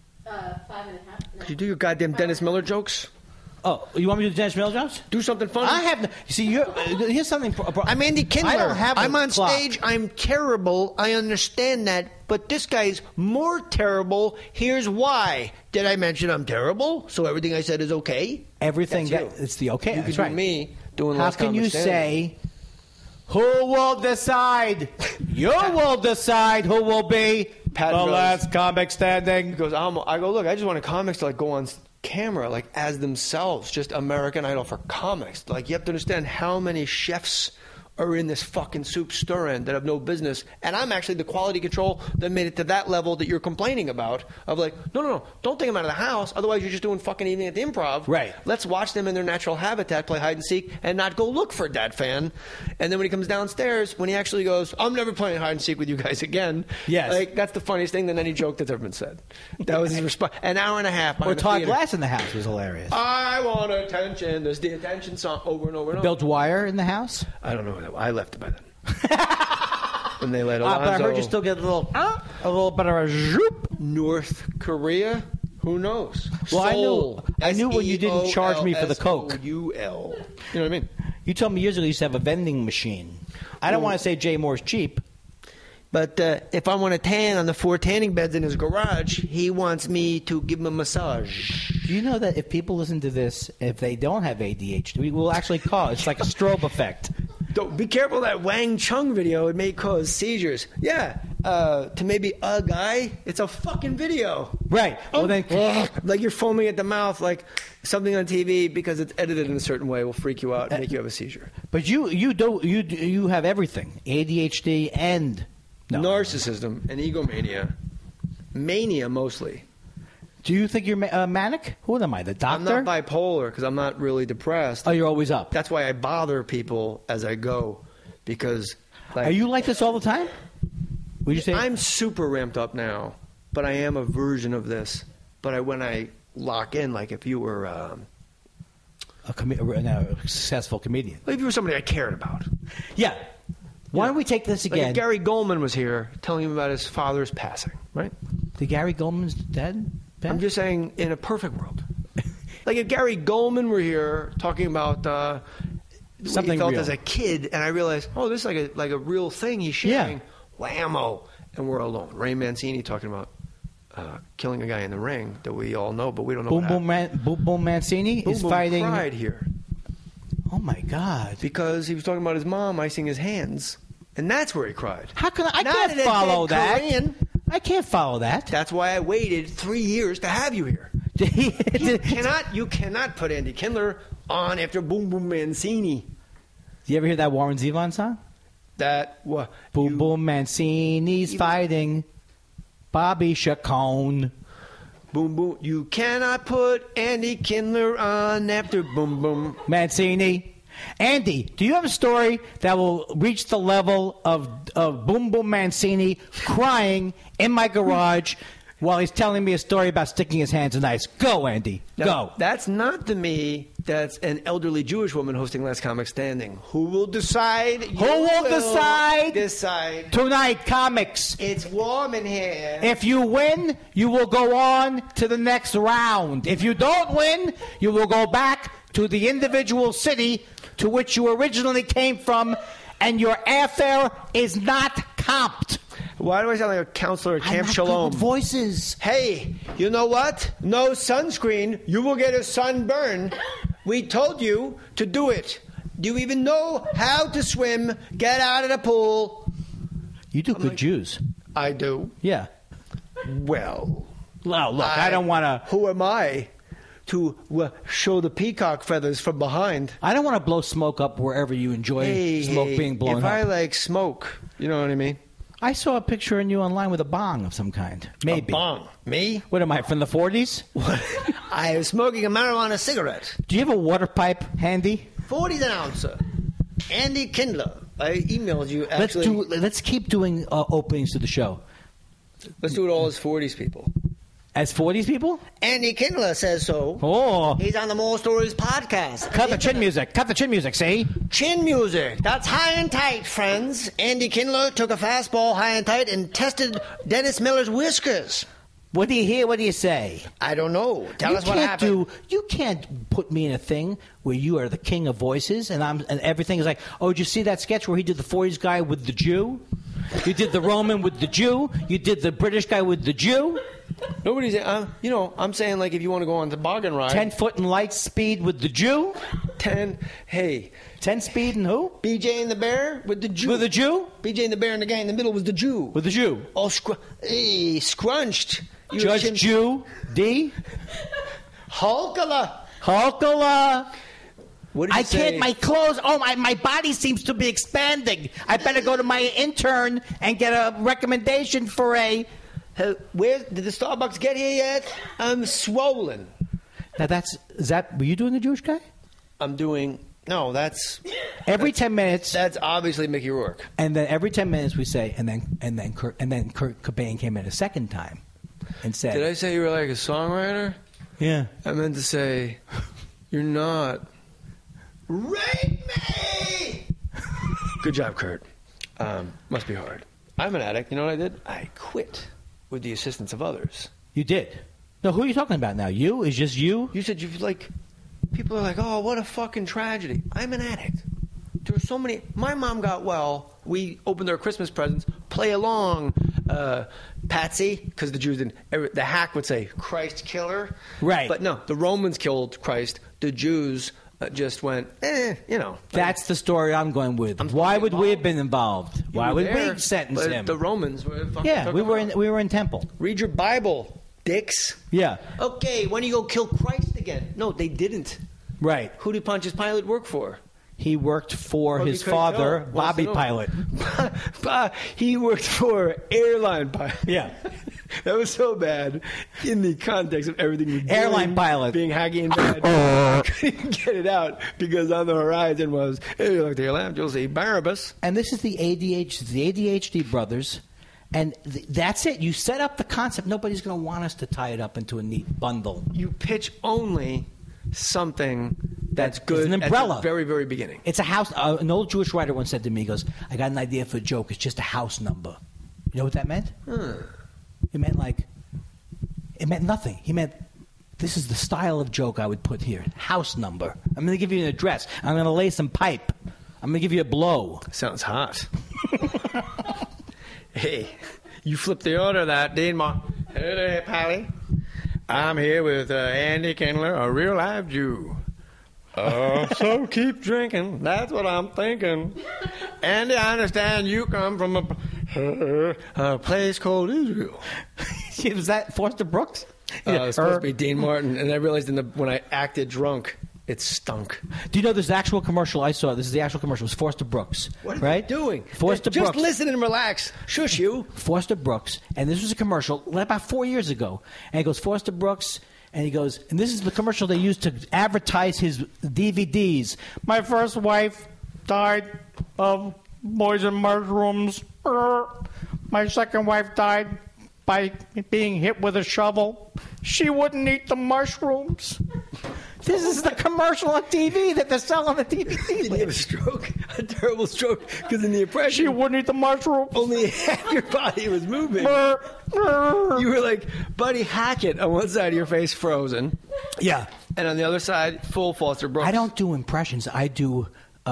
5.5. Could you do your goddamn Dennis Miller jokes? Oh, you want me to do Dennis Miller jokes? Do something funny. I have. Here's something. I'm Andy Kindler. I don't have a I'm on clock. stage. I'm terrible. I understand that. But this guy's more terrible. Here's why. Did I mention I'm terrible? So everything I said is okay? Everything. That's It's the okay. You That's could right. do me doing How less can you comic standing. say? Who will decide? You will decide who will be Pat the goes- last comic standing. He goes, I go, look, I just wanted comics to go on camera as themselves, just American Idol for comics. You have to understand how many chefs are in this fucking soup stir-in that have no business. And I'm actually the quality control that made it to that level that you're complaining about. Of no, don't take them out of the house. Otherwise, you're just doing fucking evening at the Improv. Right. Let's watch them in their natural habitat, play hide and seek, and not go look for that fan. And then when he comes downstairs, when he actually goes, I'm never playing hide and seek with you guys again. Yes. That's the funniest thing than any joke that's ever been said. That was his response. An hour and a half. Or Todd Glass in the house was hilarious. I want attention. There's the attention song over and over and over. Bill Dwyer in the house. I don't know that. I left it by then. When they let But I Alonzo. heard you still get a little bit of a zoop. North Korea. Who knows? Well, I knew when you didn't charge me for the Coke. SOUL. You know what I mean? You told me years ago you used to have a vending machine. I don't want to say Jay Moore's cheap. But if I want to tan on the 4 tanning beds in his garage, he wants me to give him a massage. Do you know that if people listen to this, if they don't have ADHD, we will actually cause it's like a strobe effect. Don't be careful of that Wang Chung video. It may cause seizures. Yeah. To maybe a guy, it's a fucking video. Right. Well, then, like you're foaming at the mouth, like something on TV because it's edited in a certain way will freak you out and make you have a seizure. But you have everything: ADHD and narcissism and egomania, mania mostly. Do you think you're manic? Who am I, the doctor? I'm not bipolar because I'm not really depressed. Oh, you're always up. That's why I bother people as I go, because. Are you like this all the time? Would you say? I'm super ramped up now, but I am a version of this. But when I lock in, like if you were a successful comedian, like if you were somebody I cared about, yeah. Why don't we take this again? Like if Gary Goldman was here telling him about his father's passing, right? The Gary Goldman's dead? Ben? I'm just saying, in a perfect world. Like if Gary Goldman were here talking about something he felt real. as a kid, and I realized, oh, this is like a real thing he's sharing. Yeah. Whammo. And we're alone. Ray Mancini talking about killing a guy in the ring that we all know, but we don't know what happened. Boom Boom Mancini Boom is Boom fighting. cried here. Oh, my God. Because he was talking about his mom icing his hands, and that's where he cried. How can I Not can't in a follow dead that. Korean. I can't follow that. That's why I waited 3 years to have you here. You cannot put Andy Kindler on after Boom Boom Mancini. Do you ever hear that Warren Zevon song? That what? Boom Boom Mancini's fighting Bobby Chacon. Boom Boom. You cannot put Andy Kindler on after Boom Boom Mancini. Andy, do you have a story that will reach the level of Boom Boom Mancini crying in my garage while he's telling me a story about sticking his hands in ice? Go, Andy. Go. That's not the me. That's an elderly Jewish woman hosting Last Comic Standing. Who will decide? Who will decide? Decide. Tonight, comics. It's warm in here. If you win, you will go on to the next round. If you don't win, you will go back to the individual city to which you originally came from, and your airfare is not comped. Why do I sound like a counselor at Camp Shalom? Good voices. Hey, you know what? No sunscreen. You will get a sunburn. We told you to do it. Do you even know how to swim? Get out of the pool. You do good Jews. I do. Yeah. Well, look, I don't want to. Who am I to show the peacock feathers from behind? I don't want to blow smoke up wherever you enjoy smoke being blown if up. I like smoke, you know what I mean? I saw a picture of you online with a bong of some kind. Maybe. A bong? Me? What am I, from the 40s? I was smoking a marijuana cigarette. Do you have a water pipe handy? 40s an ounce. Andy Kindler. I emailed you, actually. Let's keep doing openings to the show. Let's do it all as 40s people. As 40s people? Andy Kindler says so. Oh. He's on the More Stories podcast. Cut the chin music. Cut the chin music, see? Chin music. That's high and tight, friends. Andy Kindler took a fastball high and tight and tested Dennis Miller's whiskers. What do you hear? What do you say? I don't know. Tell us what happened. You can't put me in a thing where you are the king of voices and everything is like, oh, did you see that sketch where he did the 40s guy with the Jew? You did the Roman with the Jew? You did the British guy with the Jew? Nobody's, I'm saying like if you want to go on the toboggan ride. 10 foot and light speed with the Jew? 10 speed and who? BJ and the Bear with the Jew. With the Jew? BJ and the Bear and the guy in the middle was the Jew. With the Jew. Oh, scrunched. Judge Jew D? Hulkala. What did you say? Can't, my clothes, my body seems to be expanding. I better go to my intern and get a recommendation for a... Did the Starbucks get here yet? I'm swollen. Now were you doing the Jewish guy? I'm doing, no, that's... Every 10 minutes... That's obviously Mickey Rourke. And then every 10 minutes we say, and then Kurt Cobain came in a second time and said... Did I say you were like a songwriter? Yeah. I meant to say, you're not... Rape me! Good job, Kurt. Must be hard. I'm an addict. You know what I did? I quit with the assistance of others. You did? No, who are you talking about now? You? Is just you? You said you've like... People are like, oh, what a fucking tragedy. I'm an addict. There were so many... My mom got well. We opened our Christmas presents. Play along, Patsy, because the Jews didn't... The hack would say, Christ killer. Right. But no, the Romans killed Christ. The Jews... just went, That's the story I'm going with. Why would we have been involved? Why would we sentence him? The Romans were fucking... Yeah, we were in temple. Read your Bible, dicks. Yeah. Okay, when you go kill Christ again? No, they didn't. Right. Who did Pontius Pilate work for? He worked for his father, Bobby Pilate. He worked for Airline Pilot. Yeah. That was so bad in the context of everything you're doing. Airline pilot. Being hacky and bad. I couldn't get it out because on the horizon was, hey, you look to your left, you'll see Barabbas. And this is the ADHD brothers. And that's it. You set up the concept. Nobody's going to want us to tie it up into a neat bundle. You pitch only something that's good. It's an umbrella. At the very, very beginning. It's a house. An old Jewish writer once said to me, he goes, I got an idea for a joke. It's just a house number. You know what that meant? It meant nothing. He meant, this is the style of joke I would put here. House number. I'm going to give you an address. I'm going to lay some pipe. I'm going to give you a blow. Sounds hot. Hey, you flipped the order of that, didn't you? Hey there, Pally. I'm here with Andy Kindler, a real live Jew. So keep drinking. That's what I'm thinking. Andy, I understand you come from a place called Israel. Was that Foster Brooks? It's supposed to be Dean Martin, and I realized when I acted drunk, it stunk. Do you know there's the actual commercial I saw? This is the actual commercial. It was Foster Brooks. What are right? you doing? Foster Just Brooks. listen and relax. Shush you. Foster Brooks. And this was a commercial about 4 years ago. And he goes, Foster Brooks. And he goes, and this is the commercial they used to advertise his DVDs. My first wife died of poison mushrooms. My second wife died by being hit with a shovel. She wouldn't eat the mushrooms. This is the commercial on TV that they're selling the DVD. Did you have a stroke? A terrible stroke? Because in the impression, she wouldn't eat the mushrooms. Only half your body was moving. You were like Buddy Hackett on one side of your face, frozen. Yeah. And on the other side, full Foster Brooks. I don't do impressions. I do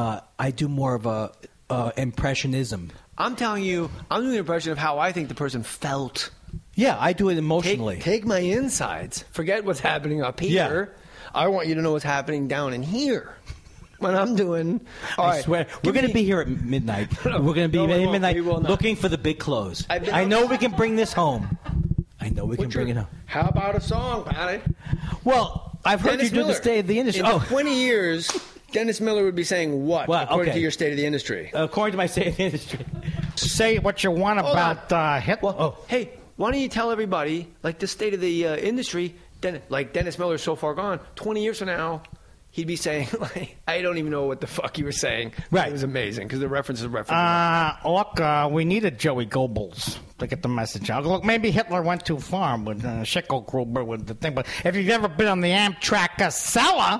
more of a impressionism. I'm telling you, I'm doing an impression of how I think the person felt. Yeah, I do it emotionally. Take my insides. Forget what's happening up here. Yeah. I want you to know what's happening down in here. When I'm doing... I swear, we're going to be here at midnight. We're going to be at midnight looking for the big clothes. I know we can bring this home. I know we can bring it home. How about a song, Patty? Well, I've heard you do the State of the Industry. In 20 years, Dennis Miller would be saying what, according to your State of the Industry? According to my State of the Industry. Say what you want about Hitler. Well, hey, why don't you tell everybody, like the State of the Industry... like Dennis Miller's so far gone, 20 years from now, he'd be saying, like, I don't even know what the fuck you were saying. Right. It was amazing, because the reference is reference. Look, we needed Joey Goebbels to get the message out. Look, maybe Hitler went too far with Schicklgruber with the thing, but if you've ever been on the Amtrak Casella,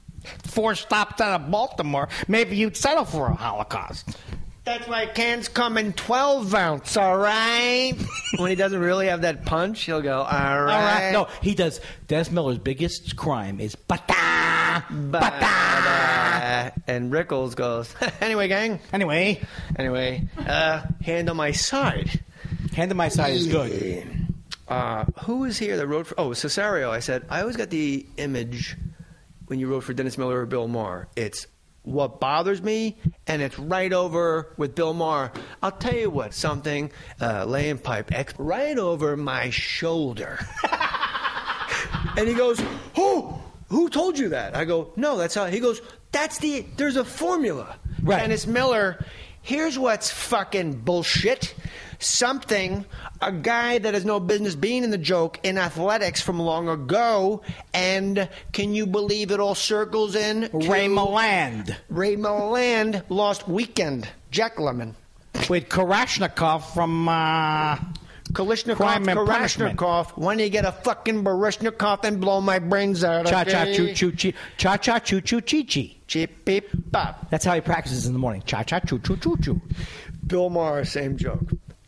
4 stops out of Baltimore, maybe you'd settle for a Holocaust. That's why cans come in 12 ounce, all right? When he doesn't really have that punch, he'll go, all right. No, he does. Dennis Miller's biggest crime is bata. And Rickles goes, anyway, gang. Anyway, Hand on My Side. Hand on My Side is good. Who was here that wrote for... Oh, Cesario. I said, I always got the image when you wrote for Dennis Miller or Bill Maher. It's What Bothers Me, and it's right over with Bill Maher. I'll tell you what, something, laying pipe, right over my shoulder. And he goes, who told you that? I go, no, that's how. He goes, there's a formula. Right. Dennis Miller, here's what's fucking bullshit. A guy that has no business being in the joke in athletics from long ago, and can you believe it all circles in? Ray Milland. Ray Milland lost Weekend. Jack Lemmon. With Kalashnikov from Kalashnikov, when you get a fucking Barishnikov and blow my brains out. Cha-cha-choo-choo-chee. Cha-cha-choo-choo-chee-chee. Cheep-beep-bop. That's how he practices in the morning. Cha-cha-choo-choo-choo-choo. Bill Maher, same joke.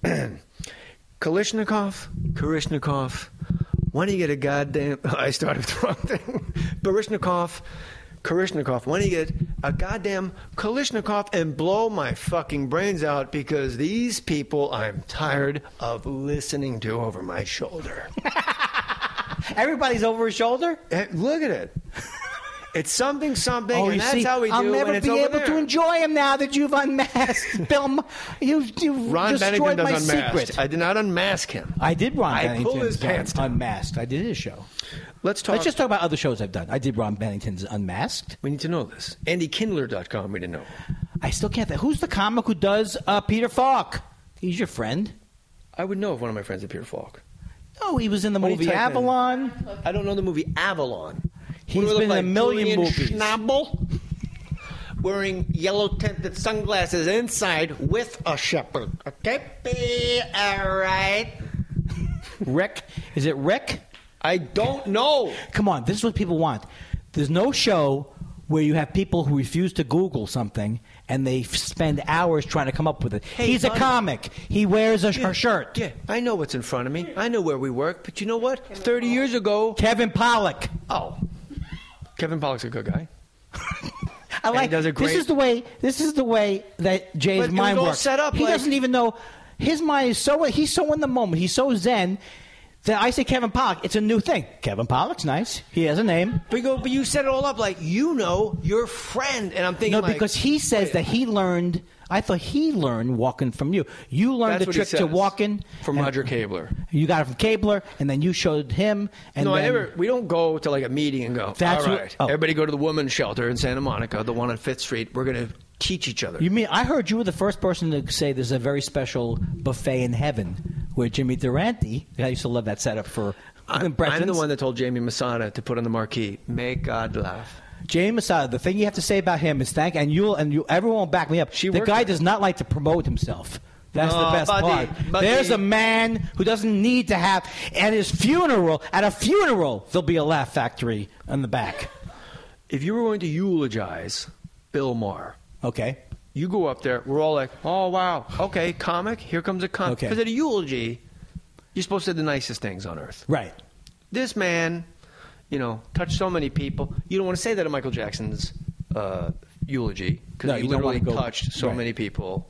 Kalashnikov, when do you get a goddamn... I started with the wrong thing. Kalashnikov, when do you get a goddamn Kalashnikov and blow my fucking brains out, because these people I'm tired of listening to over my shoulder. Everybody's over his shoulder? Look at it. It's something, oh, and that's see, how we do. I'll never and it's be over able to enjoy him now that you've unmasked Bill. You've Ron destroyed Bennington my does unmasked. secret. I did not unmask him. I did Ron I Bennington's pulled his pants down. Unmasked. I did his show. Let's just talk about other shows I've done. I did Ron Bennington's Unmasked. We need to know this. AndyKindler.com, we didn't know. I still can't think. Who's the comic who does Peter Falk? He's your friend. I would know if one of my friends is Peter Falk. Oh, he was in the What do you movie type in? Avalon. I don't know the movie Avalon. He's What do I look been in a million Julian movies. Schnabel? Wearing yellow tinted sunglasses inside with a shepherd. Okay, all right. Rick, is it Rick? I don't know. Come on, this is what people want. There's no show where you have people who refuse to Google something and they spend hours trying to come up with it. Hey, He's a buddy. comic. He wears a shirt. Yeah, I know what's in front of me. I know where we work. But you know what? 30 years ago. Kevin Pollak. Oh. Kevin Pollak's a good guy. I like. he does a great- This is the way that Jay's But it mind was all works. set up He like- doesn't even know. His mind is so. He's so in the moment. He's so zen that I say Kevin Pollak. It's a new thing. Kevin Pollak's nice. He has a name. But you set it all up like you know your friend, and I'm thinking No, like, because he says that he learned. I thought he learned walking from you. You learned That's the what he trick to says. walking From and- Roger Kabler. You got it from Kabler, and then you showed him. And No, then, we don't go to like a meeting and go, That's all what- right, oh. everybody go to the women's shelter in Santa Monica, the one on 5th Street. We're going to teach each other. You mean I heard you were the first person to say there's a very special buffet in heaven where Jimmy Durante. I used to love that setup for I'm impressions. the one that told Jamie Masada to put on the marquee, make God laugh. Jamie Masada. The thing you have to say about him is thank, and everyone will back me up. The worked guy there. does not like to promote himself. That's No, the best buddy, part. buddy. There's a man who doesn't need to have at his funeral. At a funeral, there'll be a Laugh Factory on the back. If you were going to eulogize Bill Maher, okay, you go up there, we're all like, oh, wow, okay, comic, here comes a comic. Okay. Because at a eulogy, you're supposed to say the nicest things on earth. Right. This man, touched so many people. You don't want to say that at Michael Jackson's eulogy because No, he you don't literally wanna go- touched so right. many people.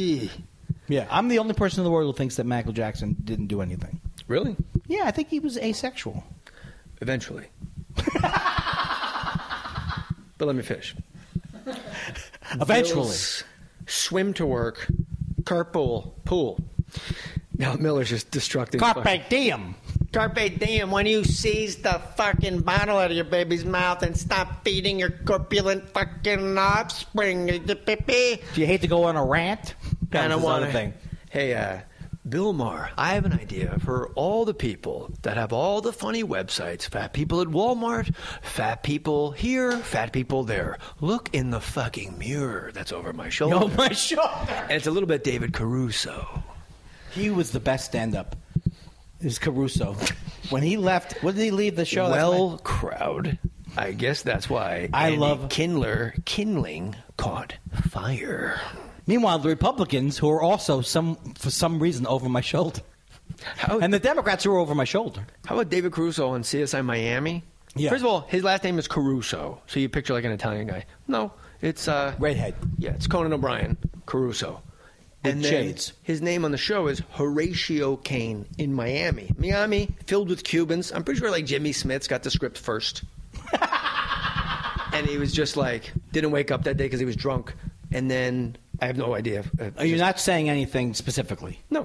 Yeah, I'm the only person in the world who thinks that Michael Jackson didn't do anything. Really? Yeah, I think he was asexual. Eventually. But let me finish. Eventually. Bill's swim to work, carpool, pool. Now Miller's just destructing. Carpe diem. Carpe diem, when you seize the fucking bottle out of your baby's mouth and stop feeding your corpulent fucking offspring. Do you hate to go on a rant? I don't want to. thing. Hey, Bill Maher, I have an idea for all the people that have all the funny websites. Fat people at Walmart, fat people here, fat people there. Look in the fucking mirror that's over my shoulder. Over my shoulder. And it's a little bit David Caruso. He was the best stand-up. Is Caruso. When he left, when did he leave the show? Well, crowd. I guess that's why Andy love Kindling caught fire. Meanwhile, the Republicans, who are also for some reason over my shoulder, and the Democrats who are over my shoulder. How about David Caruso on CSI Miami? Yeah. First of all, his last name is Caruso, so you picture like an Italian guy. No, it's redhead. Yeah, it's Conan O'Brien, Caruso. With And then shades. his name on the show is Horatio Kane in Miami. Miami, filled with Cubans. I'm pretty sure like Jimmy Smits got the script first. And he was just like, didn't wake up that day because he was drunk. And then, I have no idea. You're not saying anything specifically? No.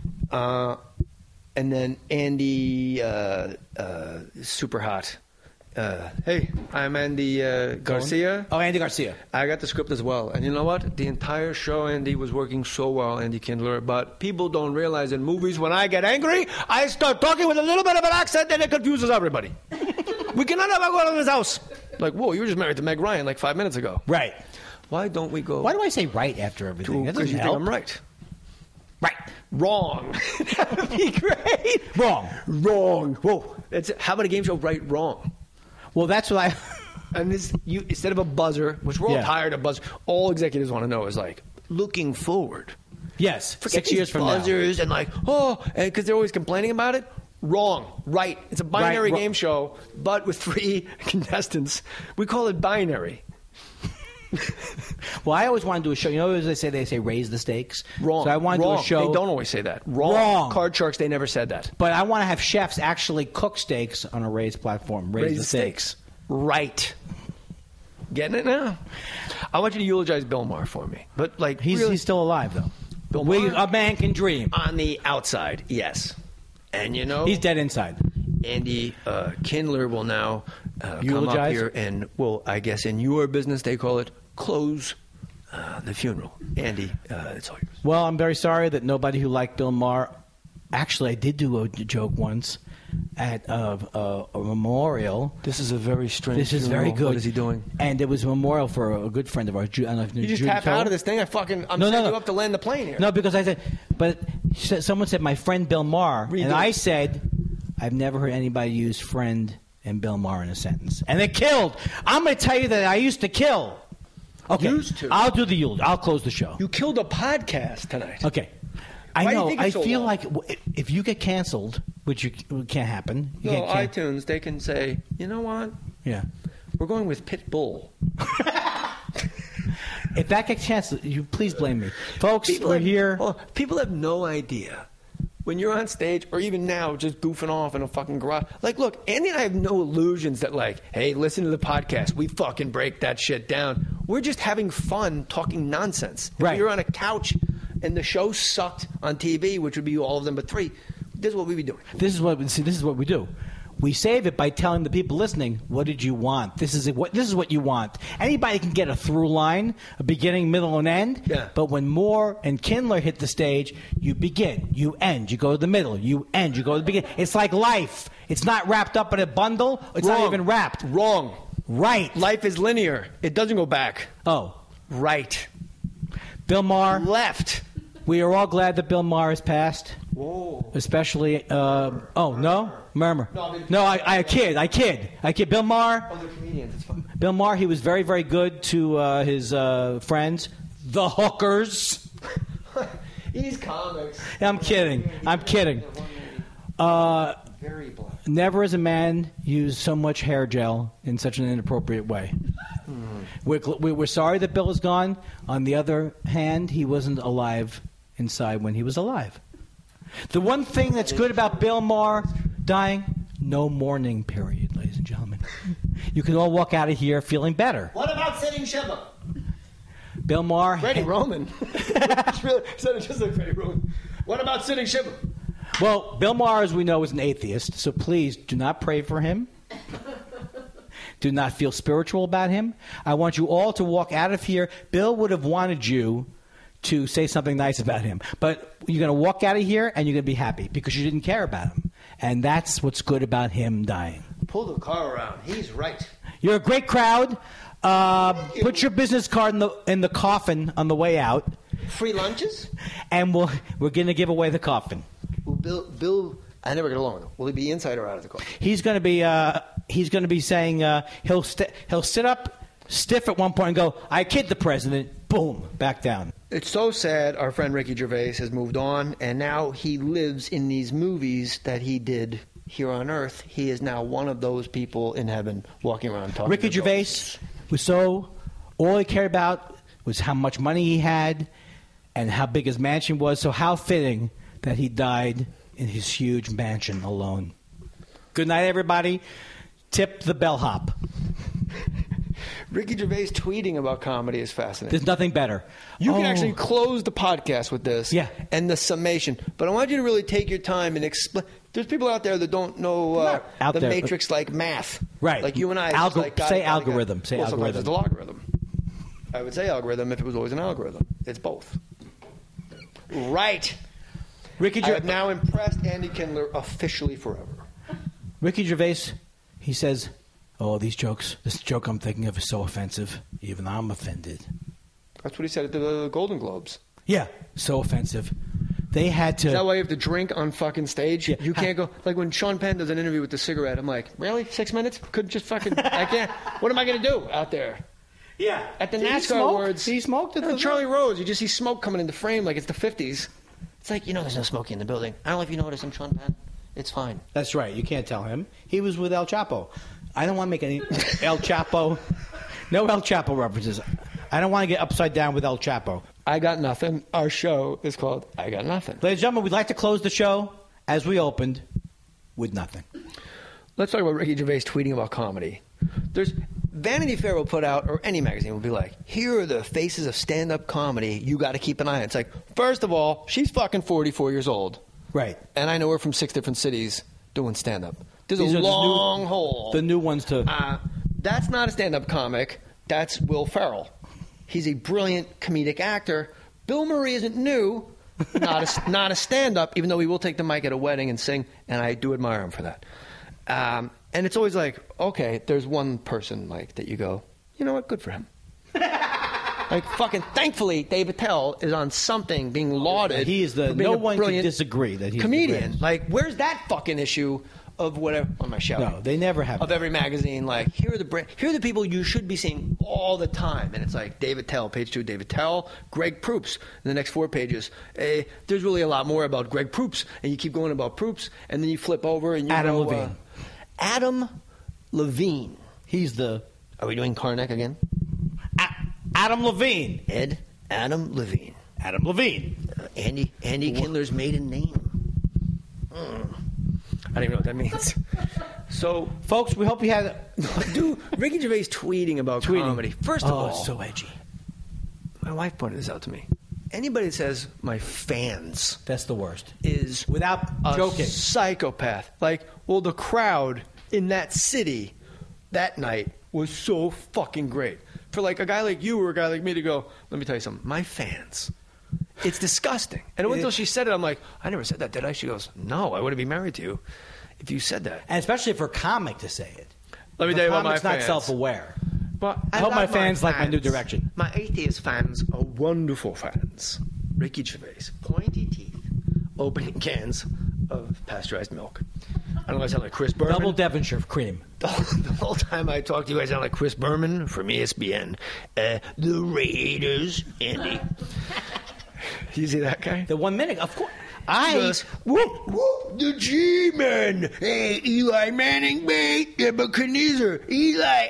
And then Andy, super hot. Hey, I'm Andy Garcia. Oh, Andy Garcia. I got the script as well. And you know what? The entire show, Andy was working so well, Andy Kindler. But people don't realize in movies, when I get angry, I start talking with a little bit of an accent and it confuses everybody. We cannot have alcohol in this house. Like, whoa, you were just married to Meg Ryan like 5 minutes ago. Right. Why don't we go? Why do I say right after everything? That Because doesn't you help. think I'm right. Right. Wrong. That would be great. Wrong. Wrong. Whoa. How about a game show right, wrong? Well, that's what I... And this, instead of a buzzer, which we're all tired of buzzer, all executives want to know is like, looking forward. Yes. Forget 6 years these from now. buzzers and like, because they're always complaining about it. Wrong. Right. It's a binary Right, game show, but with 3 contestants. We call it binary. Well, I always want to do a show. You know, as they say raise the stakes. Wrong. So I want to do a show. They don't always say that. Wrong. Card Sharks, they never said that. But I want to have chefs actually cook steaks on a raised platform. Raise the stakes. Right. Getting it now? I want you to eulogize Bill Maher for me. But like, He's still alive though. Bill Maher? A man can dream. On the outside, yes. And you know, He's dead inside. Andy Kindler will now come up Eulogize? here and, well, I guess in your business they call it close the funeral. Andy, it's all yours. Well, I'm very sorry that nobody who liked Bill Maher Actually, I did do a joke once at a memorial. This is a very strange. This is very good. What is he doing? And it was a memorial for a good friend of ours. I don't know if You just Judy tap told. out of this thing. I'm setting you up to land the plane here. No, because I said, but someone said my friend Bill Maher, and I said, I've never heard anybody use friend and Bill Maher in a sentence, and it killed. I'm going to tell you that I used to kill. Okay, Used to? I'll do the eulogy. I'll close the show. You killed a podcast tonight. Okay. Why I do you know. think it's I so feel long? like if you get canceled, which can't happen. You No, can't- iTunes, they can say, you know what? Yeah. We're going with Pitbull. If that gets canceled, you please blame me, folks. We're here. People have no idea. When you're on stage, or even now, just goofing off in a fucking garage. Like, look, Andy and I have no illusions that, like, hey, listen to the podcast. We fucking break that shit down. We're just having fun talking nonsense. If Right. we were on a couch and the show sucked on TV, which would be all of them but three, this is what we'd be doing. This is what we do. We save it by telling the people listening, what did you want? This is what you want. Anybody can get a through line, a beginning, middle, and end. Yeah. But when Moore and Kindler hit the stage, you begin, you end, you go to the middle, you end, you go to the beginning. It's like life. It's not wrapped up in a bundle. It's not even wrapped. Wrong. Right. Life is linear. It doesn't go back. Oh. Right. Bill Maher. Left. We are all glad that Bill Maher has passed. Whoa. Especially, Murmur. No, I kid. Bill Maher. Other comedians, it's fine. Bill Maher, he was very, very good to his friends, the hookers. He's comics. I'm kidding. Very black. Never has a man used so much hair gel in such an inappropriate way. We're sorry that Bill is gone. On the other hand, he wasn't alive inside when he was alive. The one thing that's good about Bill Maher dying, no mourning period, ladies and gentlemen. You can all walk out of here feeling better. What about sitting Shiva? Bill Maher. Freddie Roman. Really, sounded just like Freddie Roman. What about sitting Shiva? Well, Bill Maher, as we know, is an atheist, so please do not pray for him. Do not feel spiritual about him. I want you all to walk out of here. Bill would have wanted you to say something nice about him, but you're going to walk out of here and you're going to be happy because you didn't care about him. And that's what's good about him dying. Pull the car around. He's right. You're a great crowd. Put your business card in the coffin on the way out. Free lunches? And we're going to give away the coffin. Well, Bill, I never get along with him. Will he be inside or out of the car? He's going to be saying he'll sit up stiff at one point and go, "I kid the president." Boom, back down. It's so sad our friend Ricky Gervais has moved on, and now he lives in these movies that he did here on Earth. He is now one of those people in heaven walking around talking Ricky to Gervais ghosts. was all he cared about was how much money he had and how big his mansion was. So how fitting that he died in his huge mansion alone. Good night, everybody. Tip the bellhop. Ricky Gervais tweeting about comedy is fascinating. There's nothing better. You can actually close the podcast with this. Yeah. And the summation. But I want you to really take your time and explain. There's people out there that don't know the Matrix like math. Right. Like you and I. Say algorithm. Say sometimes algorithm. it's a logarithm. I would say algorithm if it was always an algorithm. It's both. Right. I have now impressed Andy Kindler officially forever. Ricky Gervais, he says, "Oh, these jokes. This joke I'm thinking of is so offensive. Even I'm offended." That's what he said at the Golden Globes. Yeah, so offensive. They had to. Is that why you have to drink on fucking stage? Yeah. You can't go. Like when Sean Penn does an interview with the cigarette, I'm like, really? 6 minutes? Couldn't just fucking. I can't. What am I going to do out there? Yeah. At the Did he NASCAR smoke? awards. He smoked at the Charlie Rose. You just see smoke coming into frame like it's the 50s. It's like, there's no smoking in the building. I don't know if you noticed, I'm Sean Penn. It's fine. That's right. You can't tell him. He was with El Chapo. I don't want to make any El Chapo. No El Chapo references. I don't want to get upside down with El Chapo. I got nothing. Our show is called I Got Nothing. Ladies and gentlemen, we'd like to close the show as we opened with nothing. Let's talk about Ricky Gervais tweeting about comedy. There's Vanity Fair will put out, or any magazine will be like, here are the faces of stand-up comedy you got to keep an eye on. It's like, first of all, she's fucking 44 years old. Right. And I know her from 6 different cities doing stand-up. There's These a are long hole. The new ones to... That's not a stand-up comic. That's Will Ferrell. He's a brilliant comedic actor. Bill Murray isn't new, not a stand-up, even though he will take the mic at a wedding and sing, and I do admire him for that. And it's always like, okay, there's one person, Mike, that you go, you know what, good for him. Like, fucking, thankfully, Dave Attell is on something being lauded. He is the, no one can disagree that he's comedian. the Like, where's that fucking issue of whatever, on my show? No, they never have. Of every magazine, like, here are the people you should be seeing all the time. And it's like, Dave Attell, page 2, Dave Attell, Greg Proops. In the next 4 pages, there's really a lot more about Greg Proops. And you keep going about Proops, and then you flip over and you Adam go, Levine. Adam Levine. He's the... Are we doing Karnak again? Adam Levine. Adam Levine. Adam Levine. Andy Kindler's maiden name. I don't even know what that means. So, folks, we hope you had... Dude, Ricky Gervais tweeting about comedy. First of all... so edgy. My wife pointed this out to me. Anybody that says my fans... That's the worst. ...is... Without joking. ...psychopath. Like, well, the crowd in that city that night was so fucking great. For like a guy like you or a guy like me to go, let me tell you something, my fans, it's disgusting. And until she said it, I'm like, I never said that, did I? She goes, no, I wouldn't be married to you if you said that. And especially for a comic to say it. Let me tell you about my fans. Comic's not self-aware. But I hope my fans like my new direction. My atheist fans are wonderful fans. Ricky Gervais, pointy teeth, opening cans of pasteurized milk. I don't know if I sound like Chris Berman. Double Devonshire cream. The whole time I talk to you, I sound like Chris Berman from ESPN. The Raiders, Andy. You see that guy? The 1 minute, of course. Whoop, whoop, the G-Men. Hey, Eli Manning, mate. Ebenezer, Eli.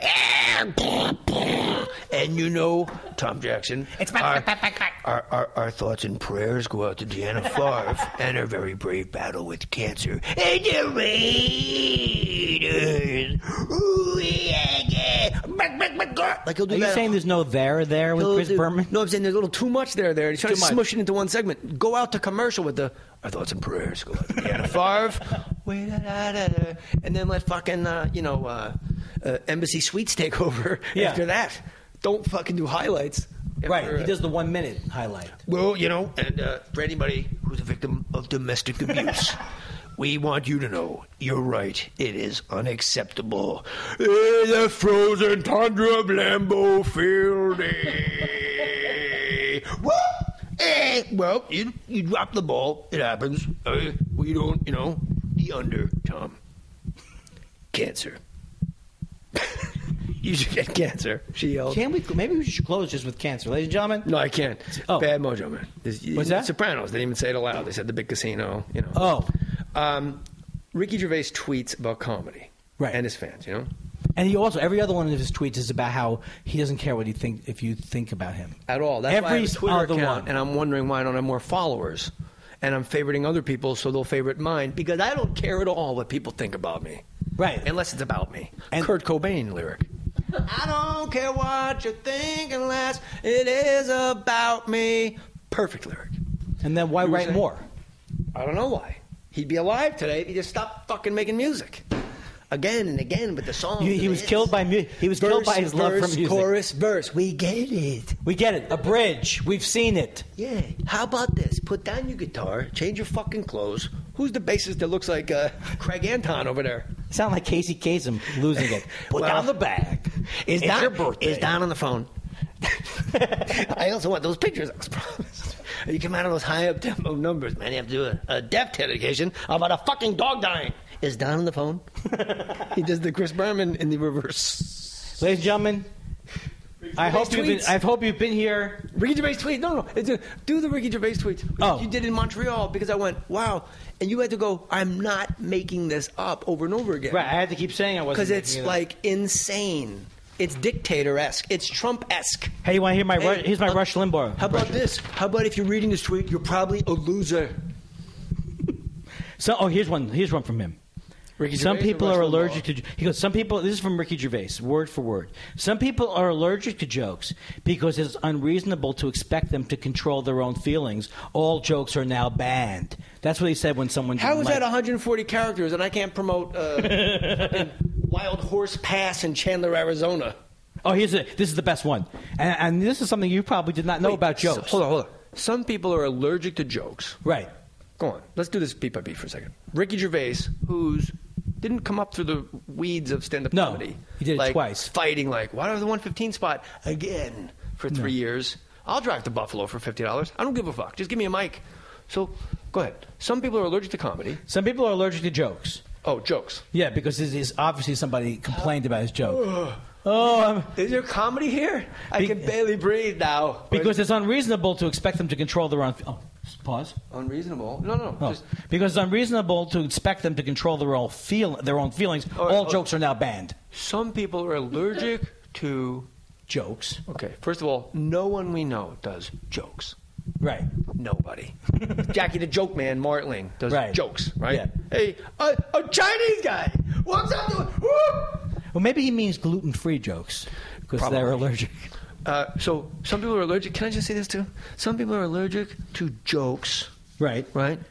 And you know, Tom Jackson. It's our thoughts and prayers go out to Deanna Favre and her very brave battle with cancer. And the Raiders. Ooh, yeah. Like he'll do Are you that. saying there's no there with Chris Berman? No, I'm saying there's a little too much there. He's trying to smush it into one segment. Go out to commercial with our thoughts and prayers go out to Deanna Favre. And then let fucking, Embassy Suites take over after that. Don't fucking do highlights. Right, he does the 1 minute highlight. Well, and for anybody who's a victim of domestic abuse, we want you to know you're right. It is unacceptable. The frozen tundra of Lambeau Field. Well, you drop the ball. It happens. We don't, the under, Tom. Cancer. You should get cancer, she yelled. Maybe we should close just with cancer. Ladies and gentlemen. No, I can't. Oh. Bad mojo, man. What's that? Sopranos. They didn't even say it aloud. They said the big casino, Oh. Ricky Gervais tweets about comedy. Right. And his fans, And he also, every other one of his tweets is about how he doesn't care what if you think about him. At all. That's why I have a Twitter other account, one. and I'm wondering why I don't have more followers. And I'm favoriting other people, so they'll favorite mine, because I don't care at all what people think about me. Right. Unless it's about me. And Kurt Cobain lyric. I don't care what you think unless it is about me. Perfect lyric. And then why write more? I don't know why. He'd be alive today if he just stopped fucking making music. Again and again with the songs. He was killed by his love for music. Chorus, verse. We get it. We get it. A bridge. We've seen it. Yeah. How about this? Put down your guitar. Change your fucking clothes. Who's the bassist that looks like Craig Anton over there? Sound like Casey Kasem losing it. Put down the bag. It's your birthday. It's down on the phone. I also want those pictures, I was promised. You come out of those high up tempo numbers, man. You have to do a death dedication about a fucking dog dying. Is Don on the phone? He does the Chris Berman in the reverse. Ladies and gentlemen, I hope you've been here. Ricky Gervais tweet. No. Do the Ricky Gervais tweet. Oh. You did in Montreal because I went, wow. And you had to go, I'm not making this up over and over again. Right, I had to keep saying I wasn't. Because it's like insane. It's dictator-esque. It's Trump-esque. Hey, you want to hear here's my Rush Limbaugh. How about this? How about if you're reading this tweet, you're probably a loser. Here's one from him. Some people are allergic to. He goes. Some people. This is from Ricky Gervais, word for word. Some people are allergic to jokes because it's unreasonable to expect them to control their own feelings. All jokes are now banned. That's what he said when someone. How is that 140 characters and I can't promote Wild Horse Pass in Chandler, Arizona? Oh, this is the best one, and this is something you probably did not know about jokes. Hold on. Some people are allergic to jokes. Right. Go on. Let's do this beat by beat for a second. Ricky Gervais, who's didn't come up through the weeds of stand-up comedy. He did it twice. Fighting like, why do I have the 115 spot again for 3 years? I'll drive to Buffalo for $50. I don't give a fuck. Just give me a mic. So, go ahead. Some people are allergic to comedy. Some people are allergic to jokes. Oh, jokes. Yeah, because this is obviously somebody complained about his joke. Is there comedy here? I can barely breathe now. Because it's unreasonable to expect them to control their own... pause. Unreasonable? No. Just... Because it's unreasonable to expect them to control their own feelings. All jokes are now banned. Some people are allergic to... jokes. Okay, first of all, no one we know does jokes. Right. Nobody. Jackie the Joke Man, Martling, does jokes, right? Yeah. Hey, a Chinese guy walks up to it. Well, maybe he means gluten-free jokes because they're allergic. So some people are allergic. Can I just say this too? Some people are allergic to jokes. Right. Right?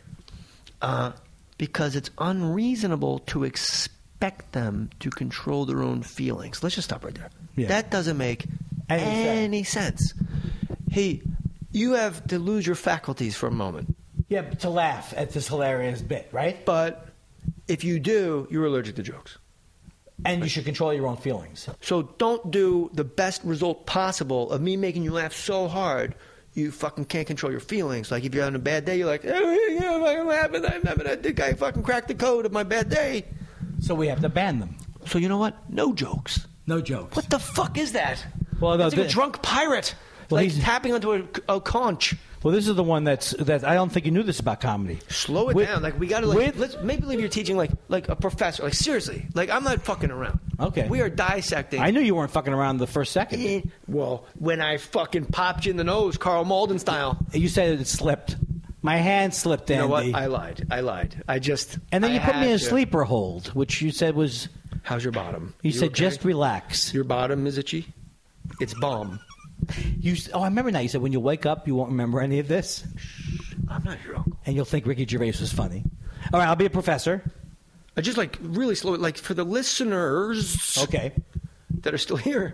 Because it's unreasonable to expect them to control their own feelings. Let's just stop right there. Yeah. That doesn't make any sense. Hey, you have to lose your faculties for a moment. Yeah, to laugh at this hilarious bit, right? But if you do, you're allergic to jokes. And you should control your own feelings. So don't do the best result possible of me making you laugh so hard you fucking can't control your feelings. Like if you're having a bad day, you're like, I'm fucking laughing. I think I fucking cracked the code of my bad day. So we have to ban them. So you know what? No jokes. No jokes. What the fuck is that? Well, no, it's like a drunk pirate. Well, like tapping onto a conch. Well, this is the one that I don't think you knew this about comedy. Slow it down. Like we got to let's make believe you're teaching like a professor. Like seriously. Like I'm not fucking around. Okay. We are dissecting. I knew you weren't fucking around the first second. Well, when I fucking popped you in the nose, Carl Malden style. You said it slipped. My hand slipped, Andy. You know what? I lied. And then you put me in a sleeper hold, which you said was... How's your bottom? You said okay? Just relax. Your bottom is itchy? It's bomb. I remember now. You said when you wake up, you won't remember any of this. I'm not your uncle. And you'll think Ricky Gervais was funny. All right, I'll be a professor. I just like really slow it. Like for the listeners that are still here.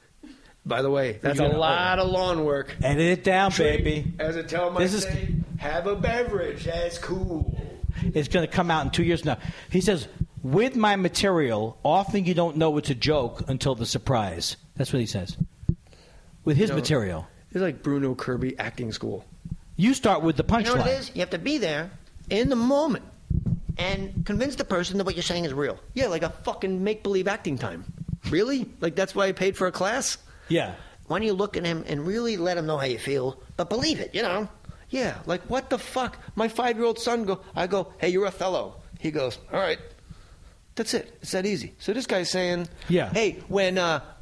By the way, that's a lot of lawn work. Edit it down, baby. As a tell might say, have a beverage. That's cool. It's going to come out in 2 years now. He says, with my material, often you don't know it's a joke until the surprise. That's what he says. With his material. It's like Bruno Kirby acting school. You start with the punchline. You know what it is? You have to be there in the moment and convince the person that what you're saying is real. Yeah, like a fucking make-believe acting time. Really? Like that's why I paid for a class? Yeah. Why don't you look at him and really let him know how you feel, but believe it, you know? Yeah, like what the fuck? My 5-year-old son I go, hey, you're Othello. He goes, all right. That's it. It's that easy. So this guy's saying, hey, when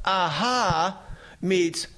aha meets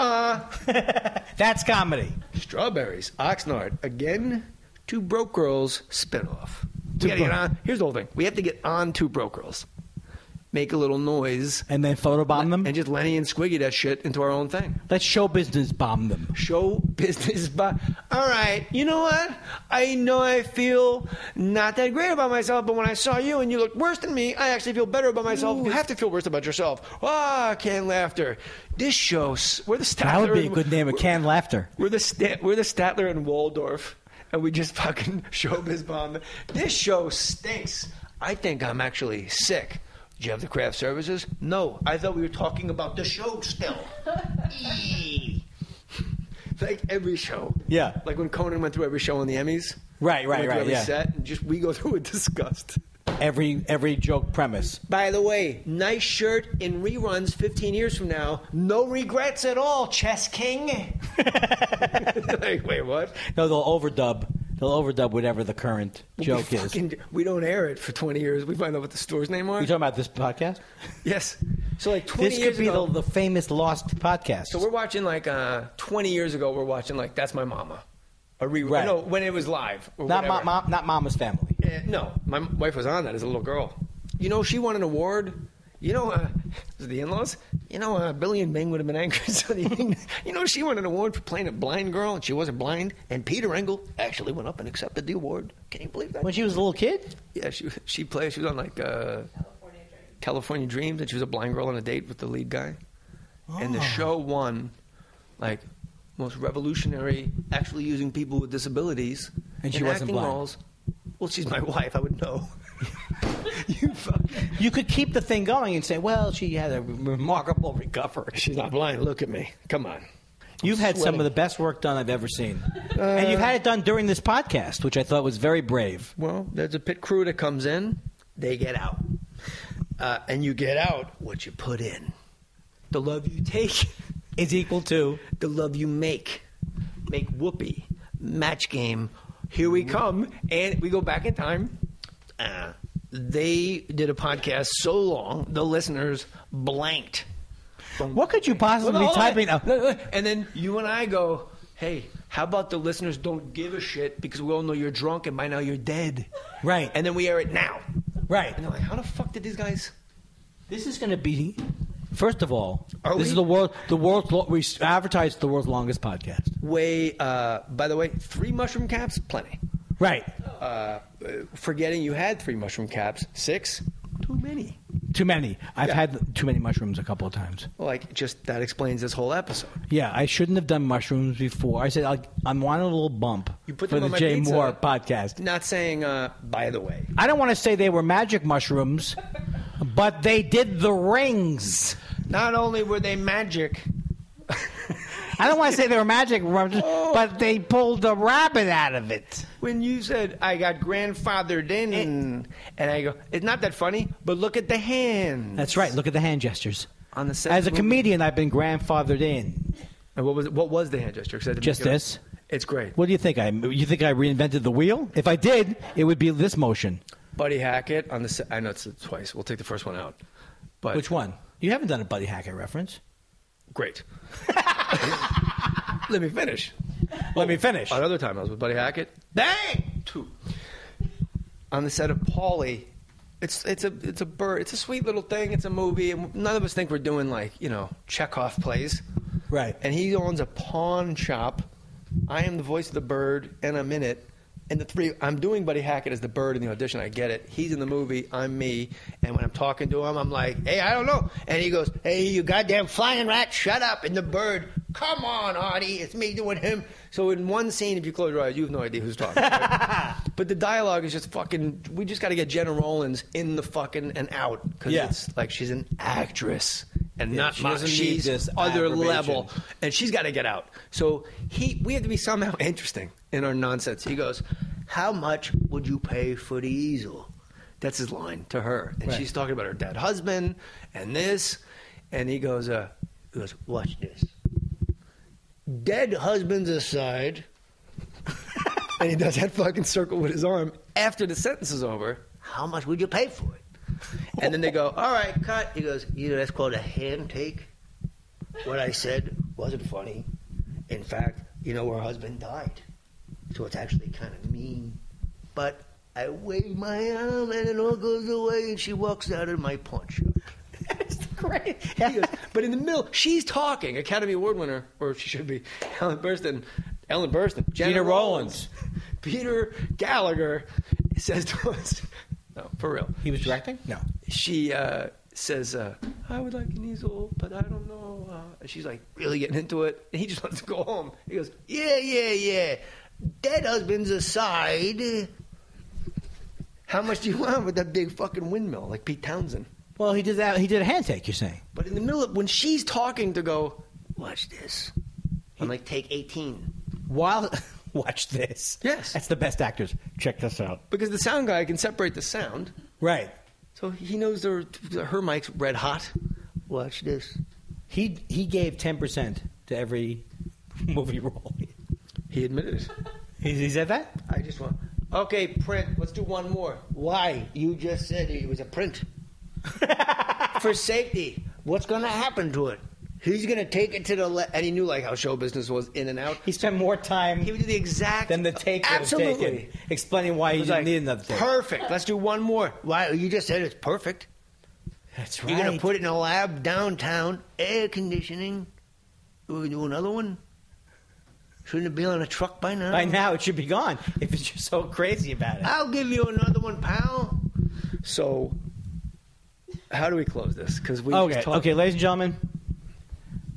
That's comedy. Strawberries, Oxnard, again, Two Broke Girls spinoff. We gotta get on. Here's the whole thing. We have to get on Two Broke Girls. Make a little noise. And then photobomb them? And just Lenny and Squiggy that shit into our own thing. Let's show business bomb them. Show business bomb. All right. You know what? I know I feel not that great about myself, but when I saw you and you looked worse than me, I actually feel better about myself. You have to feel worse about yourself. Canned laughter. This show, we're the Statler. That would be a good name, a canned laughter. We're the Statler and Waldorf, and we just fucking showbiz bomb. This show stinks. I think I'm actually sick. Did you have the craft services? No. I thought we were talking about the show still. Like every show. Yeah. Like when Conan went through every show on the Emmys. Right, Every set, and just we go through with disgust. Every joke premise. By the way, nice shirt in reruns 15 years from now. No regrets at all, Chess King. Like, wait, what? No, they'll overdub. They'll overdub whatever the current joke is. We don't air it for 20 years. We find out what the store's name are. You talking about this podcast? Yes. So like 20 this years could be ago, the famous Lost podcast. So we're watching like 20 years ago. We're watching like That's My Mama, a rerun. Right. No, when it was live. Or not Mama's Family. No, my wife was on that as a little girl. You know, she won an award. You know, the in-laws. You know, Billy and Bing would have been angry. You know, she won an award for playing a blind girl, and she wasn't blind. And Peter Engel actually went up and accepted the award. Can you believe that? When she was a little kid? Yeah, she played. She was on like California Dreams, and she was a blind girl on a date with the lead guy. And the show won like most revolutionary, actually using people with disabilities And she in wasn't acting blind. roles. Well, she's my wife. I would know. You could keep the thing going and say, well, she had a remarkable recovery. She's not blind. Look at me. Come on. You've had some of the best work done I've ever seen. And you've had it done during this podcast, which I thought was very brave. Well, there's a pit crew that comes in. They get out. And you get out what you put in. The love you take is equal to the love you make. Make whoopee. Match game. Here we come. And we go back in time. They did a podcast so long, the listeners blanked. What could you possibly be typing? And then you and I go, hey, how about the listeners don't give a shit because we all know you're drunk and by now you're dead. Right. And then we air it now. Right. And they're like, how the fuck did these guys... This is going to be, first of all, Are is we? we advertised the world's longest podcast. By the way, 3 mushroom caps, plenty. Right. Forgetting you had 3 mushroom caps. 6, too many. Too many. I've had too many mushrooms a couple of times. Like, just that explains this whole episode. Yeah, I shouldn't have done mushrooms before. I said I wanted a little bump You put for them the on my Jay pizza. Moore podcast. Not saying, by the way. I don't want to say they were magic mushrooms, but they did the rings. Not only were they magic... I don't want to say they were magic mushrooms, but they pulled the rabbit out of it. When you said, I got grandfathered in, and I go, it's not that funny, but look at the hands. That's right. Look at the hand gestures. On the set As a of the movie. comedian, I've been grandfathered in. And what was the hand gesture? 'Cause I had to Just make it up. this. It's great. What do you think? You think I reinvented the wheel? If I did, it would be this motion. Buddy Hackett on the set. I know it's twice. We'll take the first one out. But Which one? You haven't done a Buddy Hackett reference. Great. Let me finish. Let me finish. Another time I was with Buddy Hackett. Bang! 2. On the set of Paulie. It's a bird. It's a sweet little thing. It's a movie. And none of us think we're doing like, Chekhov plays. Right. And he owns a pawn shop. I am the voice of the bird, and I'm in it. And I'm doing Buddy Hackett as the bird in the audition. I get it. He's in the movie. I'm me. And when I'm talking to him, I'm like, hey, I don't know. And he goes, hey, you goddamn flying rat, shut up. And the bird, come on, Artie. It's me doing him. So in one scene, if you close your eyes, you have no idea who's talking. Right? But the dialogue is just fucking, we just got to get Jenna Rollins in the fucking and out. Because it's like she's an actress. And not she doesn't need she's this other aggravation. level. And she's got to get out. So we have to be somehow interesting in our nonsense. He goes, how much would you pay for the easel? That's his line to her. And she's talking about her dead husband and this. And he goes, watch this. Dead husbands aside. And he does that fucking circle with his arm. After the sentence is over, how much would you pay for it? And then they go, all right, cut. He goes, that's called a hand take. What I said wasn't funny. In fact, her husband died. So it's actually kind of mean. But I wave my arm and it all goes away and she walks out of my pawn shop. That's great. He goes, but in the middle, she's talking. Academy Award winner, or she should be, Ellen Burstyn, Gina Rollins. Peter Gallagher says to us, no, for real. He was directing? No. She says, I would like an easel, but I don't know. And she's like really getting into it. And he just wants to go home. He goes, yeah. Dead husbands aside, how much do you want with that big fucking windmill like Pete Townsend? Well, he did that. He did a hand take, you're saying. But in the middle of, when she's talking to go, watch this. I'm like, take 18. Watch this. Yes. That's the best actors. Check this out. Because the sound guy can separate the sound. Right. So he knows her mic's red hot. Watch this. He gave 10% to every movie role. He admitted it. He said that? I just want... Okay, print. Let's do one more. Why? You just said it was a print. For safety. What's going to happen to it? He's going to take it to the left. And he knew like how show business was in and out. He spent more time He would do the exact... than the take would have Absolutely. taken, explaining why he was didn't like, need another take. Perfect. Let's do one more. Why? You just said it's perfect. That's right. You're going to put it in a lab downtown, air conditioning. We're going to do another one? Shouldn't it be on a truck by now? By now, it should be gone if you're so crazy about it. I'll give you another one, pal. So, how do we close this? Because we just talked. Okay, ladies and gentlemen.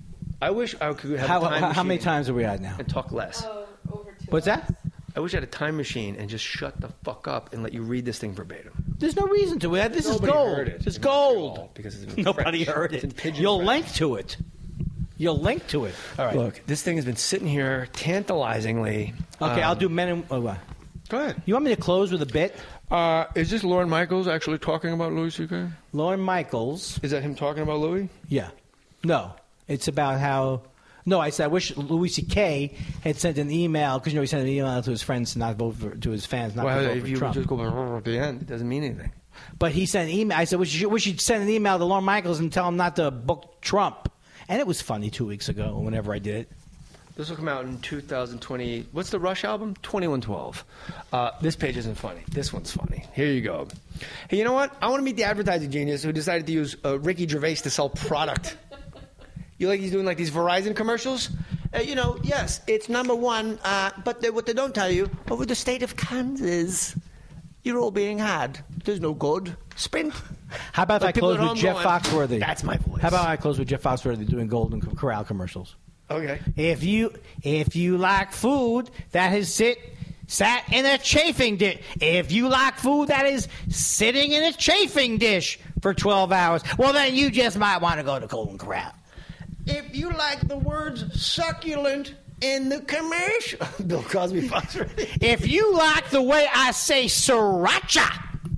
I wish I could have a time How many machine times are we at now? and talk less. What's that? I wish I had a time machine and just shut the fuck up and let you read this thing verbatim. There's no reason to it. This Nobody is gold. heard it It's in gold. Montreal because it's in Nobody French. heard It's in it. pidgin You'll French. link to it. You'll link to it. All right. Look, this thing has been sitting here tantalizingly. Okay, I'll do men and... what? Go ahead. You want me to close with a bit? Is this Lorne Michaels actually talking about Louis C.K.? Lorne Michaels. Is that him talking about Louis? Yeah. No. It's about how... No, I said I wish Louis C.K. had sent an email, because he sent an email to his friends to not vote to his fans not to vote If for you Trump. just go at the end, it doesn't mean anything. But he sent an email. I said, wish you'd send an email to Lorne Michaels and tell him not to book Trump. And it was funny 2 weeks ago, whenever I did it. This will come out in 2020. What's the Rush album? 2112. This page isn't funny. This one's funny. Here you go. Hey, you know what? I want to meet the advertising genius who decided to use Ricky Gervais to sell product. You like he's doing like these Verizon commercials? Yes, it's number one. But what they don't tell you, over the state of Kansas, you're all being had. There's no good. Sprint. How about if I close with Jeff Foxworthy? That's my voice. How about I close with Jeff Foxworthy doing Golden Corral commercials? Okay. If you like food that has sat in a chafing dish, if you like food that is sitting in a chafing dish for 12 hours, well then you just might want to go to Golden Corral. If you like the words succulent in the commercial, Bill Cosby Foxworthy. If you like the way I say sriracha,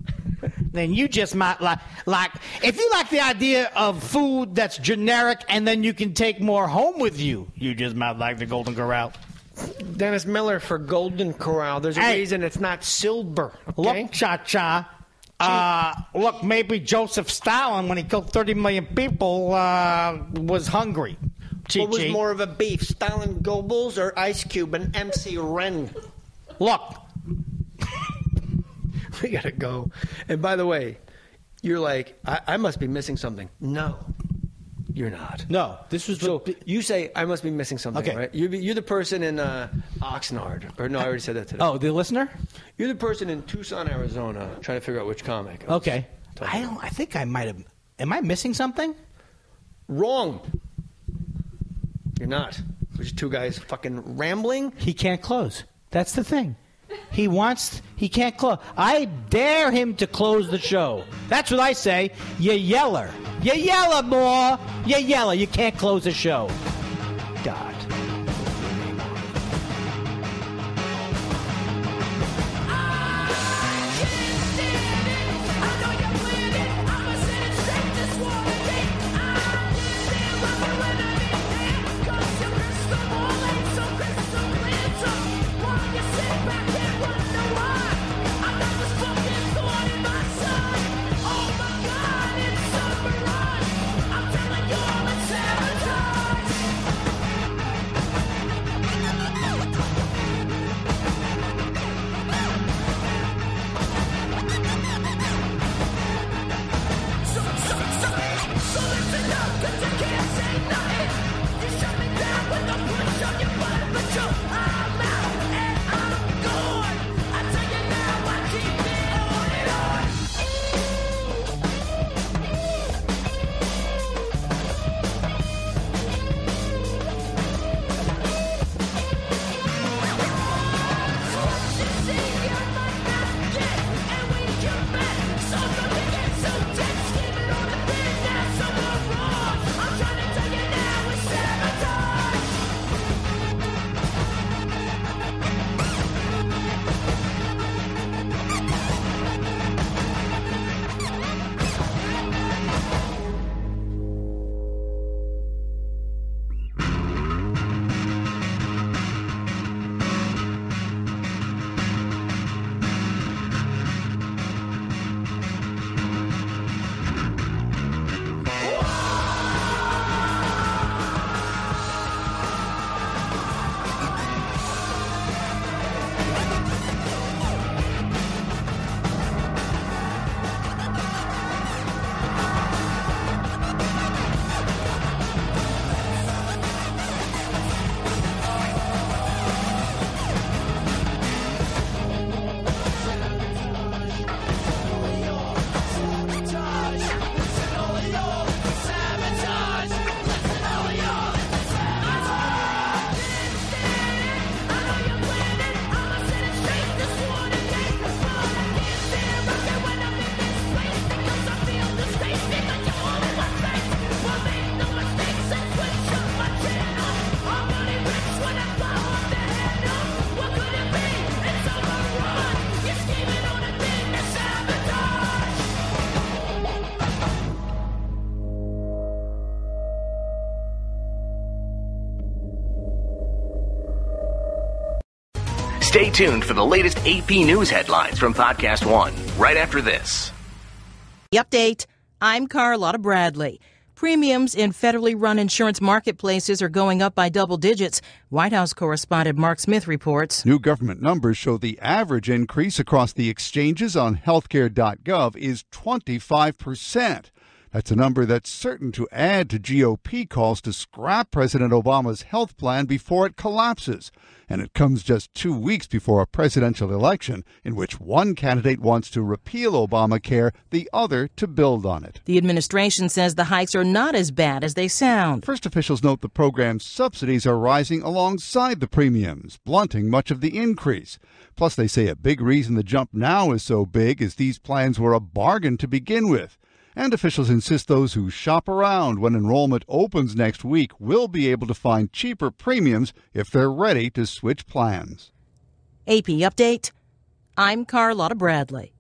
then you just might like. If you like the idea of food that's generic and then you can take more home with you, you just might like the Golden Corral. Dennis Miller for Golden Corral. There's a reason it's not silver. Okay? Look, Cha-Cha. Look, maybe Joseph Stalin, when he killed 30 million people, was hungry. What was more of a beef, Stalin Goebbels or Ice Cube and MC Ren? Look. We gotta go. And by the way, you're like, I must be missing something. No, you're not. No, this was so. You say I must be missing something, Okay. right? You're the person in Oxnard, or no? I already said that today. Oh, the listener? You're the person in Tucson, Arizona, trying to figure out which comic. Okay. I think I might have. Am I missing something? Wrong. You're not. We're just two guys fucking rambling. He can't close. That's the thing. He can't close. I dare him to close the show. That's what I say. You yeller. You yeller, boy. You yeller. You can't close the show. God. Stay tuned for the latest AP News headlines from Podcast One, right after this. Update. I'm Carlotta Bradley. Premiums in federally run insurance marketplaces are going up by double digits. White House correspondent Mark Smith reports. New government numbers show the average increase across the exchanges on healthcare.gov is 25%. That's a number that's certain to add to GOP calls to scrap President Obama's health plan before it collapses. And it comes just 2 weeks before a presidential election in which one candidate wants to repeal Obamacare, the other to build on it. The administration says the hikes are not as bad as they sound. First officials note the program's subsidies are rising alongside the premiums, blunting much of the increase. Plus, they say a big reason the jump now is so big is these plans were a bargain to begin with. And officials insist those who shop around when enrollment opens next week will be able to find cheaper premiums if they're ready to switch plans. AP Update. I'm Carlotta Bradley.